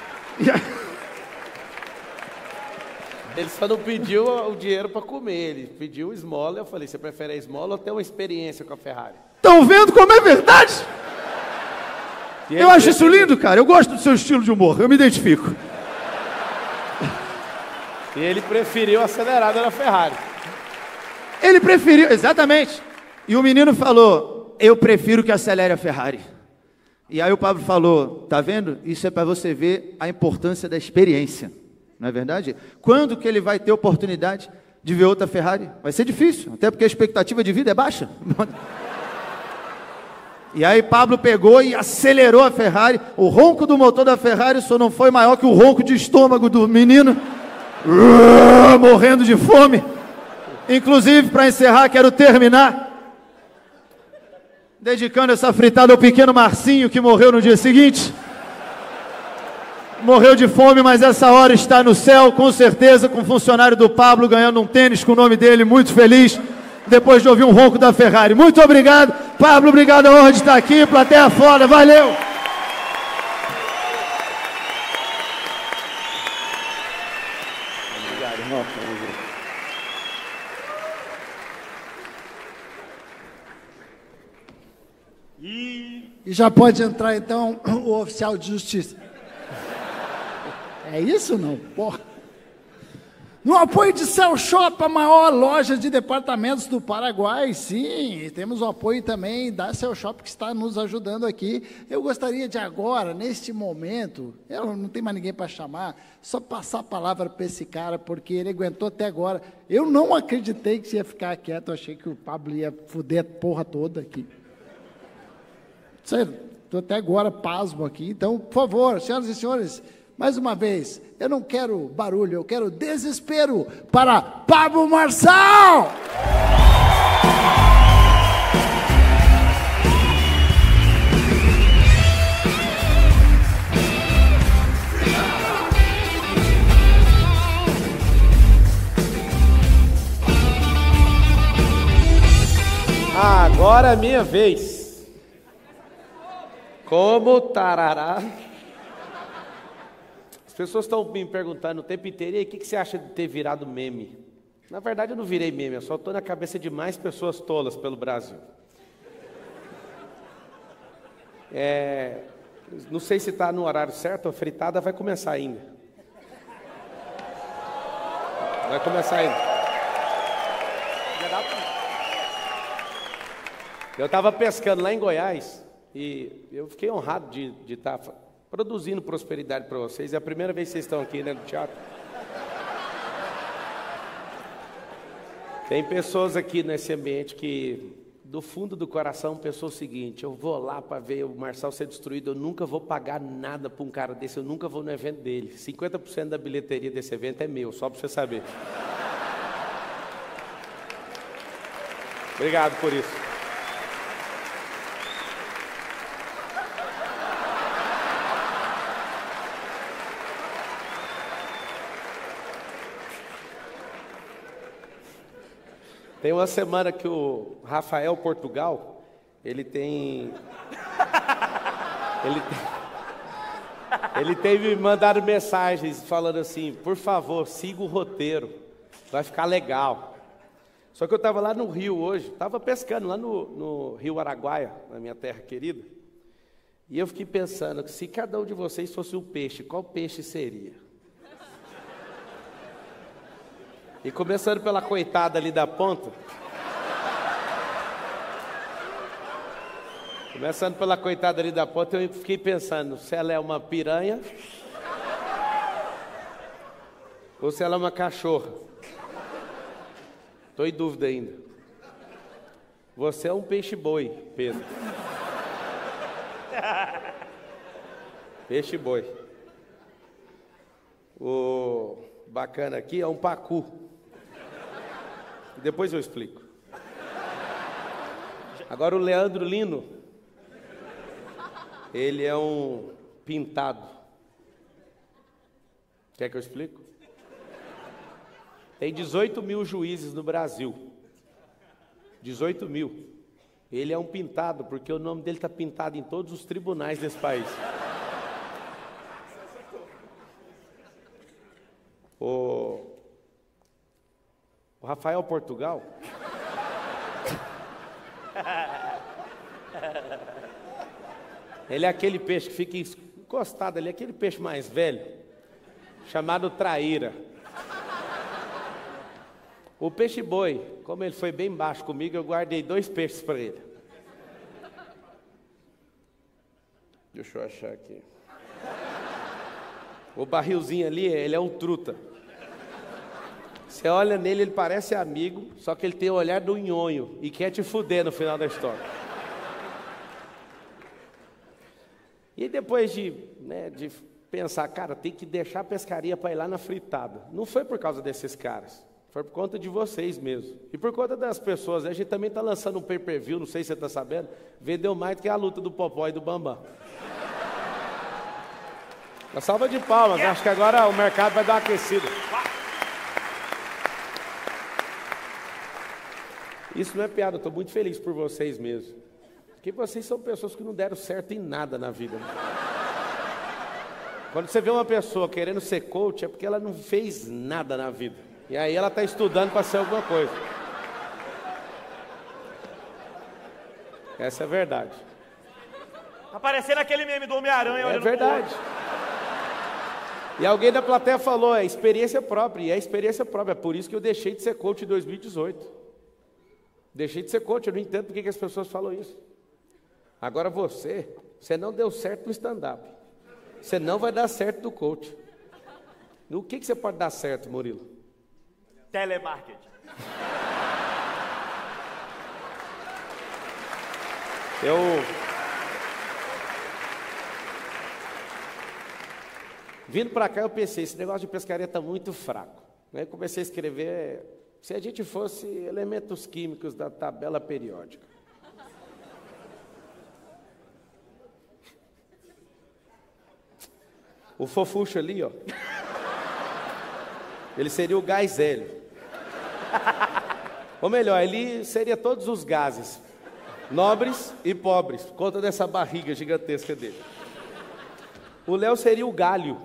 Ele só não pediu o dinheiro para comer, ele pediu esmola. Eu falei, você prefere a esmola ou ter uma experiência com a Ferrari? Estão vendo como é verdade? Eu acho isso lindo, cara. Eu gosto do seu estilo de humor, eu me identifico. E ele preferiu a acelerada na Ferrari. Ele preferiu, exatamente. E o menino falou, eu prefiro que acelere a Ferrari. E aí o Pablo falou, tá vendo? Isso é para você ver a importância da experiência. Não é verdade? Quando que ele vai ter oportunidade de ver outra Ferrari? Vai ser difícil, até porque a expectativa de vida é baixa. E aí Pablo pegou e acelerou a Ferrari. O ronco do motor da Ferrari só não foi maior que o ronco de estômago do menino. Morrendo de fome. Inclusive, para encerrar, quero terminar dedicando essa fritada ao pequeno Marcinho, que morreu no dia seguinte. Morreu de fome, mas essa hora está no céu, com certeza, com o funcionário do Pablo, ganhando um tênis com o nome dele, muito feliz, depois de ouvir um ronco da Ferrari. Muito obrigado, Pablo, obrigado, a honra de estar aqui, plateia foda, valeu! Obrigado, irmão. E já pode entrar, então, o oficial de justiça. É isso, não? Porra. No apoio de Cell Shop, a maior loja de departamentos do Paraguai, sim, temos o apoio também da Cell Shop, que está nos ajudando aqui. Eu gostaria de agora, neste momento, eu não tenho mais ninguém para chamar, só passar a palavra para esse cara, porque ele aguentou até agora. Eu não acreditei que você ia ficar quieto, eu achei que o Pablo ia foder a porra toda aqui. Sério, estou até agora pasmo aqui. Então, por favor, senhoras e senhores, mais uma vez, eu não quero barulho, eu quero desespero para Pablo Marçal! Agora é minha vez. Como tarará. As pessoas estão me perguntando o tempo inteiro, e aí, o que você acha de ter virado meme? Na verdade, eu não virei meme, eu só estou na cabeça de mais pessoas tolas pelo Brasil. Não sei se está no horário certo, a fritada vai começar ainda. Vai começar ainda. Eu estava pescando lá em Goiás e eu fiquei honrado de estar produzindo prosperidade para vocês. É a primeira vez que vocês estão aqui, né, no teatro. Tem pessoas aqui nesse ambiente que, do fundo do coração, pensou o seguinte: eu vou lá para ver o Marçal ser destruído, eu nunca vou pagar nada para um cara desse, eu nunca vou no evento dele. 50% da bilheteria desse evento é meu, só para você saber. Obrigado por isso. Tem uma semana que o Rafael Portugal, ele tem me mandado mensagens falando assim: por favor, siga o roteiro, vai ficar legal. Só que eu estava lá no Rio hoje, estava pescando lá no Rio Araguaia, na minha terra querida, e eu fiquei pensando que se cada um de vocês fosse um peixe, qual peixe seria? E começando pela coitada ali da ponta. Começando pela coitada ali da ponta, eu fiquei pensando se ela é uma piranha ou se ela é uma cachorra. Estou em dúvida ainda. Você é um peixe-boi, Pedro. Peixe-boi. O bacana aqui é um pacu. Depois eu explico. Agora o Leandro Lino, ele é um pintado. Quer que eu explique? Tem 18 mil juízes no Brasil. 18 mil. Ele é um pintado, porque o nome dele está pintado em todos os tribunais desse país. O Rafael Portugal. Ele é aquele peixe que fica encostado ali, aquele peixe mais velho, chamado traíra. O peixe-boi, como ele foi bem baixo comigo, eu guardei 2 peixes para ele. Deixa eu achar aqui. O barrilzinho ali, ele é um truta. Você olha nele, ele parece amigo, só que ele tem o olhar do nhonho e quer te fuder no final da história. E depois de pensar, cara, tem que deixar a pescaria para ir lá na fritada. Não foi por causa desses caras, foi por conta de vocês mesmo. E por conta das pessoas, a gente também está lançando um pay-per-view, não sei se você está sabendo, vendeu mais do que a luta do Popó e do Bambam. Uma salva de palmas, acho que agora o mercado vai dar uma aquecida. Isso não é piada, eu estou muito feliz por vocês mesmo. Porque vocês são pessoas que não deram certo em nada na vida. Quando você vê uma pessoa querendo ser coach, é porque ela não fez nada na vida. E aí ela está estudando para ser alguma coisa. Essa é a verdade. Tá parecendo aquele meme do Homem-Aranha. É verdade. E alguém da plateia falou, é experiência própria. E é experiência própria. É por isso que eu deixei de ser coach em 2018. Deixei de ser coach, eu não entendo por que as pessoas falam isso. Agora você não deu certo no stand-up. Você não vai dar certo no coach. No que você pode dar certo, Murilo? Telemarketing. Vindo para cá eu pensei, esse negócio de pescaria está muito fraco. Aí comecei a escrever, se a gente fosse elementos químicos da tabela periódica. O fofucho ali, ó. Ele seria o gás hélio. Ou melhor, ele seria todos os gases, nobres e pobres, por conta dessa barriga gigantesca dele. O Léo seria o galho.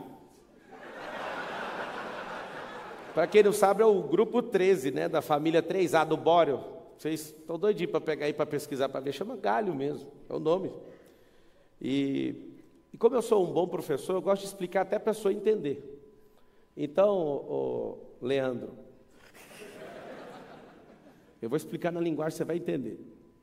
Para quem não sabe, é o grupo 13, né, da família 3A do bório. Vocês estão doidinhos para pegar aí para pesquisar para ver, chama galho mesmo, é o nome. E como eu sou um bom professor, eu gosto de explicar até a pessoa entender. Então, Leandro, eu vou explicar na linguagem, você vai entender.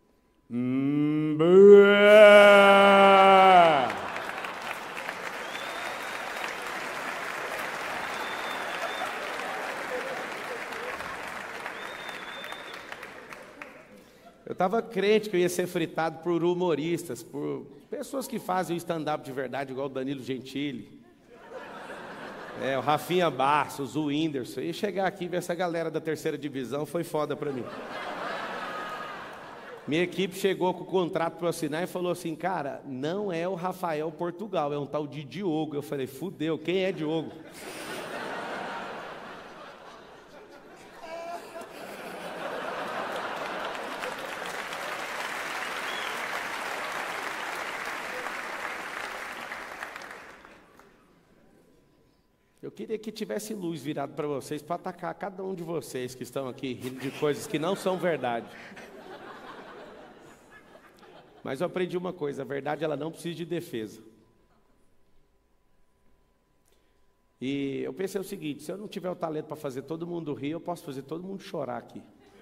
Eu estava crente que eu ia ser fritado por humoristas, por pessoas que fazem o stand-up de verdade, igual o Danilo Gentili, o Rafinha Bastos, o Whindersson. E chegar aqui e ver essa galera da terceira divisão foi foda para mim. Minha equipe chegou com o contrato para eu assinar e falou assim, cara, não é o Rafael Portugal, é um tal de Diogo. Eu falei, fudeu, quem é Diogo? Eu queria que tivesse luz virado para vocês, para atacar cada um de vocês que estão aqui rindo de coisas que não são verdade. Mas eu aprendi uma coisa, a verdade ela não precisa de defesa. E eu pensei o seguinte, se eu não tiver o talento para fazer todo mundo rir, eu posso fazer todo mundo chorar aqui.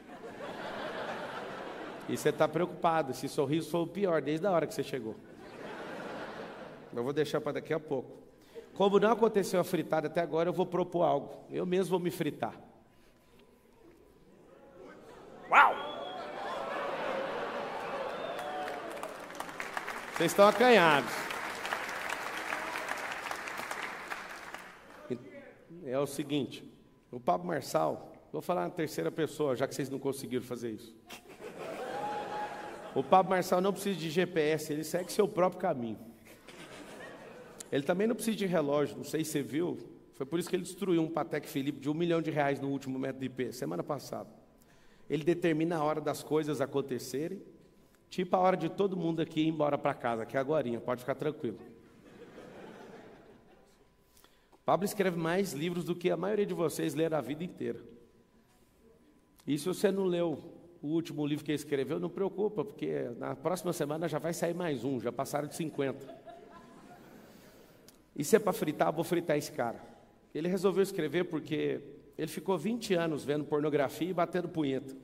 E você está preocupado, esse sorriso foi o pior desde a hora que você chegou. Eu vou deixar para daqui a pouco. Como não aconteceu a fritada até agora, eu vou propor algo. Eu mesmo vou me fritar. Uau! Vocês estão acanhados. É o seguinte, o Pablo Marçal, vou falar na terceira pessoa, já que vocês não conseguiram fazer isso. O Pablo Marçal não precisa de GPS, ele segue seu próprio caminho. Ele também não precisa de relógio, não sei se você viu, foi por isso que ele destruiu um Patek Philippe de R$1 milhão no último metro de IP, semana passada. Ele determina a hora das coisas acontecerem, tipo a hora de todo mundo aqui ir embora para casa, que é agorinha, pode ficar tranquilo. Pablo escreve mais livros do que a maioria de vocês leram a vida inteira. E se você não leu o último livro que ele escreveu, não preocupa, porque na próxima semana já vai sair mais um, já passaram de 50. E se é para fritar, eu vou fritar esse cara. Ele resolveu escrever porque ele ficou 20 anos vendo pornografia e batendo punheta.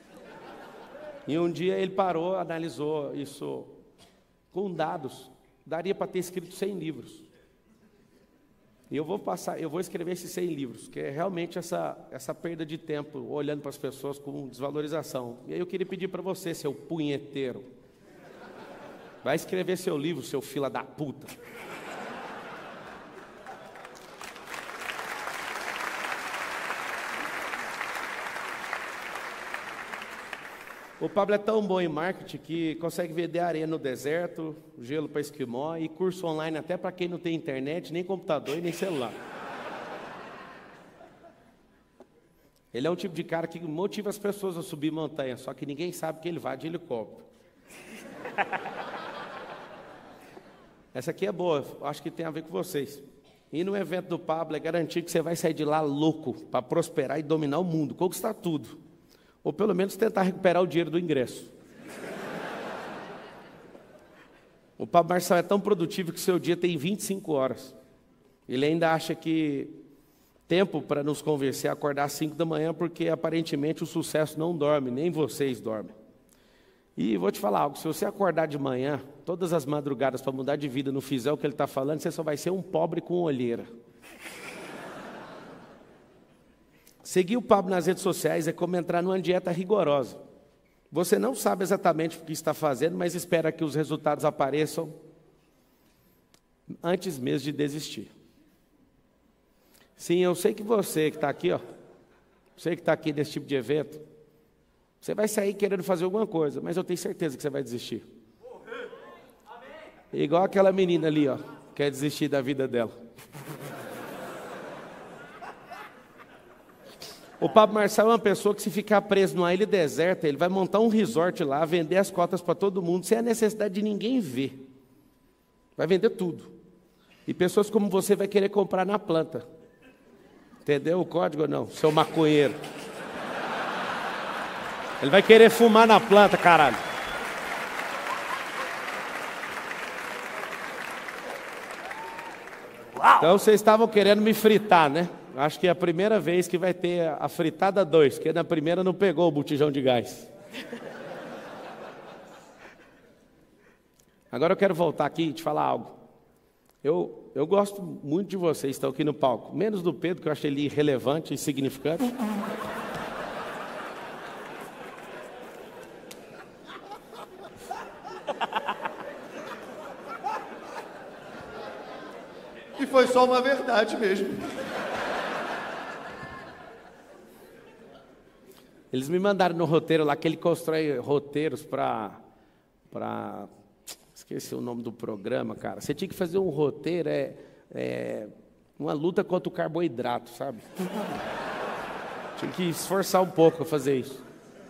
E um dia ele parou, analisou isso com dados. Daria para ter escrito 100 livros. E eu vou escrever esses 100 livros, que é realmente essa perda de tempo, olhando para as pessoas com desvalorização. E aí eu queria pedir para você, seu punheteiro, Vai escrever seu livro, seu fila da puta. O Pablo é tão bom em marketing que consegue vender areia no deserto, gelo para esquimó e curso online até para quem não tem internet, nem computador e nem celular. Ele é um tipo de cara que motiva as pessoas a subir montanha, só que ninguém sabe que ele vai de helicóptero. Essa aqui é boa, acho que tem a ver com vocês. E no evento do Pablo é garantir que você vai sair de lá louco para prosperar e dominar o mundo, conquistar tudo. Ou pelo menos tentar recuperar o dinheiro do ingresso. O Pablo Marçal é tão produtivo que seu dia tem 25 horas. Ele ainda acha que tempo para nos convencer a acordar às 5 da manhã, porque aparentemente o sucesso não dorme, nem vocês dormem. E vou te falar algo, se você acordar de manhã, todas as madrugadas para mudar de vida, não fizer o que ele está falando, você só vai ser um pobre com olheira. Seguir o Pablo nas redes sociais é como entrar numa dieta rigorosa. Você não sabe exatamente o que está fazendo, mas espera que os resultados apareçam antes mesmo de desistir. Sim, eu sei que você que está aqui, ó, você que está aqui nesse tipo de evento, você vai sair querendo fazer alguma coisa, mas eu tenho certeza que você vai desistir. Igual aquela menina ali, ó, quer desistir da vida dela. O Pablo Marçal é uma pessoa que, se ficar preso numa ilha deserta, ele vai montar um resort lá, vender as cotas para todo mundo, sem a necessidade de ninguém ver. Vai vender tudo. E pessoas como você vai querer comprar na planta. Entendeu o código ou não? Seu maconheiro. Ele vai querer fumar na planta, caralho. Então vocês estavam querendo me fritar, né? Acho que é a primeira vez que vai ter a fritada 2, porque na primeira não pegou o botijão de gás. Agora eu quero voltar aqui e te falar algo. Eu gosto muito de vocês que estão aqui no palco, menos do Pedro, que eu acho ele irrelevante e insignificante. E foi só uma verdade mesmo. Eles me mandaram no roteiro lá que ele constrói roteiros para... Esqueci o nome do programa, cara. Você tinha que fazer um roteiro, uma luta contra o carboidrato, sabe? Tinha que esforçar um pouco para fazer isso.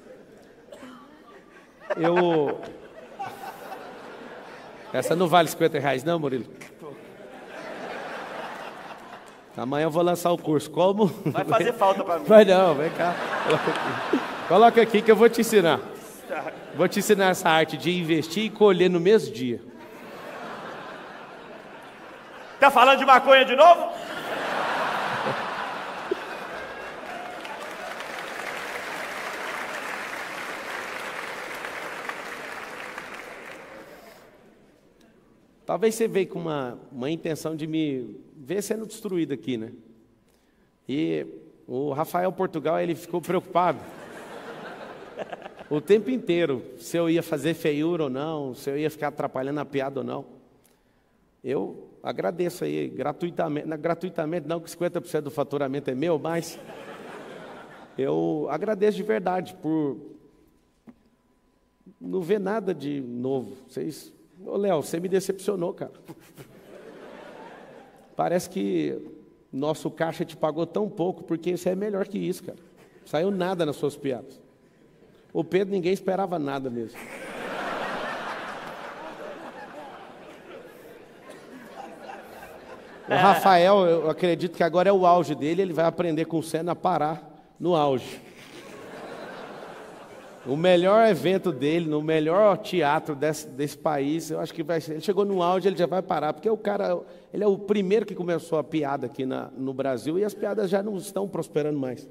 Essa não vale R$50 não, Murilo? Amanhã eu vou lançar o curso. Como? Vai fazer falta para mim. Vai não, vem cá. Coloca aqui que eu vou te ensinar. Vou te ensinar essa arte de investir e colher no mesmo dia. Tá falando de maconha de novo? Talvez você veio com uma intenção de me ver sendo destruído aqui, né? E o Rafael Portugal, ele ficou preocupado o tempo inteiro, se eu ia fazer feiura ou não, se eu ia ficar atrapalhando a piada ou não. Eu agradeço aí, gratuitamente não, que 50% do faturamento é meu, mas eu agradeço de verdade por não ver nada de novo. Ô, Léo, você me decepcionou, cara. Parece que nosso caixa te pagou tão pouco, porque você é melhor que isso, cara. Saiu nada nas suas piadas. O Pedro, ninguém esperava nada mesmo. O Rafael, eu acredito que agora é o auge dele, ele vai aprender com o Senna a parar no auge. O melhor evento dele, no melhor teatro desse país, eu acho que vai ser. Ele chegou no auge, ele já vai parar, porque o cara, ele é o primeiro que começou a piada aqui no Brasil, e as piadas já não estão prosperando mais.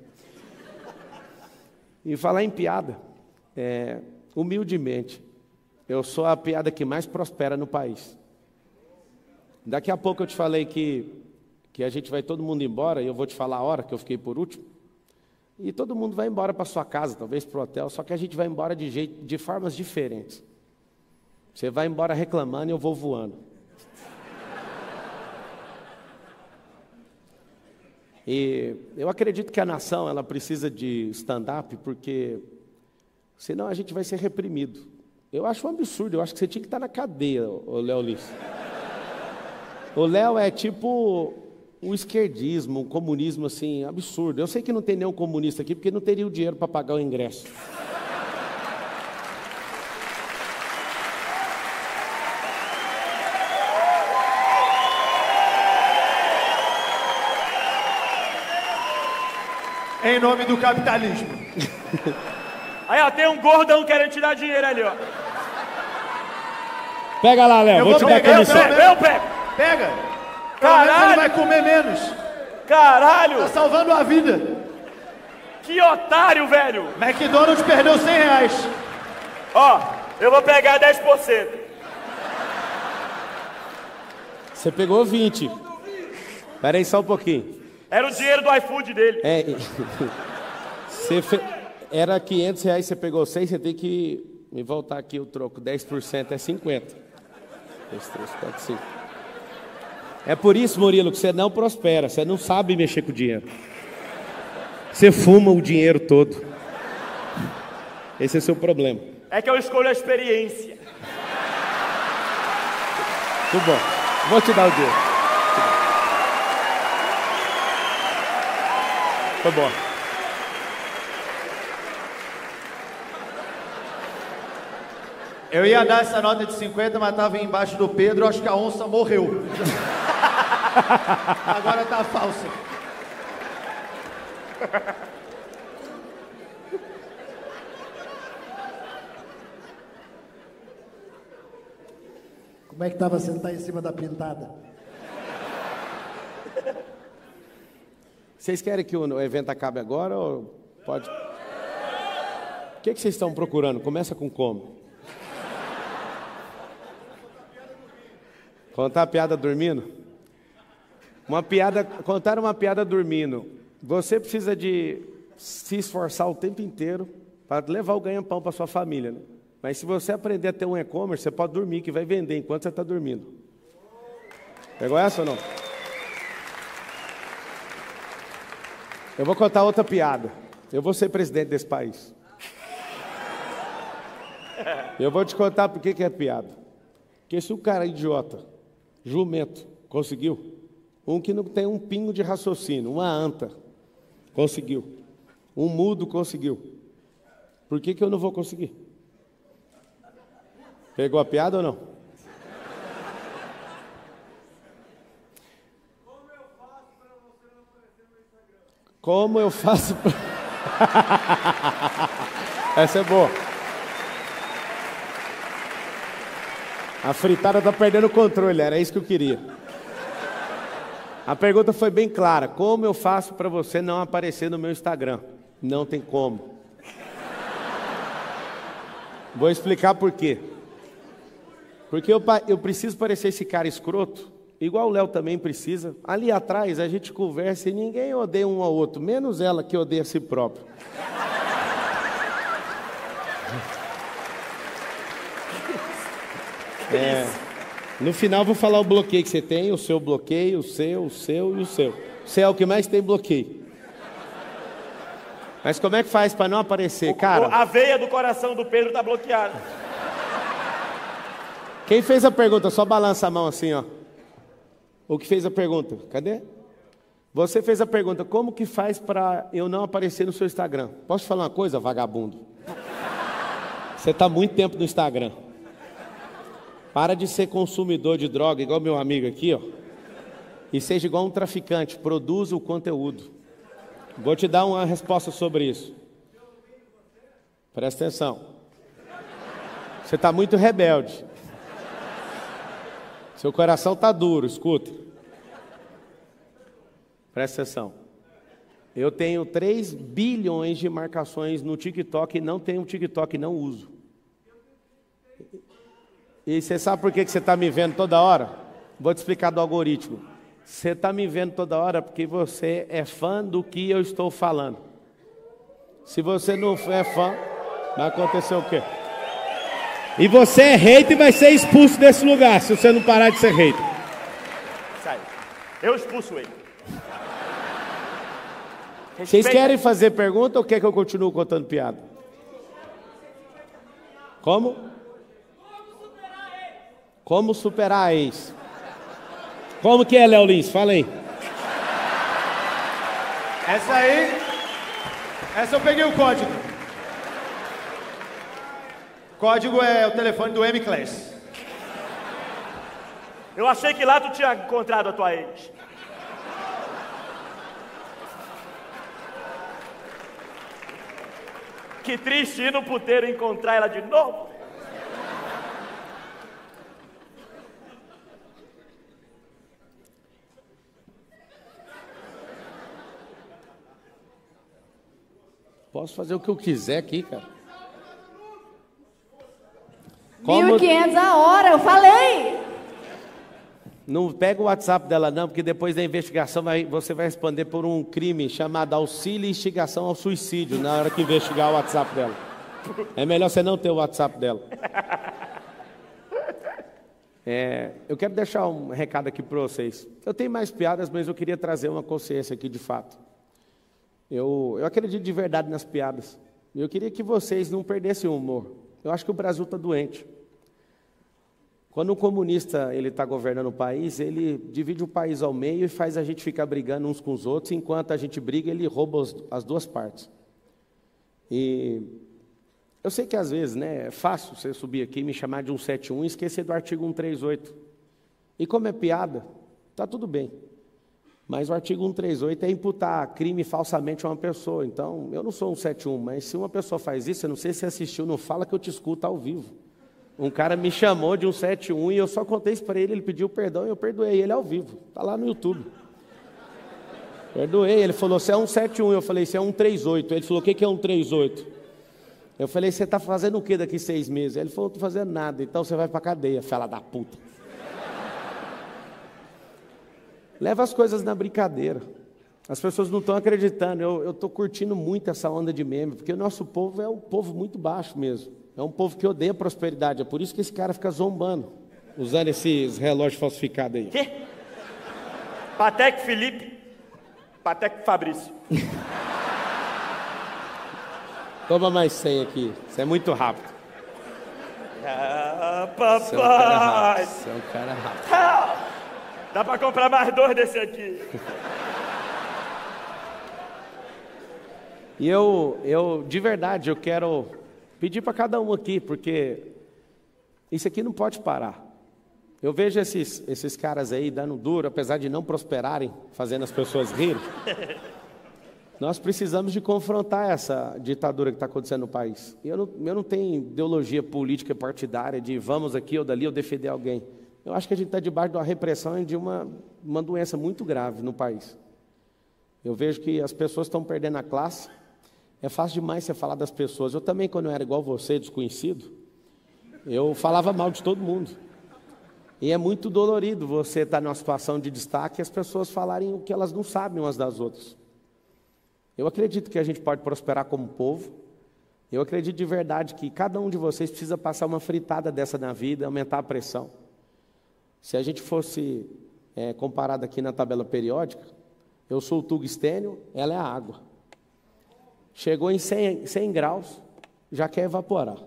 E falar em piada, humildemente, eu sou a piada que mais prospera no país. Daqui a pouco eu te falei que a gente vai todo mundo embora, e eu vou te falar a hora que eu fiquei por último. E todo mundo vai embora para sua casa, talvez para o hotel, só que a gente vai embora de formas diferentes. Você vai embora reclamando e eu vou voando. E eu acredito que a nação ela precisa de stand-up, porque senão a gente vai ser reprimido. Eu acho um absurdo, eu acho que você tinha que estar na cadeia, o Léo Lins. O Léo é tipo um esquerdismo, um comunismo assim, absurdo. Eu sei que não tem nenhum comunista aqui, porque não teria o dinheiro para pagar o ingresso. Em nome do capitalismo. Aí, ó, tem um gordão querendo te dar dinheiro ali, ó. Pega lá, Léo, vou te dar comissão. Eu pego. Pega. Caralho. Ele vai comer menos. Caralho. Tá salvando a vida. Que otário, velho. McDonald's perdeu R$100. Ó, eu vou pegar 10%. Você pegou 20. Espera aí só um pouquinho. Era o dinheiro do iFood dele. Era R$500, você pegou 100, você tem que me voltar aqui o troco. 10% é 50. 2, 3, 4, 5. É por isso, Murilo, que você não prospera. Você não sabe mexer com o dinheiro. Você fuma o dinheiro todo. Esse é o seu problema. É que eu escolho a experiência. Tudo bom. Vou te dar o dinheiro. Foi bom. Eu ia dar essa nota de 50, mas estava embaixo do Pedro, acho que a onça morreu. Agora tá falsa. Como é que estava sentar em cima da pintada? Vocês querem que o evento acabe agora ou pode? O que vocês estão procurando? Começa com como? Contar a piada dormindo? Contar uma piada dormindo. Você precisa de se esforçar o tempo inteiro para levar o ganha-pão para sua família, né? Mas se você aprender a ter um e-commerce, você pode dormir, que vai vender enquanto você está dormindo. Pegou essa ou não? Eu vou contar outra piada. Eu vou ser presidente desse país. Eu vou te contar por que é piada. Porque se o cara é idiota, jumento, conseguiu, um que não tem um pingo de raciocínio, uma anta, conseguiu, um mudo conseguiu, por que eu não vou conseguir? Pegou a piada ou não? Como eu faço para... Essa é boa. A fritada tá perdendo o controle, era isso que eu queria. A pergunta foi bem clara. Como eu faço para você não aparecer no meu Instagram? Não tem como. Vou explicar por quê. Porque eu preciso parecer esse cara escroto, igual o Léo também precisa. Ali atrás a gente conversa e ninguém odeia um ao outro, menos ela que odeia a si próprio. No final vou falar o bloqueio que você tem, o seu bloqueio, o seu e o seu. Você é o que mais tem bloqueio. Mas como é que faz para não aparecer, cara? A veia do coração do Pedro tá bloqueada. Quem fez a pergunta? Só balança a mão assim, ó. O que fez a pergunta? Cadê? Você fez a pergunta, como que faz para eu não aparecer no seu Instagram? Posso te falar uma coisa, vagabundo? Você está muito tempo no Instagram. Para de ser consumidor de droga, igual meu amigo aqui, ó. E seja igual um traficante, produza o conteúdo. Vou te dar uma resposta sobre isso. Presta atenção. Você está muito rebelde. Seu coração está duro, escuta. Presta atenção. Eu tenho 3 bilhões de marcações no TikTok e não tenho TikTok e não uso. E você sabe por que você está me vendo toda hora? Vou te explicar do algoritmo. Você está me vendo toda hora porque você é fã do que eu estou falando. Se você não é fã, vai acontecer o quê? E você é hater e vai ser expulso desse lugar, se você não parar de ser hater. Sai. Eu expulso ele. Vocês querem fazer pergunta ou quer que eu continue contando piada? Como? Como superar a ex? Como que é, Léo Lins? Fala aí. Essa eu peguei o código. O código é o telefone do M-Class. Eu achei que lá tu tinha encontrado a tua ex. Que triste ir no puteiro e encontrar ela de novo. Posso fazer o que eu quiser aqui, cara. 1.500 a hora, eu falei! Não pega o WhatsApp dela não, porque depois da investigação você vai responder por um crime chamado auxílio e instigação ao suicídio na hora que investigar o WhatsApp dela. É melhor você não ter o WhatsApp dela. Eu quero deixar um recado aqui para vocês. Eu tenho mais piadas, mas eu queria trazer uma consciência aqui de fato. Eu acredito de verdade nas piadas. Eu queria que vocês não perdessem o humor. Eu acho que o Brasil está doente. Quando um comunista está governando o país, ele divide o país ao meio e faz a gente ficar brigando uns com os outros. Enquanto a gente briga, ele rouba as duas partes. E eu sei que às vezes é fácil você subir aqui e me chamar de 171 e esquecer do artigo 138. E como é piada, está tudo bem. Mas o artigo 138 é imputar crime falsamente a uma pessoa. Então, eu não sou 171, mas se uma pessoa faz isso, eu não sei se assistiu, não fala que eu te escuto ao vivo. Um cara me chamou de 171 e eu só contei isso para ele, ele pediu perdão e eu perdoei ele ao vivo. Está lá no YouTube. Perdoei, ele falou, você é 171, eu falei, você é 138. Ele falou, o que é 138? Eu falei, você está fazendo o que daqui 6 meses? Ele falou, não estou fazendo nada, então você vai para a cadeia, fela da puta. Leva as coisas na brincadeira. As pessoas não estão acreditando. Eu estou curtindo muito essa onda de meme, porque o nosso povo é um povo muito baixo mesmo. É um povo que odeia prosperidade. É por isso que esse cara fica zombando, usando esses relógios falsificados aí. Quê? Patek Felipe, Patek Fabrício. Toma mais 100 aqui. Isso é muito rápido. Ah, papai! Você é um cara rápido. Dá pra comprar mais 2 desse aqui. E eu, de verdade, eu quero pedir para cada um aqui, porque isso aqui não pode parar. Eu vejo esses caras aí dando duro, apesar de não prosperarem, fazendo as pessoas rirem. Nós precisamos de confrontar essa ditadura que está acontecendo no país. Eu não tenho ideologia política partidária de vamos aqui ou dali ou defender alguém. Eu acho que a gente está debaixo de uma repressão e de uma doença muito grave no país. Eu vejo que as pessoas estão perdendo a classe. É fácil demais você falar das pessoas. Eu também, quando eu era igual você, desconhecido, eu falava mal de todo mundo. E é muito dolorido você estar numa situação de destaque e as pessoas falarem o que elas não sabem umas das outras. Eu acredito que a gente pode prosperar como povo. Eu acredito de verdade que cada um de vocês precisa passar uma fritada dessa na vida, aumentar a pressão. Se a gente fosse comparado aqui na tabela periódica, eu sou o tungstênio, ela é a água. Chegou em 100 graus, já quer evaporar.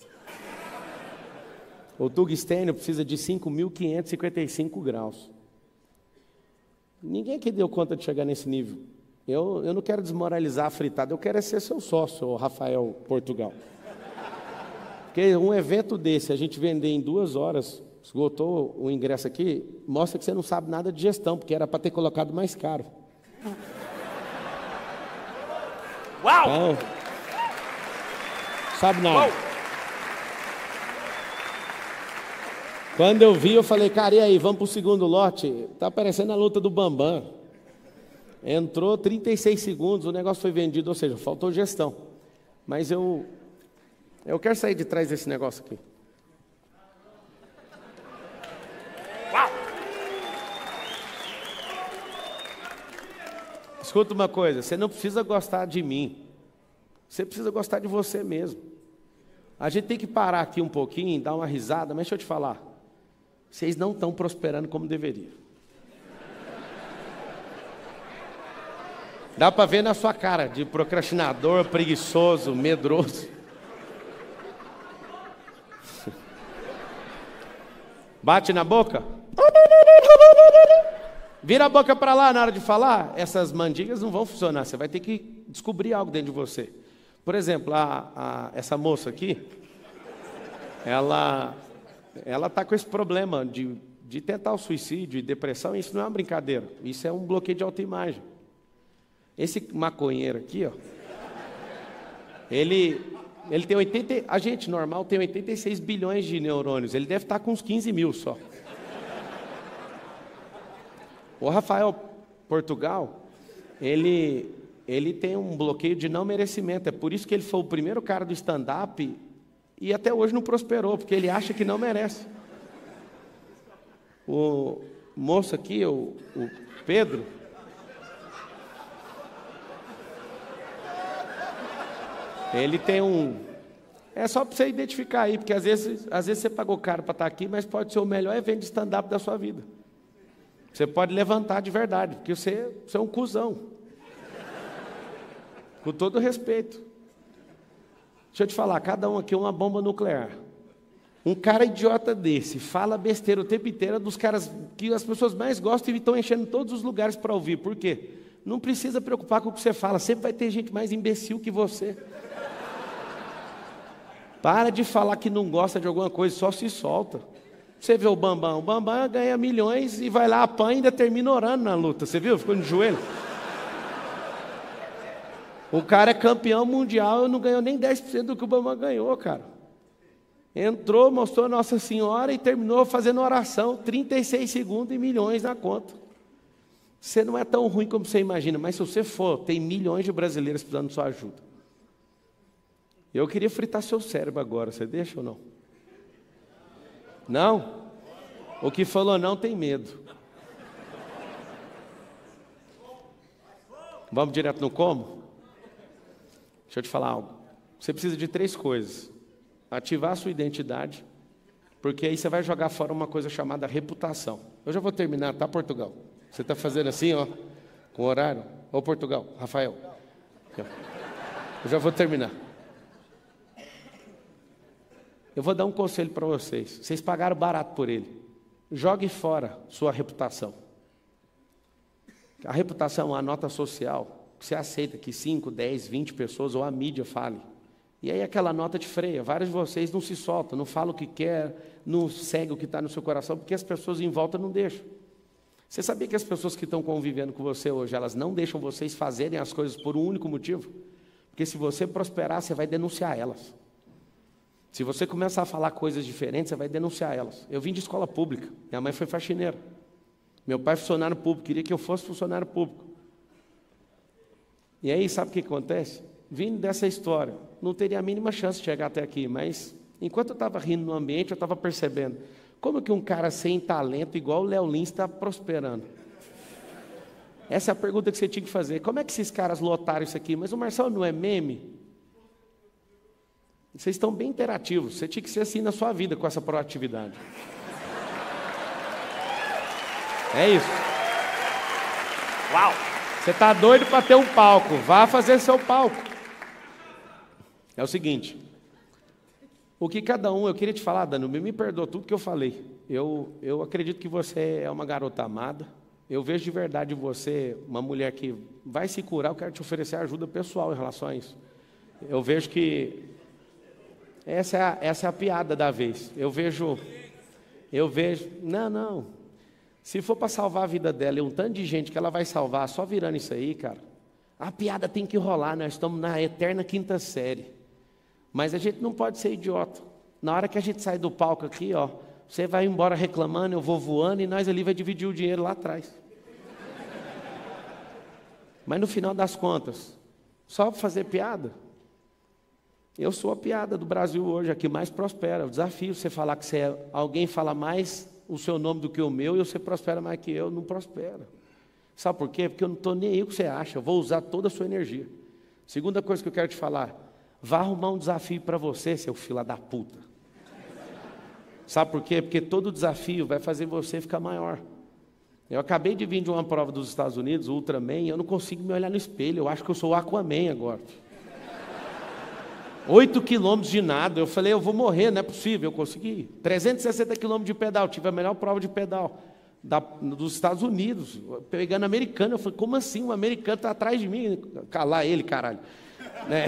O tungstênio precisa de 5.555 graus. Ninguém aqui deu conta de chegar nesse nível. Eu não quero desmoralizar a fritada, eu quero ser seu sócio, o Rafael Portugal. Porque um evento desse, a gente vender em 2 horas, esgotou o ingresso aqui, mostra que você não sabe nada de gestão, porque era para ter colocado mais caro. Uau! Então, sabe nada. Uau! Quando eu vi, eu falei, cara, e aí, vamos para o segundo lote? Tá parecendo a luta do Bambam. Entrou 36 segundos, o negócio foi vendido, ou seja, faltou gestão. Mas eu quero sair de trás desse negócio aqui. Uau! Escuta uma coisa, você não precisa gostar de mim. Você precisa gostar de você mesmo. A gente tem que parar aqui um pouquinho, dar uma risada, mas deixa eu te falar. Vocês não estão prosperando como deveriam. Dá para ver na sua cara, de procrastinador, preguiçoso, medroso. Bate na boca. Vira a boca para lá na hora de falar. Essas mandigas não vão funcionar. Você vai ter que descobrir algo dentro de você. Por exemplo, essa moça aqui, ela está com esse problema de tentar o suicídio e depressão. Isso não é uma brincadeira. Isso é um bloqueio de autoimagem. Esse maconheiro aqui, ó, ele tem 80... A gente normal tem 86 bilhões de neurônios. Ele deve estar com uns 15 mil só. O Rafael Portugal, ele tem um bloqueio de não merecimento. É por isso que ele foi o primeiro cara do stand-up e até hoje não prosperou, porque ele acha que não merece. O moço aqui, o Pedro... Ele tem um... É só para você identificar aí, porque às vezes você pagou caro para estar aqui, mas pode ser o melhor evento de stand-up da sua vida. Você pode levantar de verdade, porque você é um cuzão. Com todo respeito. Deixa eu te falar, cada um aqui é uma bomba nuclear. Um cara idiota desse, fala besteira o tempo inteiro, dos caras que as pessoas mais gostam e estão enchendo todos os lugares para ouvir. Por quê? Não precisa preocupar com o que você fala, sempre vai ter gente mais imbecil que você. Para de falar que não gosta de alguma coisa, só se solta. Você vê o Bambam ganha milhões e vai lá, apanha e ainda termina orando na luta. Você viu? Ficou no joelho. O cara é campeão mundial e não ganhou nem 10% do que o Bambam ganhou, cara. Entrou, mostrou Nossa Senhora e terminou fazendo oração, 36 segundos e milhões na conta. Você não é tão ruim como você imagina, mas se você for, tem milhões de brasileiros precisando de sua ajuda. Eu queria fritar seu cérebro agora, você deixa ou não? Não? O que falou não tem medo. Vamos direto no como? Deixa eu te falar algo. Você precisa de 3 coisas. Ativar a sua identidade, porque aí você vai jogar fora uma coisa chamada reputação. Eu já vou terminar, tá, Portugal? Você está fazendo assim, ó, com o horário? Ô, Portugal, Rafael. Eu já vou terminar. Eu vou dar um conselho para vocês. Vocês pagaram barato por ele. Jogue fora sua reputação. A reputação é uma nota social que você aceita que 5, 10, 20 pessoas ou a mídia fale. E aí aquela nota te freia. Vários de vocês não se soltam, não falam o que quer, não seguem o que está no seu coração, porque as pessoas em volta não deixam. Você sabia que as pessoas que estão convivendo com você hoje, elas não deixam vocês fazerem as coisas por um único motivo? Porque se você prosperar, você vai denunciar elas. Se você começar a falar coisas diferentes, você vai denunciar elas. Eu vim de escola pública, minha mãe foi faxineira. Meu pai funcionário público, queria que eu fosse funcionário público. E aí, sabe o que acontece? Vindo dessa história, não teria a mínima chance de chegar até aqui, mas enquanto eu estava rindo no ambiente, eu estava percebendo como que um cara sem talento, igual o Léo Lins, está prosperando. Essa é a pergunta que você tinha que fazer. Como é que esses caras lotaram isso aqui? Mas o Marcelo não é meme? Vocês estão bem interativos. Você tinha que ser assim na sua vida com essa proatividade. É isso. Uau! Você está doido para ter um palco. Vá fazer seu palco. É o seguinte. O que cada um... Eu queria te falar, Dani, me perdoa tudo que eu falei. Eu acredito que você é uma garota amada. Eu vejo de verdade em você uma mulher que vai se curar. Eu quero te oferecer ajuda pessoal em relação a isso. Eu vejo que... Essa é a piada da vez. Eu vejo... Não. Se for para salvar a vida dela e um tanto de gente que ela vai salvar só virando isso aí, cara, a piada tem que rolar, nós estamos na eterna 5ª série. Mas a gente não pode ser idiota. Na hora que a gente sai do palco aqui, ó, você vai embora reclamando, eu vou voando e nós ali vai dividir o dinheiro lá atrás. Mas no final das contas, só para fazer piada, eu sou a piada do Brasil hoje, a que mais prospera. O desafio você falar que alguém fala mais o seu nome do que o meu e você prospera mais que eu, não prospera. Sabe por quê? Porque eu não estou nem aí o que você acha, eu vou usar toda a sua energia. Segunda coisa que eu quero te falar, Vá arrumar um desafio para você, seu filho da puta. Sabe por quê? Porque todo desafio vai fazer você ficar maior. Eu acabei de vir de uma prova dos Estados Unidos, o Ultraman, e eu não consigo me olhar no espelho. Eu acho que eu sou o Aquaman agora. 8 quilômetros de nado. Eu falei, eu vou morrer, não é possível. Eu consegui. 360 quilômetros de pedal. Tive a melhor prova de pedal dos Estados Unidos. Pegando americano. Eu falei, como assim? Um americano está atrás de mim. Calar ele, caralho. Né?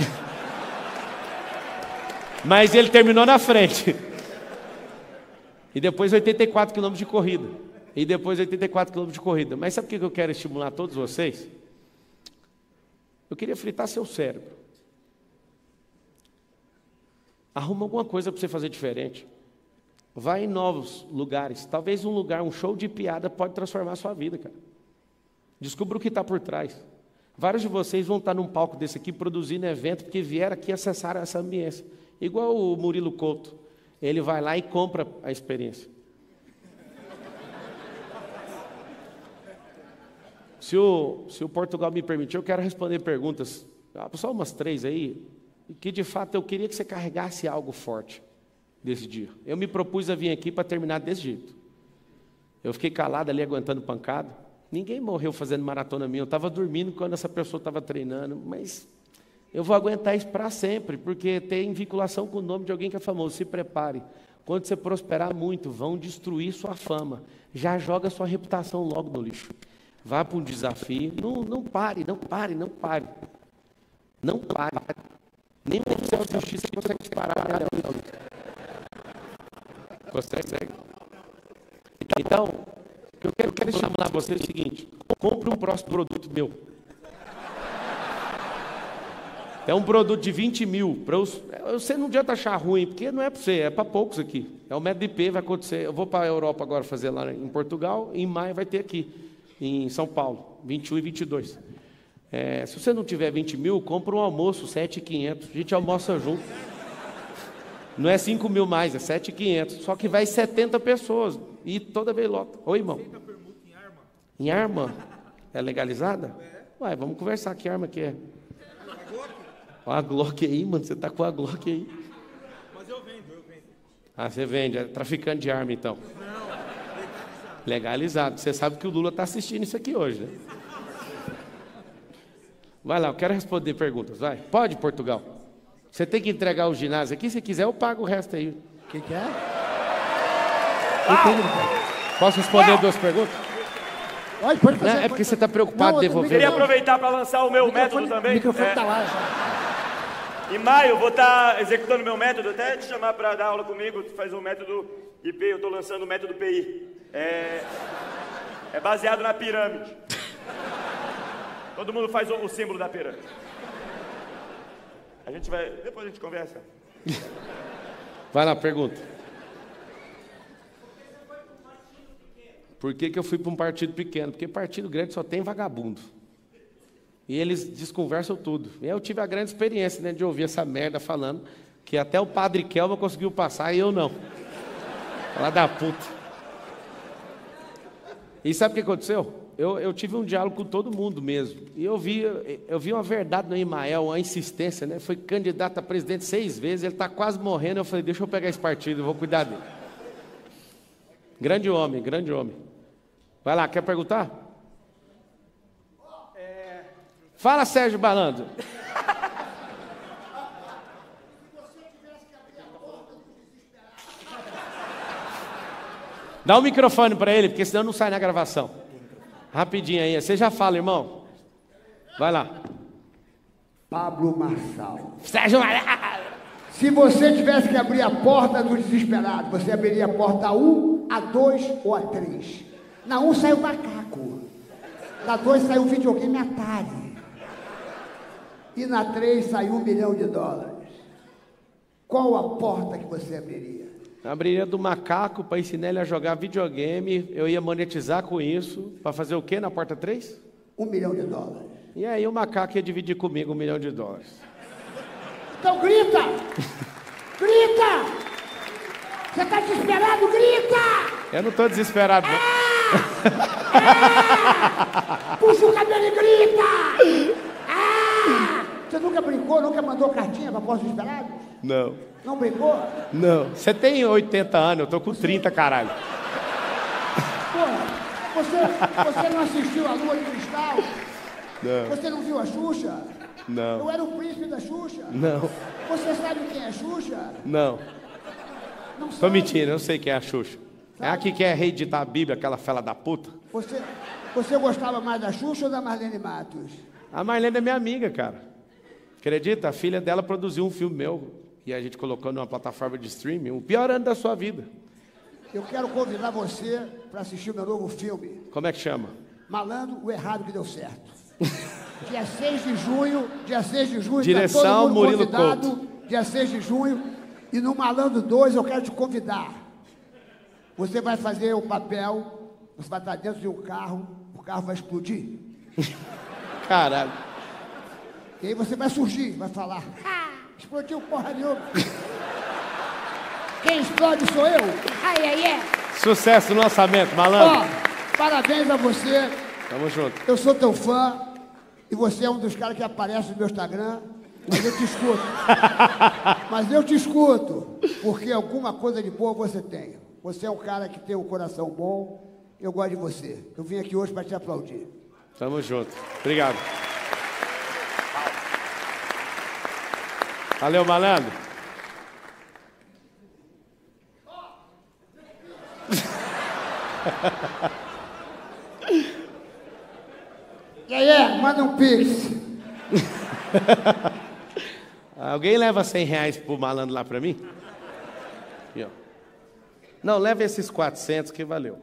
Mas ele terminou na frente. E depois 84 quilômetros de corrida. E depois 84 quilômetros de corrida. Mas sabe o que eu quero estimular todos vocês? Eu queria fritar seu cérebro. Arruma alguma coisa para você fazer diferente. Vai em novos lugares. Talvez um show de piada pode transformar a sua vida, cara. Descubra o que está por trás. Vários de vocês vão estar num palco desse aqui, produzindo evento, porque vieram aqui acessar essa ambiência. Igual o Murilo Couto. Ele vai lá e compra a experiência. Se o Portugal me permitir, eu quero responder perguntas. Só umas 3 aí. Que de fato eu queria que você carregasse algo forte desse dia. Eu me propus a vir aqui para terminar desse jeito. Eu fiquei calado ali aguentando pancada. Ninguém morreu fazendo maratona minha. Eu estava dormindo quando essa pessoa estava treinando. Mas eu vou aguentar isso para sempre, porque tem vinculação com o nome de alguém que é famoso. Se prepare. Quando você prosperar muito, vão destruir sua fama. Já joga sua reputação logo no lixo. Vá para um desafio. Não pare. Não pare. Nem o oficial de justiça consegue parar. Consegue? Então, o que eu quero estimular você é o seguinte: compre um próximo produto meu. É um produto de 20 mil. Você não adianta achar ruim, porque não é para você, é para poucos aqui. É o método IP, vai acontecer. Eu vou para a Europa agora fazer lá em Portugal, em maio vai ter aqui, em São Paulo, 21 e 22. Se você não tiver 20 mil, compra um almoço, 7.500. A gente almoça junto. Não é 5 mil mais, é 7.500. Só que vai 70 pessoas. E toda vez lota. Oi, irmão. Em arma? É legalizada? Ué, vamos conversar. Que arma que é? A Glock aí, mano. Você tá com a Glock aí. Mas eu vendo. Ah, você vende. É traficante de arma, então. Não. Legalizado. Você sabe que o Lula tá assistindo isso aqui hoje, né? Vai lá, eu quero responder perguntas, vai. Pode, Portugal? Você tem que entregar o ginásio aqui, se quiser eu pago o resto aí. O que é? Posso responder 2 perguntas? Pode fazer. Não, é porque você está preocupado em devolver. Queria aproveitar para lançar o meu método também. O microfone está lá já. Em maio eu vou estar executando meu método, até te chamar para dar aula comigo, faz um método IP, eu estou lançando o método PI. É baseado na pirâmide. Todo mundo faz o símbolo da pirâmide. Depois a gente conversa. Vai lá, pergunta. Por que eu fui para um partido pequeno? Porque partido grande só tem vagabundo. E eles desconversam tudo. E eu tive a grande experiência, né, de ouvir essa merda falando que até o padre Kelma conseguiu passar e eu não. Fala da puta. E sabe o que aconteceu? Eu tive um diálogo com todo mundo mesmo. E eu vi uma verdade no Imael, a insistência, né? Foi candidato a presidente 6 vezes, ele está quase morrendo. Eu falei, deixa eu pegar esse partido, eu vou cuidar dele. Grande homem. Vai lá, quer perguntar? Fala, Sérgio Balando. Dá o microfone para ele, porque senão não sai na gravação. Rapidinho aí, você já fala, irmão. Vai lá. Pablo Marçal. Sérgio Marçal. Se você tivesse que abrir a porta do desesperado, você abriria a porta A1, A2 ou A3? Na 1 saiu macaco. Na 2 saiu videogame Atari. E na 3 saiu $1 milhão. Qual a porta que você abriria? Abriria do macaco para ensinar ele a jogar videogame. Eu ia monetizar com isso. Para fazer o quê na porta 3? $1 milhão. E aí o macaco ia dividir comigo $1 milhão. Então grita! Grita! Você está desesperado? Grita! Eu não estou desesperado, não. Puxa o cabelo e grita! Você nunca brincou, nunca mandou cartinha para Portos Esperados? Não. Não brincou? Não. Você tem 80 anos, eu tô com 30, caralho. Porra, você não assistiu a Lua de Cristal? Não. Você não viu a Xuxa? Não. Eu era o príncipe da Xuxa? Não. Você sabe quem é Xuxa? Não. Não Tô sabe? mentindo, eu sei quem é a Xuxa. É a que quer reeditar a Bíblia, aquela fela da puta. Você gostava mais da Xuxa ou da Marlene Matos? A Marlene é minha amiga, cara. Acredita? A filha dela produziu um filme meu e a gente colocou numa plataforma de streaming, o pior ano da sua vida. Eu quero convidar você para assistir o meu novo filme. Como é que chama? Malandro, o errado que deu certo. Dia 6 de junho, Direção tá todo mundo Murilo convidado. Couto. Dia 6 de junho. E no Malandro 2 eu quero te convidar. Você vai fazer o papel, você vai estar dentro de um carro, o carro vai explodir. Caralho. E aí você vai surgir, vai falar, explodiu porra nenhuma. Quem explode sou eu. Ai, ai, ai. Sucesso no lançamento, malandro. Ó, parabéns a você. Tamo junto. Eu sou teu fã e você é um dos caras que aparece no meu Instagram, mas eu te escuto. Mas eu te escuto, porque alguma coisa de boa você tem. Você é um cara que tem um coração bom, eu gosto de você. Eu vim aqui hoje para te aplaudir. Tamo junto. Obrigado. Valeu, malandro. E aí, manda um pix. Alguém leva R$100 pro malandro lá pra mim? Aqui, ó. Não, leva esses 400 que valeu.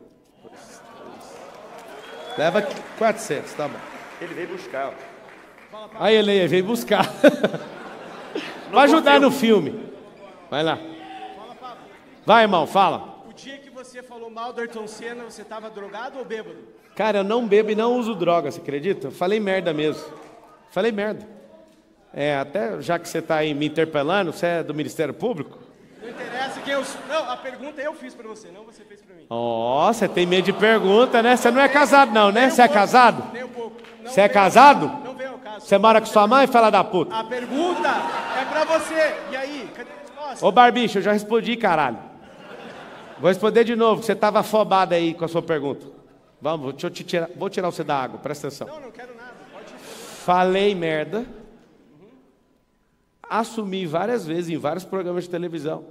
Leva 400, tá bom. Ele veio buscar, ó. Aí ele veio buscar. Vai ajudar no filme. Vai lá. Vai, irmão, fala. O dia que você falou mal do Ayrton Senna, você estava drogado ou bêbado? Cara, eu não bebo e não uso droga, você acredita? Falei merda mesmo. Falei merda. É, até já que você tá aí me interpelando, você é do Ministério Público? Não interessa quem eu... Não, a pergunta eu fiz pra você, não você fez pra mim. Ó, você tem medo de pergunta, né? Você não é casado não, né? Você é casado? Nem um pouco. Você é casado? Não vem ao caso. Você mora com sua mãe, fala da puta? A pergunta é pra você. E aí? Cadê? Nossa. Ô, Barbicha, eu já respondi, caralho. Vou responder de novo, que você tava afobado aí com a sua pergunta. Vamos, deixa eu te tirar, vou tirar você da água, presta atenção. Não quero nada. Pode... Falei merda. Assumi várias vezes em vários programas de televisão.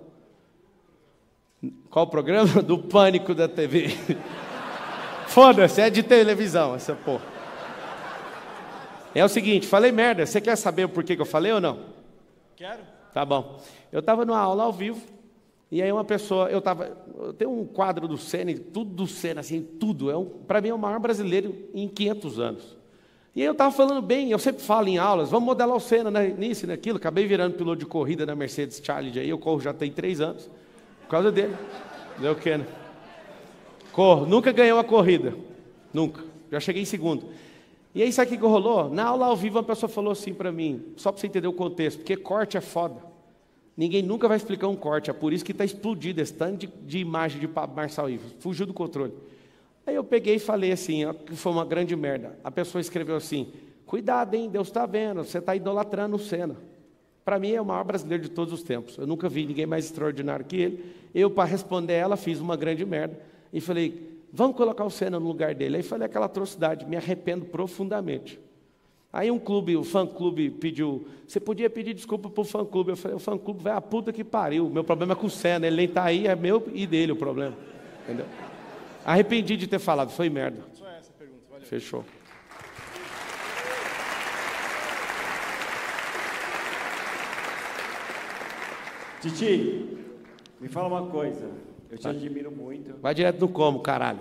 Qual programa? Do Pânico da TV. Foda-se, é de televisão essa porra. É o seguinte, falei merda. Você quer saber o porquê que eu falei ou não? Quero. Tá bom. Eu estava numa aula ao vivo, e aí uma pessoa, eu tenho um quadro do Senna, tudo do Senna, assim, tudo. Para mim é o maior brasileiro em 500 anos. E aí eu estava falando bem, eu sempre falo em aulas, vamos modelar o Senna nisso e naquilo. Acabei virando piloto de corrida na Mercedes Challenge, aí eu corro já tem 3 anos, por causa dele. Deu o quê, né? Corro, nunca ganhei uma corrida, nunca. Já cheguei em segundo. E aí, sabe o que rolou? Na aula ao vivo, uma pessoa falou assim para mim, só para você entender o contexto, porque corte é foda. Ninguém nunca vai explicar um corte, é por isso que está explodido esse tanto de imagem de Pablo Marçal Ivo. Fugiu do controle. Aí eu peguei e falei assim, ó, que foi uma grande merda. A pessoa escreveu assim, cuidado, hein, Deus está vendo, você está idolatrando o Senna. Para mim é o maior brasileiro de todos os tempos. Eu nunca vi ninguém mais extraordinário que ele. Eu, para responder ela, fiz uma grande merda. E falei, vamos colocar o Senna no lugar dele. Aí falei aquela atrocidade, me arrependo profundamente. Aí o fã-clube pediu, você podia pedir desculpa pro fã-clube. Eu falei, o fã-clube vai a puta que pariu. Meu problema é com o Senna, ele nem está aí, é meu e dele o problema. Entendeu? Arrependi de ter falado, foi merda. Só essa pergunta, valeu. Fechou. Titi, me fala uma coisa. Eu te admiro muito. Vai direto no como, caralho.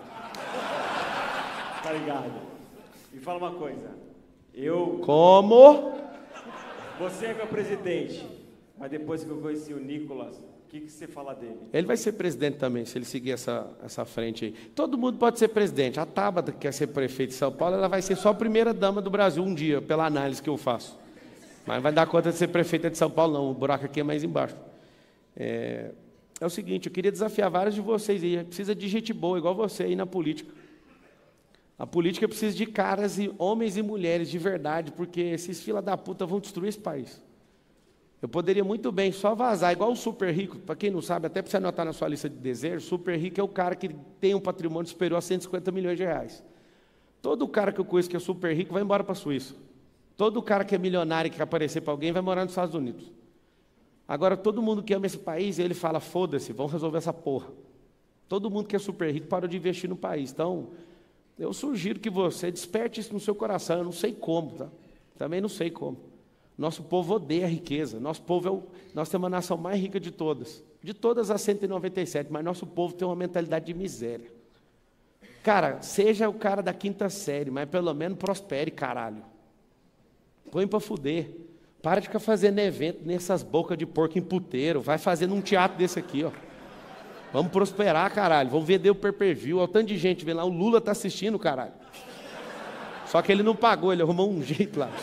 Tá ligado? Me fala uma coisa. Como? Você é meu presidente, mas depois que eu conheci o Nicolas, o que você fala dele? Ele vai ser presidente também, se ele seguir essa frente aí. Todo mundo pode ser presidente. A Tabata, que quer ser prefeito de São Paulo, ela vai ser só a primeira dama do Brasil um dia, pela análise que eu faço. Mas não vai dar conta de ser prefeita de São Paulo, não. O buraco aqui é mais embaixo. É o seguinte, eu queria desafiar vários de vocês aí. Precisa de gente boa, igual você aí na política. A política precisa de caras, e homens e mulheres de verdade, porque esses fila da puta vão destruir esse país. Eu poderia muito bem só vazar, igual o super rico. Para quem não sabe, até para você anotar na sua lista de desejos, super rico é o cara que tem um patrimônio superior a 150 milhões de reais. Todo cara que eu conheço que é super rico vai embora para a Suíça. Todo cara que é milionário e quer aparecer para alguém vai morar nos Estados Unidos. Agora, todo mundo que ama esse país, ele fala, foda-se, vamos resolver essa porra. Todo mundo que é super rico parou de investir no país. Então, eu sugiro que você desperte isso no seu coração. Eu não sei como, tá? Também não sei como. Nosso povo odeia a riqueza. Nosso povo nós temos a nação mais rica de todas as 197, mas nosso povo tem uma mentalidade de miséria. Cara, seja o cara da 5ª série, mas pelo menos prospere, caralho. Põe pra fuder. Para de ficar fazendo evento nessas bocas de porco em puteiro. Vai fazendo um teatro desse aqui, ó. Vamos prosperar, caralho. Vamos vender o pay-per-view. Olha o tanto de gente vendo lá. O Lula tá assistindo, caralho. Só que ele não pagou, ele arrumou um jeito lá.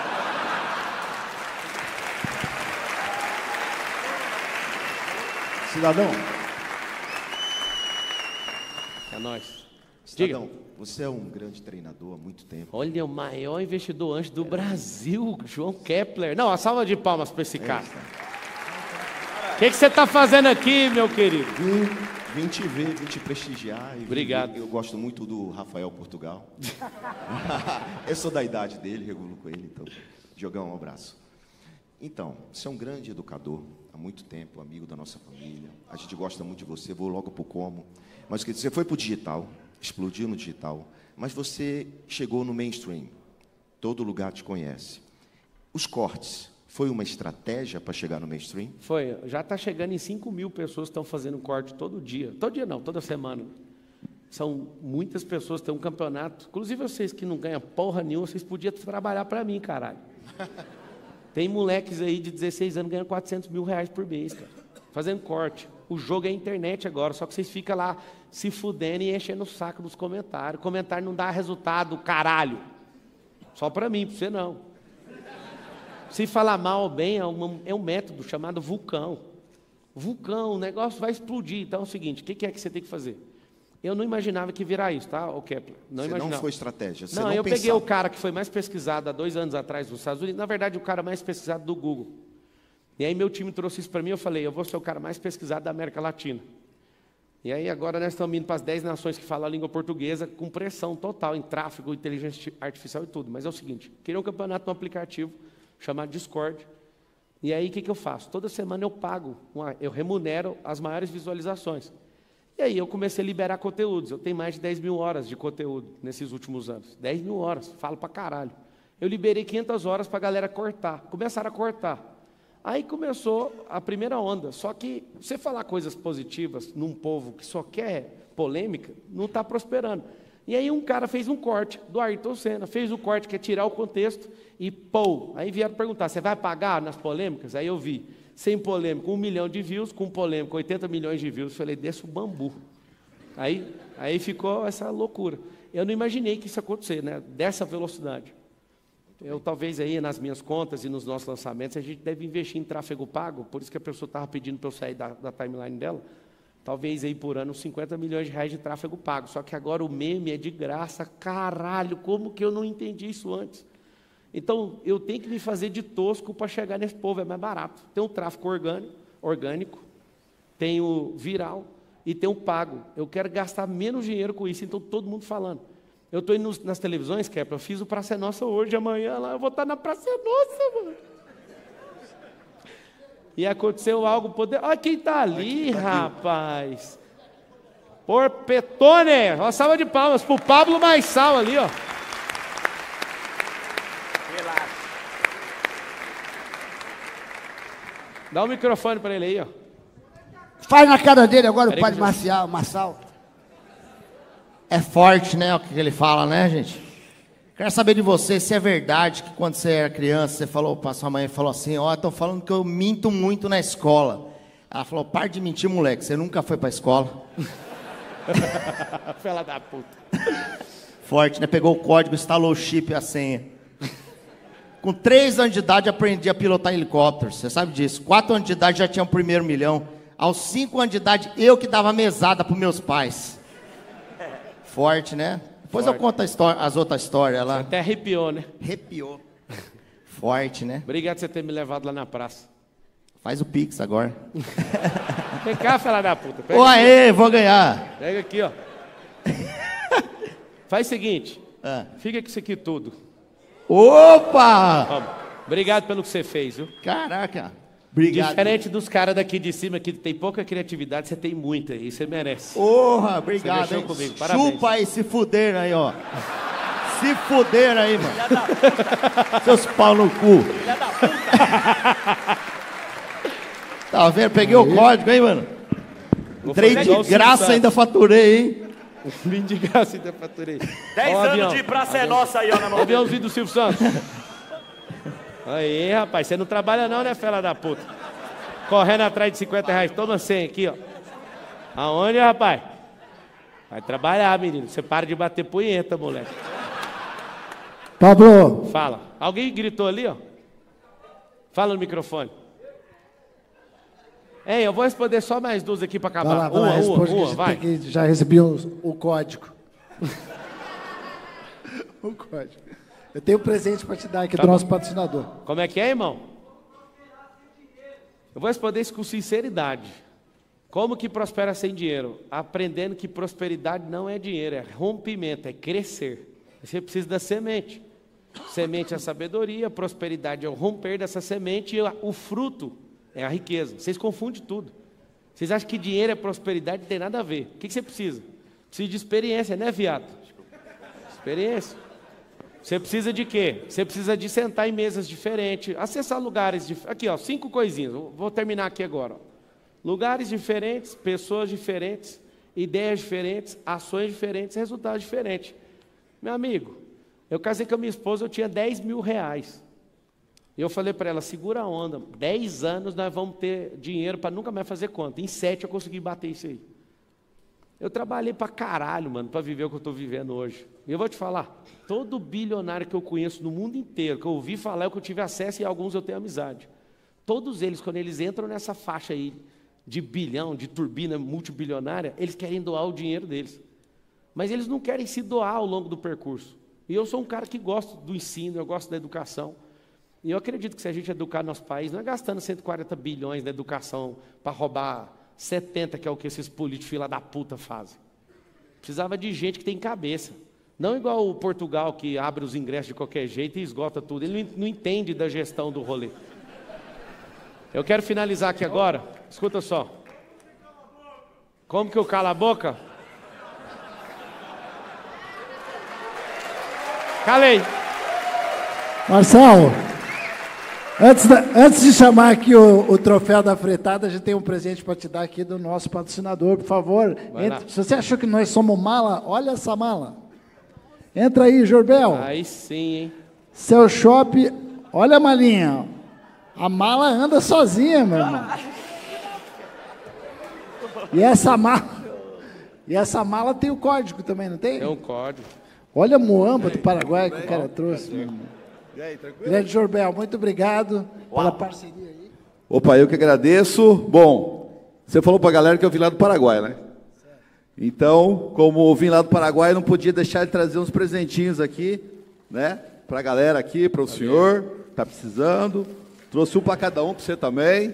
Cidadão. É nóis. Cidadão, você é um grande treinador há muito tempo. Olha, o maior investidor anjo do Brasil, João Kepler. Não, a salva de palmas para esse cara. O que você está fazendo aqui, meu querido? Vim te ver, vim te prestigiar. Obrigado. Eu gosto muito do Rafael Portugal. Eu sou da idade dele, regulo com ele, então, Diogão, um abraço. Então, você é um grande educador, há muito tempo, amigo da nossa família. A gente gosta muito de você, vou logo para o como. Mas você foi para o digital, explodiu no digital, mas você chegou no mainstream. Todo lugar te conhece. Os cortes, foi uma estratégia para chegar no mainstream? Foi, já está chegando em 5.000 pessoas que estão fazendo corte todo dia. Todo dia não, toda semana. São muitas pessoas, tem um campeonato. Inclusive vocês que não ganham porra nenhuma, vocês podiam trabalhar para mim, caralho. Tem moleques aí de 16 anos ganhando 400 mil reais por mês, cara, fazendo corte. O jogo é a internet agora, só que vocês ficam lá se fudendo e enchendo o saco dos comentários. O comentário não dá resultado, caralho. Só para mim, para você não. Se falar mal ou bem, é um método chamado vulcão. Vulcão, o negócio vai explodir. Então é o seguinte, o que é que você tem que fazer? Eu não imaginava que virar isso, tá, o Kepler? Não imaginava. Não foi estratégia, você não não eu pensava. Peguei o cara que foi mais pesquisado há 2 anos atrás nos Estados Unidos, na verdade o cara mais pesquisado do Google. E aí meu time trouxe isso para mim, eu falei, eu vou ser o cara mais pesquisado da América Latina. E aí agora nós estamos indo para as 10 nações que falam a língua portuguesa com pressão total em tráfego, inteligência artificial e tudo. Mas é o seguinte, queria um campeonato no aplicativo chamado Discord. E aí o que eu faço? Toda semana eu pago, eu remunero as maiores visualizações. E aí eu comecei a liberar conteúdos. Eu tenho mais de 10 mil horas de conteúdo nesses últimos anos. 10 mil horas, falo pra caralho. Eu liberei 500 horas pra galera cortar. Começaram a cortar. Aí começou a primeira onda. Só que você falar coisas positivas num povo que só quer polêmica, não está prosperando. E aí um cara fez um corte do Ayrton Senna, fez o corte que é tirar o contexto e pô. Aí vieram perguntar, você vai pagar nas polêmicas? Aí eu vi. Sem polêmica, 1 milhão de views, com polêmica, 80 milhões de views. Falei, desce o bambu. Aí ficou essa loucura. Eu não imaginei que isso ia acontecer, né? Dessa velocidade. Eu talvez aí nas minhas contas e nos nossos lançamentos, a gente deve investir em tráfego pago, por isso que a pessoa estava pedindo para eu sair da timeline dela. Talvez aí por ano 50 milhões de reais de tráfego pago. Só que agora o meme é de graça. Caralho, como que eu não entendi isso antes? Então, eu tenho que me fazer de tosco para chegar nesse povo, é mais barato. Tem o tráfego orgânico, tem o viral e tem o pago. Eu quero gastar menos dinheiro com isso, então todo mundo falando. Eu estou indo nas televisões, Kepler, eu fiz o Praça é Nossa hoje, amanhã lá, eu vou estar na Praça é Nossa, mano. E aconteceu algo poderoso. Olha quem está ali, rapaz. Porpetone, uma salva de palmas para o Pablo Marçal ali, ó. Dá o microfone para ele aí, ó. Faz na cara dele agora o padre Marçal. É forte, né, o que ele fala, né, gente? Quero saber de você se é verdade que quando você era criança, você falou para sua mãe, falou assim, ó, estão falando que eu minto muito na escola. Ela falou, para de mentir, moleque, você nunca foi para a escola. Fela da puta. Forte, né? Pegou o código, instalou o chip e a senha. Com 3 anos de idade, aprendi a pilotar helicóptero. Você sabe disso. 4 anos de idade, já tinha o primeiro milhão. Aos 5 anos de idade, eu que dava mesada para meus pais. Forte, né? Depois eu conto as outras histórias lá. Você até arrepiou, né? Arrepiou. Forte, né? Obrigado por você ter me levado lá na praça. Faz o Pix agora. Vem cá, fela da puta. Pega Ué, vou ganhar. Pega aqui, ó. Faz o seguinte. Fica com isso aqui tudo. Opa! Vamos. Obrigado pelo que você fez, viu? Caraca. Obrigado. Diferente dos caras daqui de cima que tem pouca criatividade, você tem muita e você merece. Porra, obrigado. Você mexeu comigo. Parabéns. Chupa aí, se fuderam aí, ó. Se fuderam aí, mano. Seus pau no cu. Filha da puta. Tá vendo? Peguei o código, hein, mano? Entrei de graça, ainda faturei, hein? Vim de graça, ainda faturei. 10 anos de Praça é Nossa aí, ó, na mão. Aviãozinho do Silvio Santos. Aí, rapaz, você não trabalha não, né, fela da puta? Correndo atrás de 50 reais. Toma 100 aqui, ó. Aonde, rapaz? Vai trabalhar, menino. Você para de bater punheta, moleque. Pablo. Fala. Alguém gritou ali, ó? Fala no microfone. Ei, eu vou responder só mais duas aqui pra acabar. Uma, vai. Já recebi o código. O código. Eu tenho um presente para te dar aqui do nosso patrocinador. Como é que é, irmão? Eu vou responder isso com sinceridade. Como que prospera sem dinheiro? Aprendendo que prosperidade não é dinheiro, é rompimento, é crescer. Você precisa da semente. Semente é a sabedoria, prosperidade é o romper dessa semente e o fruto é a riqueza. Vocês confundem tudo. Vocês acham que dinheiro é prosperidade? Não tem nada a ver. O que você precisa? Precisa de experiência, né, viado? Experiência. Você precisa de quê? Você precisa de sentar em mesas diferentes, acessar lugares diferentes. Aqui, ó, 5 coisinhas. Vou terminar aqui agora. Ó. Lugares diferentes, pessoas diferentes, ideias diferentes, ações diferentes, resultados diferentes. Meu amigo, eu casei com a minha esposa, eu tinha 10 mil reais. E eu falei para ela, segura a onda. 10 anos nós vamos ter dinheiro para nunca mais fazer conta. Em 7 eu consegui bater isso aí. Eu trabalhei pra caralho, mano, para viver o que eu estou vivendo hoje. E eu vou te falar, todo bilionário que eu conheço no mundo inteiro, que eu ouvi falar, é o que eu tive acesso e alguns eu tenho amizade. Todos eles, quando eles entram nessa faixa aí de bilhão, de turbina multibilionária, eles querem doar o dinheiro deles. Mas eles não querem se doar ao longo do percurso. E eu sou um cara que gosto do ensino, eu gosto da educação. E eu acredito que se a gente educar nosso país, não é gastando 140 bilhões na educação para roubar 70, que é o que esses políticos fila da puta fazem. Precisava de gente que tem cabeça. Não igual o Portugal, que abre os ingressos de qualquer jeito e esgota tudo. Ele não entende da gestão do rolê. Eu quero finalizar aqui agora. Escuta só. Como que eu calo a boca? Calei. Marcelo, antes de chamar aqui o troféu da fretada, a gente tem um presente para te dar aqui do nosso patrocinador, por favor. Se você achou que nós somos mala, olha essa mala. Entra aí, Jorbel. Aí sim, hein? Seu Shop, olha a malinha. A mala anda sozinha, meu irmão. E essa mala tem o código também, não tem? É um código. Olha a muamba do Paraguai que o cara trouxe, meu irmão. E aí, tranquilo? Grande Jorbel, muito obrigado pela parceria aí. Opa, eu que agradeço. Bom, você falou pra galera que eu vim lá do Paraguai, né? Então, como eu vim lá do Paraguai, eu não podia deixar de trazer uns presentinhos aqui, né? Pra galera aqui, para o senhor, tá precisando. Trouxe um para cada um, para você também.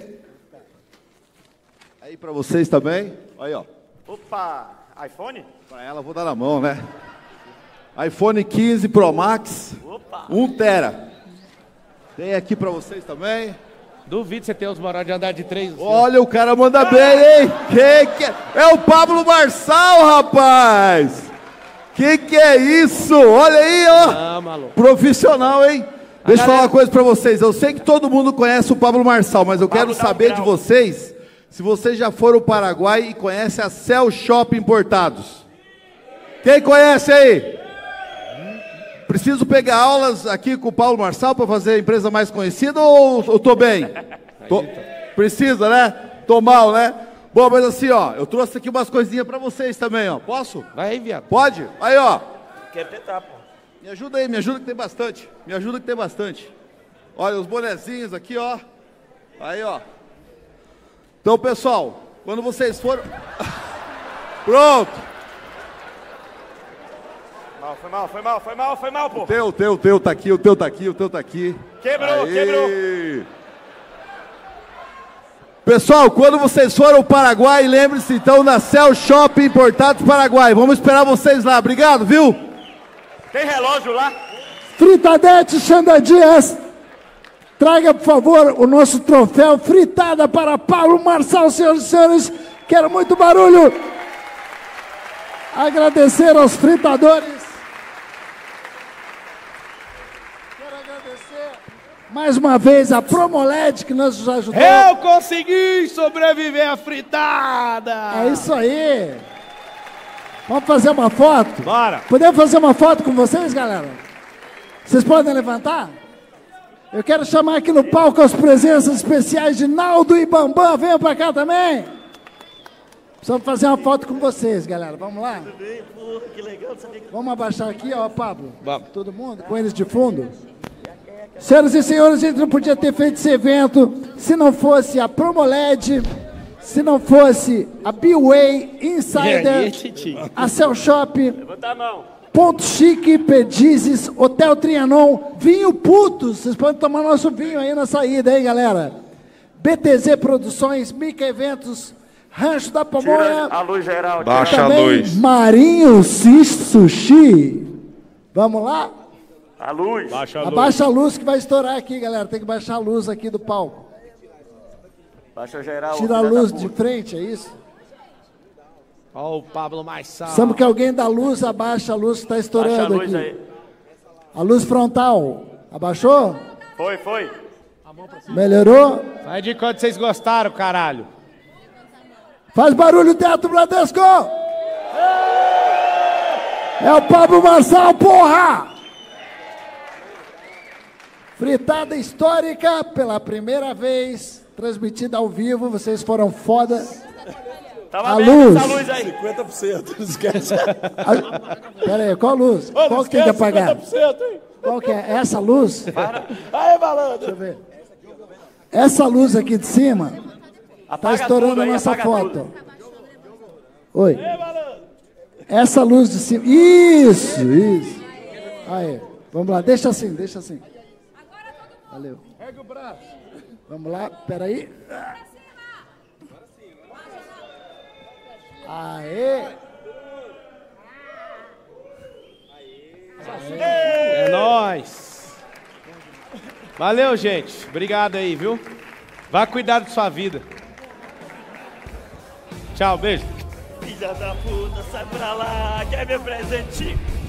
Aí para vocês também. Aí, ó. Opa, iPhone? Para ela eu vou dar na mão, né? iPhone 15 Pro Max, Opa. 1 tera. Tem aqui para vocês também. Duvido você ter os morados de andar de 3. Olha, o cara manda bem, hein? Que é o Pablo Marçal, rapaz! Que é isso? Olha aí, ó. Maluco. Profissional, hein? Deixa eu falar uma coisa pra vocês. Eu sei que todo mundo conhece o Pablo Marçal, mas eu quero saber de vocês se vocês já foram ao Paraguai e conhecem a Cell Shop Importados. Quem conhece aí? Preciso pegar aulas aqui com o Paulo Marçal para fazer a empresa mais conhecida ou tô bem? Precisa, né? Tô mal, né? Bom, mas assim, ó, eu trouxe aqui umas coisinhas para vocês também, ó. Posso? Vai aí, viado. Pode? Aí, ó. Quer tentar, pô. Me ajuda aí, me ajuda que tem bastante. Me ajuda que tem bastante. Olha, os bonezinhos aqui, ó. Aí, ó. Então, pessoal, quando vocês forem... Pronto. Foi mal, pô. O teu tá aqui, o teu tá aqui. Quebrou. Pessoal, quando vocês forem ao Paraguai, lembre-se então da Cell Shop Importados Paraguai. Vamos esperar vocês lá. Obrigado, viu? Tem relógio lá? Fritadete Xanda Dias, traga, por favor, o nosso troféu fritada para Pablo Marçal, senhoras e senhores. Quero muito barulho. Agradecer aos fritadores. Quero agradecer mais uma vez a Promoled, que nos ajudou. Eu consegui sobreviver à fritada! É isso aí. Vamos fazer uma foto? Bora. Podemos fazer uma foto com vocês, galera? Vocês podem levantar? Eu quero chamar aqui no palco as presenças especiais de Naldo e Bambam. Venham pra cá também. Precisamos fazer uma foto com vocês, galera. Vamos lá? Tudo bem? Porra, que legal. Vamos abaixar aqui, ó, Pablo. Vamos. Todo mundo, com eles de fundo. Senhoras e senhores, a gente não podia ter feito esse evento se não fosse a Promoled, se não fosse a B-Way, Insider, a Cell Shop, Levanta a mão. Ponto Chique, Perdizes, Hotel Trianon, Vinho Putos, vocês podem tomar nosso vinho aí na saída, hein, galera? BTZ Produções, Mica Eventos, Rancho da Pamonha. Tira a luz geral. Baixa a também luz. Marinho Sushi. Vamos lá? A luz. Abaixa a luz que vai estourar aqui, galera. Tem que baixar a luz aqui do palco. Baixa geral. Tira a luz de frente, é isso? Ó, o Pablo Marçal. Precisamos que alguém da luz abaixe a luz que está estourando Baixa a luz aqui. aí. A luz frontal. Abaixou? Foi. Melhorou? Faz de quanto vocês gostaram, caralho. Faz barulho, Teatro Bradesco! É o Pablo Marçal, porra! Fritada histórica pela primeira vez, transmitida ao vivo, vocês foram foda. A luz. Essa luz aí. 50%, não esquece. Pera aí, qual luz? Qual que tem que apagar? 50%, hein? Qual que é? Essa luz? Aí, malandro. Deixa eu ver. Essa luz aqui de cima está estourando a nossa foto. Oi. Essa luz de cima. Isso. Aí, vamos lá, deixa assim. Valeu. Pega o braço. Vamos lá, peraí. Aê! É nóis. Valeu, gente. Obrigado aí, viu? Vá cuidar de sua vida. Tchau, beijo. Filha da puta, sai pra lá, quer meu presentinho.